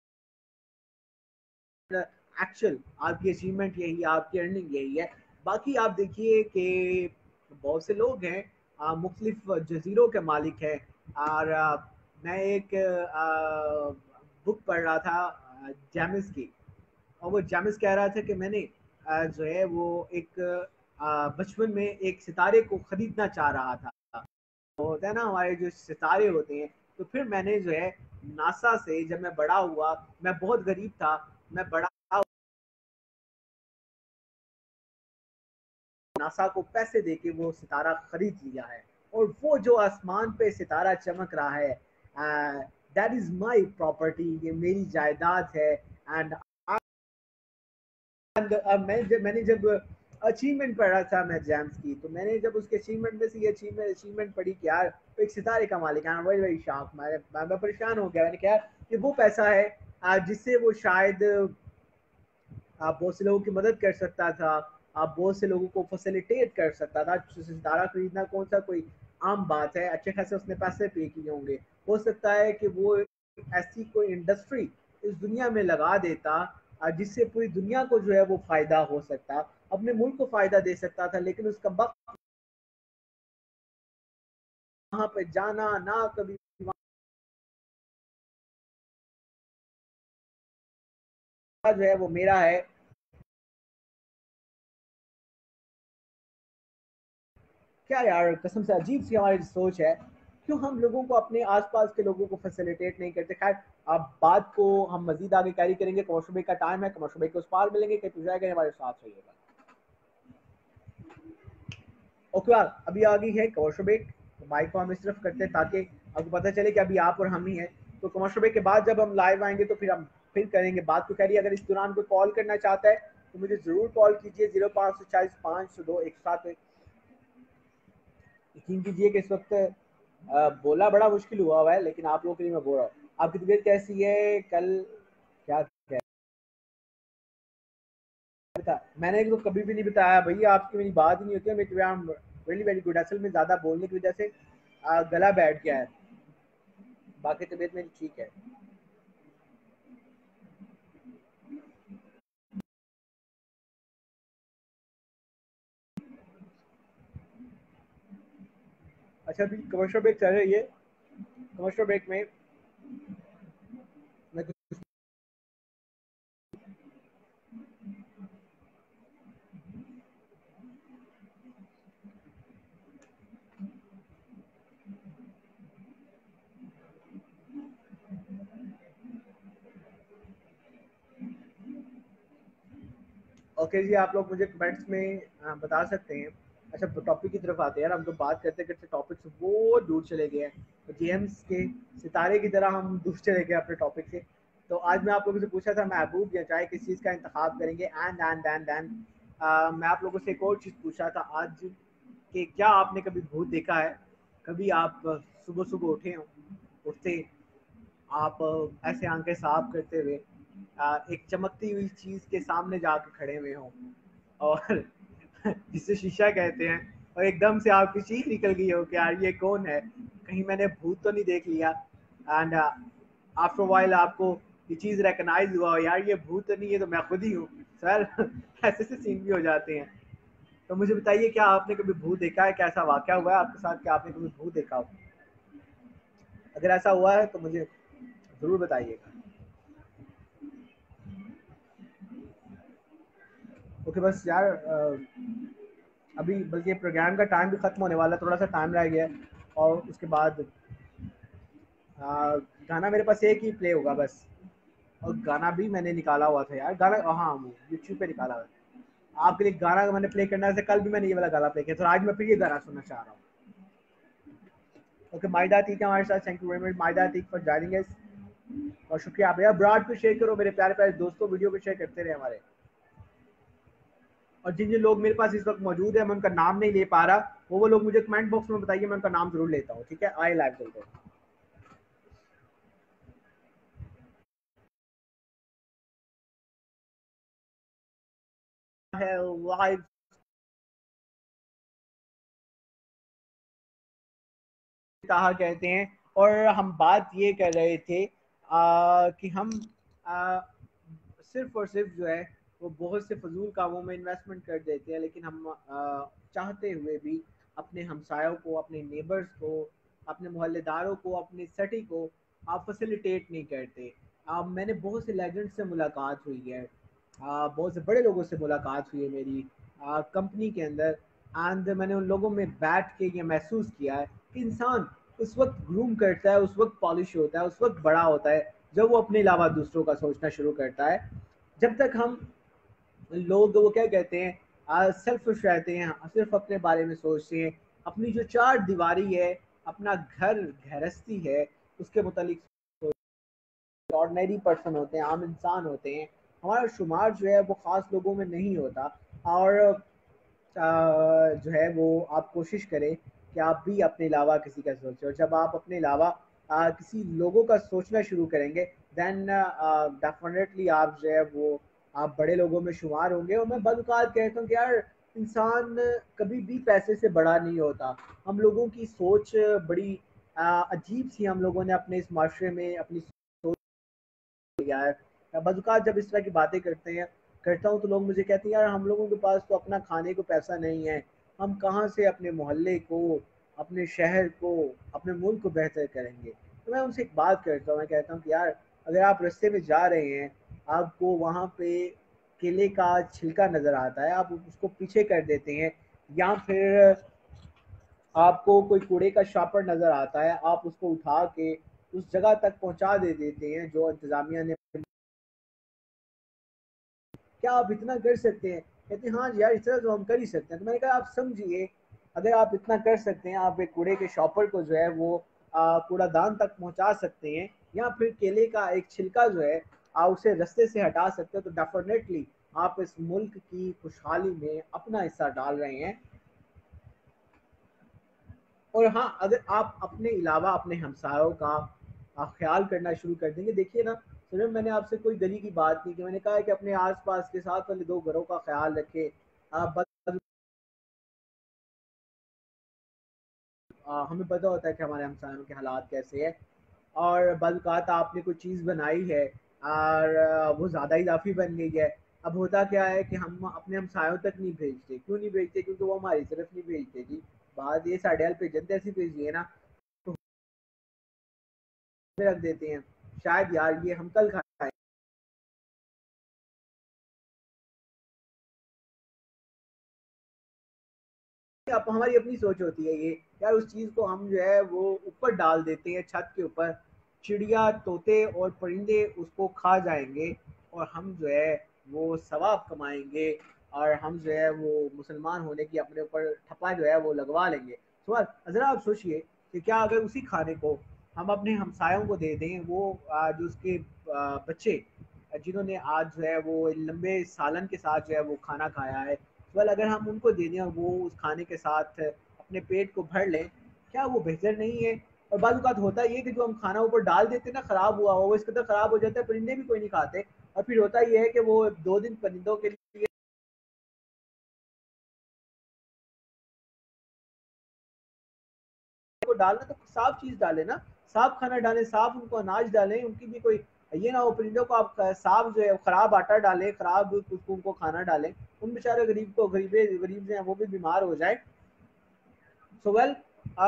एक्चुअल आपकी अचीवमेंट यही है, आपकी अर्निंग यही है। बाकी आप देखिए कि बहुत से लोग हैं, आ, मुख्तलिफ जजीरों के मालिक हैं। और आ, मैं एक आ, बुक पढ़ रहा था आ, जेमिस की, और वो जेमिस कह रहा था कि मैंने आ, जो है वो एक आ, बचपन में एक सितारे को खरीदना चाह रहा था। तो होता है ना हमारे जो सितारे होते हैं, तो फिर मैंने जो है नासा से, जब मैं बड़ा हुआ, मैं बहुत गरीब था, मैं बड़ा नासा को पैसे देके वो सितारा खरीद लिया है, और वो जो आसमान पे सितारा चमक रहा है, दैट इज माई प्रॉपर्टी, ये मेरी जायदाद है। एंड मैं जब मैंने जब अचीवमेंट पढ़ा था मैं जैम्स की, तो मैंने जब उसके अचीवमेंट में से ये अचीवमेंट अचीवमेंट पढ़ी कि यार तो एक सितारे का मालिक है, वही वही शाख, मैं मैं परेशान हो गया। मैंने कहा कि वो पैसा है आ, जिससे वो शायद आप बहुत से लोगों की मदद कर सकता था, आप बहुत से लोगों को फैसिलिटेट कर सकता था। सितारा खरीदना कौन सा कोई आम बात है, अच्छे खासे उसने पैसे पे किए होंगे। हो सकता है कि वो ऐसी कोई इंडस्ट्री इस दुनिया में लगा देता जिससे पूरी दुनिया को जो है वो फायदा हो सकता, अपने मुल्क को फायदा दे सकता था। लेकिन उसका वक्त वहां पे जाना ना, कभी जो है वो मेरा है। क्या यार, कसम से अजीब सी हमारी सोच है, क्यों हम लोगों को, अपने आसपास के लोगों को फैसिलिटेट नहीं करते। खैर, अब बात को हम मजीद आगे कैरी करेंगे। कमर्शियल ब्रेक का टाइम है, कमर्शियल ब्रेक के उस पार मिलेंगे, कहीं जाएगा, हमारे साथ रहिएगा। ओके यार, अभी आ गई है कमर्शियल ब्रेक, तो माइक को हम इस तरफ करते हैं ताकि आपको पता चले कि अभी आप और हम ही हैं। तो कमर्शियल ब्रेक के बाद जब हम लाइव आएंगे तो फिर हम फिर करेंगे बात को कैरी। अगर इस दौरान कोई कॉल करना चाहता है तो मुझे जरूर कॉल कीजिए, जीरो पाँच सौ चालीस पाँच सौ दो एक साथ। यकीन कीजिए कि इस वक्त आ, बोला बड़ा मुश्किल हुआ हुआ है, लेकिन आप लोगों के लिए मैं बोल रहा हूँ। आपकी तबीयत कैसी है? कल क्या क्या बता, मैंने तो कभी भी नहीं बताया भैया, आपकी मेरी बात ही नहीं होती है। मेरी वेरी वेरी गुड, असल में ज़्यादा बोलने की वजह से आ, गला बैठ गया है, बाकी तबीयत मेरी ठीक है। अच्छा, अभी कमर्शियल ब्रेक चल रही है, कमर्शियल ब्रेक में मैं कुछ, ओके जी, आप लोग मुझे कमेंट्स में आ, बता सकते हैं। अच्छा, टॉपिक की तरफ आते हैं यार, हम तो बात करते करते टॉपिक से वो दूर चले गए हैं, तो जेम्स के सितारे की तरह हम दूर चले गए अपने टॉपिक से। तो आज मैं आप लोगों से पूछा था महबूब या चाय किस चीज़ का इंतखाब करेंगे, एंड एंड एंड एंड मैं आप लोगों से एक और चीज़ पूछा था आज कि क्या आपने कभी भूत देखा है? कभी आप सुबह सुबह उठे हो, उठते आप ऐसे आंखें साफ करते हुए आ, एक चमकती हुई चीज के सामने जाकर खड़े हुए हों, और जिसे शीशा कहते हैं, और एकदम से आपकी चीख निकल गई हो कि यार ये कौन है? कहीं मैंने भूत तो नहीं देख लिया। एंड आफ्टर वाइल आपको ये चीज़ रिकग्नाइज हुआ, यार ये भूत तो नहीं, ये तो मैं खुद ही हूँ सर। ऐसे से सीन भी हो जाते हैं। तो मुझे बताइए, क्या आपने कभी भूत देखा है? कैसा वाक़या हुआ है आपके साथ? क्या आपने कभी भूत देखा हो? अगर ऐसा हुआ है तो मुझे ज़रूर बताइएगा। ओके बस यार, अभी बल्कि प्रोग्राम का टाइम भी ख़त्म होने वाला है, थोड़ा सा टाइम रह गया है और उसके बाद आ, गाना मेरे पास एक ही प्ले होगा बस। और गाना भी मैंने निकाला हुआ था यार, गाना हाँ यूट्यूब पे निकाला हुआ है आपके लिए। गाना मैंने प्ले करना है, कल भी मैंने ये वाला गाना प्ले किया, तो आज मैं फिर ये गाना सुनना चाह रहा हूँ। ओके माइदा अतीक हमारे साथ, thank you very much Maida Ateeq for joining us. और शुक्रिया आप यार, ब्रॉड को शेयर करो मेरे प्यारे प्यारे दोस्तों, वीडियो को शेयर करते रहे हमारे। और जिन जिन लोग मेरे पास इस वक्त मौजूद है, मैं उनका नाम नहीं ले पा रहा, वो वो लोग मुझे कमेंट बॉक्स में बताइए, मैं उनका नाम जरूर लेता हूँ, ठीक है? आई लाइव चलते हैं। है लाइव कहा कहते हैं। और हम बात ये कर रहे थे आ, कि हम आ, सिर्फ और सिर्फ जो है वो बहुत से फजूल कामों में इन्वेस्टमेंट कर देते हैं, लेकिन हम आ, चाहते हुए भी अपने हमसायों को, अपने नेबर्स को, अपने मोहल्लेदारों को, अपने सिटी को आप फैसिलिटेट नहीं करते। आ, मैंने बहुत से लेजेंड से मुलाकात हुई है, आ, बहुत से बड़े लोगों से मुलाकात हुई है मेरी कंपनी के अंदर। एंड मैंने उन लोगों में बैठ के ये महसूस किया है कि इंसान उस वक्त ग्रूम करता है, उस वक्त पॉलिश होता है, उस वक्त बड़ा होता है जब वो अपने अलावा दूसरों का सोचना शुरू करता है। जब तक हम लोग वो क्या कहते हैं सेल्फिश रहते हैं, सिर्फ अपने बारे में सोचते हैं, अपनी जो चार दीवारी है, अपना घर गृहस्थी है, उसके मुतालिक ऑर्डिनरी पर्सन होते हैं, आम इंसान होते हैं, हमारा शुमार जो है वो ख़ास लोगों में नहीं होता। और आ, जो है वो आप कोशिश करें कि आप भी अपने अलावा किसी का सोचें, और जब आप अपने अलावा आ, किसी लोगों का सोचना शुरू करेंगे, देन डेफिनेटली आप जो है वो आप बड़े लोगों में शुमार होंगे। और मैं बदौक़ात कहता हूँ कि यार इंसान कभी भी पैसे से बड़ा नहीं होता। हम लोगों की सोच बड़ी आ, अजीब सी हम लोगों ने अपने इस माशरे में अपनी लिया है। बज़ात जब इस तरह की बातें करते हैं करता हूँ तो लोग मुझे कहते हैं यार हम लोगों के पास तो अपना खाने को पैसा नहीं है, हम कहाँ से अपने मोहल्ले को, अपने शहर को, अपने मुल्क को बेहतर करेंगे। तो मैं उनसे एक बात करता हूँ, मैं कहता हूँ कि यार अगर आप रास्ते में जा रहे हैं, आपको वहाँ पे केले का छिलका नज़र आता है, आप उसको पीछे कर देते हैं, या फिर आपको कोई कूड़े का शापर नज़र आता है, आप उसको उठा के उस जगह तक पहुँचा दे देते हैं जो इंतज़ामिया ने। क्या आप इतना कर सकते हैं? कहते हैं हाँ यार इतना तो हम कर ही सकते हैं। तो मैंने कहा आप समझिए, अगर आप इतना कर सकते हैं, आप एक कूड़े के शॉपर को जो है वो कूड़ादान तक पहुंचा सकते हैं, या फिर केले का एक छिलका जो है आप उसे रास्ते से हटा सकते हो, तो डेफिनेटली आप इस मुल्क की खुशहाली में अपना हिस्सा डाल रहे हैं। और हाँ, अगर आप अपने अलावा अपने हमसायों का ख्याल करना शुरू कर देंगे, देखिए ना, सिर्फ मैंने आपसे कोई गली की बात नहीं की, मैंने कहा है कि अपने आसपास के साथ वाले दो घरों का ख्याल रखें। आप बस आ, हमें पता होता है कि हमारे हमसायों के हालात कैसे हैं। और बल्कि आपने कोई चीज़ बनाई है और आ, वो ज़्यादा इजाफी बन गई है, अब होता क्या है कि हम अपने हमसायों तक नहीं भेजते। क्यों नहीं भेजते? क्योंकि वो हमारी तरफ नहीं भेजते जी। बात ये साढ़े पे जनता ऐसी भेजी है ना, तो रख देते हैं शायद यार ये हम कल खाएं। अब हमारी अपनी सोच होती है ये, यार उस चीज़ को हम जो है वो ऊपर डाल देते हैं छत के ऊपर, चिड़िया, तोते और परिंदे उसको खा जाएंगे, और हम जो है वो सवाब कमाएंगे, और हम जो है वो मुसलमान होने की अपने ऊपर ठप्पा जो है वो लगवा लेंगे। सवाल ज़रा आप सोचिए कि क्या अगर उसी खाने को हम अपने हमसायों को दे दें, वो आ, जो उसके आ, बच्चे जिन्होंने आज जो है वो लंबे सालन के साथ जो है वो खाना खाया है, वेल अगर हम उनको दे दें और वो उस खाने के साथ अपने पेट को भर लें, क्या वो बेहतर नहीं है? और बाद बात होता है ये कि जो हम खाना ऊपर डाल देते हैं ना, ख़राब हुआ हो, वो इस कदर ख़राब हो जाता है, परिंदे भी कोई नहीं खाते। और फिर होता ये है कि वो दो दिन परिंदों के लिए को डालना तो साफ चीज डालें ना, साफ खाना डालें, साफ उनको अनाज डालें, उनकी भी कोई ये ना हो परिंदों को आप साफ जो है खराब आटा डालें, खराब कुछ उनको खाना डालें, उन बेचारे गरीब को गरीबे गरीब जो है वो भी बीमार हो जाए। सो वेल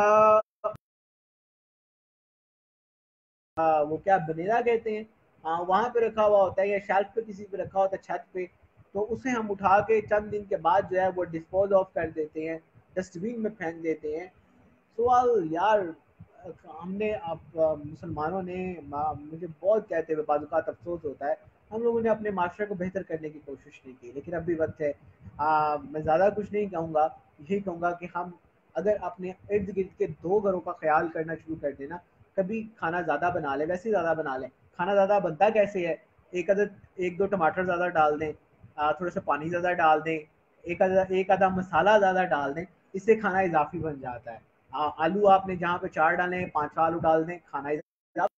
वो क्या बनेरा कहते हैं, आ, वहां पे रखा हुआ होता है या शेल्फ पे किसी पे रखा होता है छत पे, तो उसे हम उठा के चंद दिन के बाद जो है वो डिस्पोज ऑफ कर देते हैं, डस्टबिन में फेंक देते हैं। सवाल यार हमने अब मुसलमानों ने मुझे बहुत कहते हुए बाज़-औक़ात अफसोस होता है, हम लोगों ने अपने माशरे को बेहतर करने की कोशिश नहीं की, लेकिन अब भी वक्त है। आ, मैं ज़्यादा कुछ नहीं कहूँगा, यही कहूँगा कि हम अगर अपने इर्द गिर्द के दो घरों का ख्याल करना शुरू कर देना, कभी खाना ज़्यादा बना लें, वैसे ही ज़्यादा बना लें। खाना ज़्यादा बनता कैसे है, एक आधा एक दो टमाटर ज़्यादा डाल दें, थोड़ा सा पानी ज़्यादा डाल दें, एक आधा एक आधा मसाला ज़्यादा डाल दें, इससे खाना इजाफी बन जाता है। आ, आलू आपने जहाँ पे चार डाले हैं पाँच आलू डाल दें, खाना इजाफी।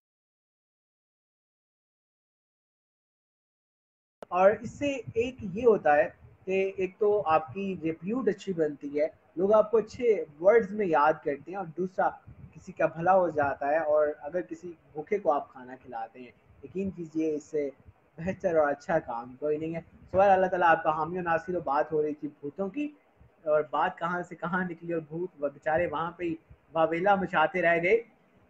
और इससे एक ये होता है कि एक तो आपकी रिप्यूट अच्छी बनती है, लोग आपको अच्छे वर्ड्स में याद करते हैं, और दूसरा किसी का भला हो जाता है, और अगर किसी भूखे को आप खाना खिलाते हैं, यकीन कीजिए इससे बेहतर और अच्छा काम कोई नहीं है। सवाल अल्लाह ताला आपका हामी और नासिर। और बात हो रही थी भूतों की, और बात कहाँ से कहाँ निकली, और भूत बेचारे वहाँ पे ही वावेला मचाते रह गए।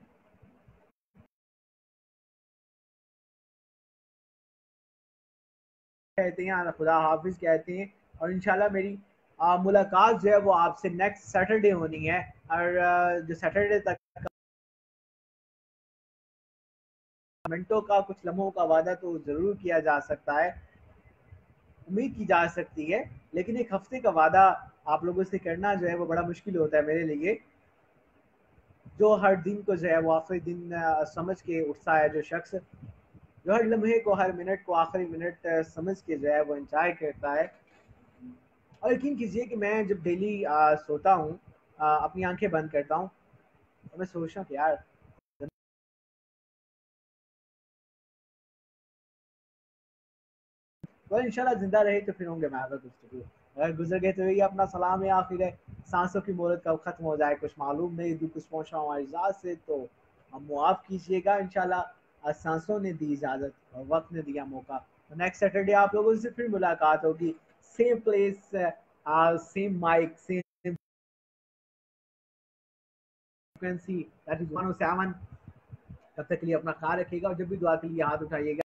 कहते हैं खुदा हाफिज कहते हैं, और इंशाल्लाह मेरी आ, मुलाकात जो है वो आपसे नेक्स्ट सैटरडे होनी है, और आ, जो सैटरडे तक मिनटों का कुछ लम्हों का वादा तो ज़रूर किया जा सकता है, उम्मीद की जा सकती है, लेकिन एक हफ्ते का वादा आप लोगों से करना जो है वो बड़ा मुश्किल होता है मेरे लिए। जो हर दिन को जो है वो आखिरी दिन समझ के उठता है, जो शख्स जो हर लम्हे को, हर मिनट को आखिरी मिनट समझ के जो है वो एंजॉय करता है। और यकीन कीजिए कि मैं जब डेली सोता हूँ, अपनी आंखें बंद करता हूँ, तो मैं सोचता हूँ कि यार तो इंशाल्लाह जिंदा रहे तो फिर होंगे महंगा गुफ्तगू, अगर गुजर गए तो यही अपना सलाम है आखिर है। सांसों की मोहलत कब खत्म हो जाए कुछ मालूम नहीं, दुख कुछ पहुंचा हमारी ज़ात से तो हम मुआफ़ कीजिएगा इंशाल्लाह। सांसों ने दी इजाज़त और वक्त ने दिया मौका, तो नेक्स्ट सैटरडे आप लोगों से फिर मुलाकात होगी, same place, same mike, same frequency, that is one O seven. तब तक के लिए अपना ख्याल रखिएगा, और जब भी दुआ के लिए हाथ उठाइएगा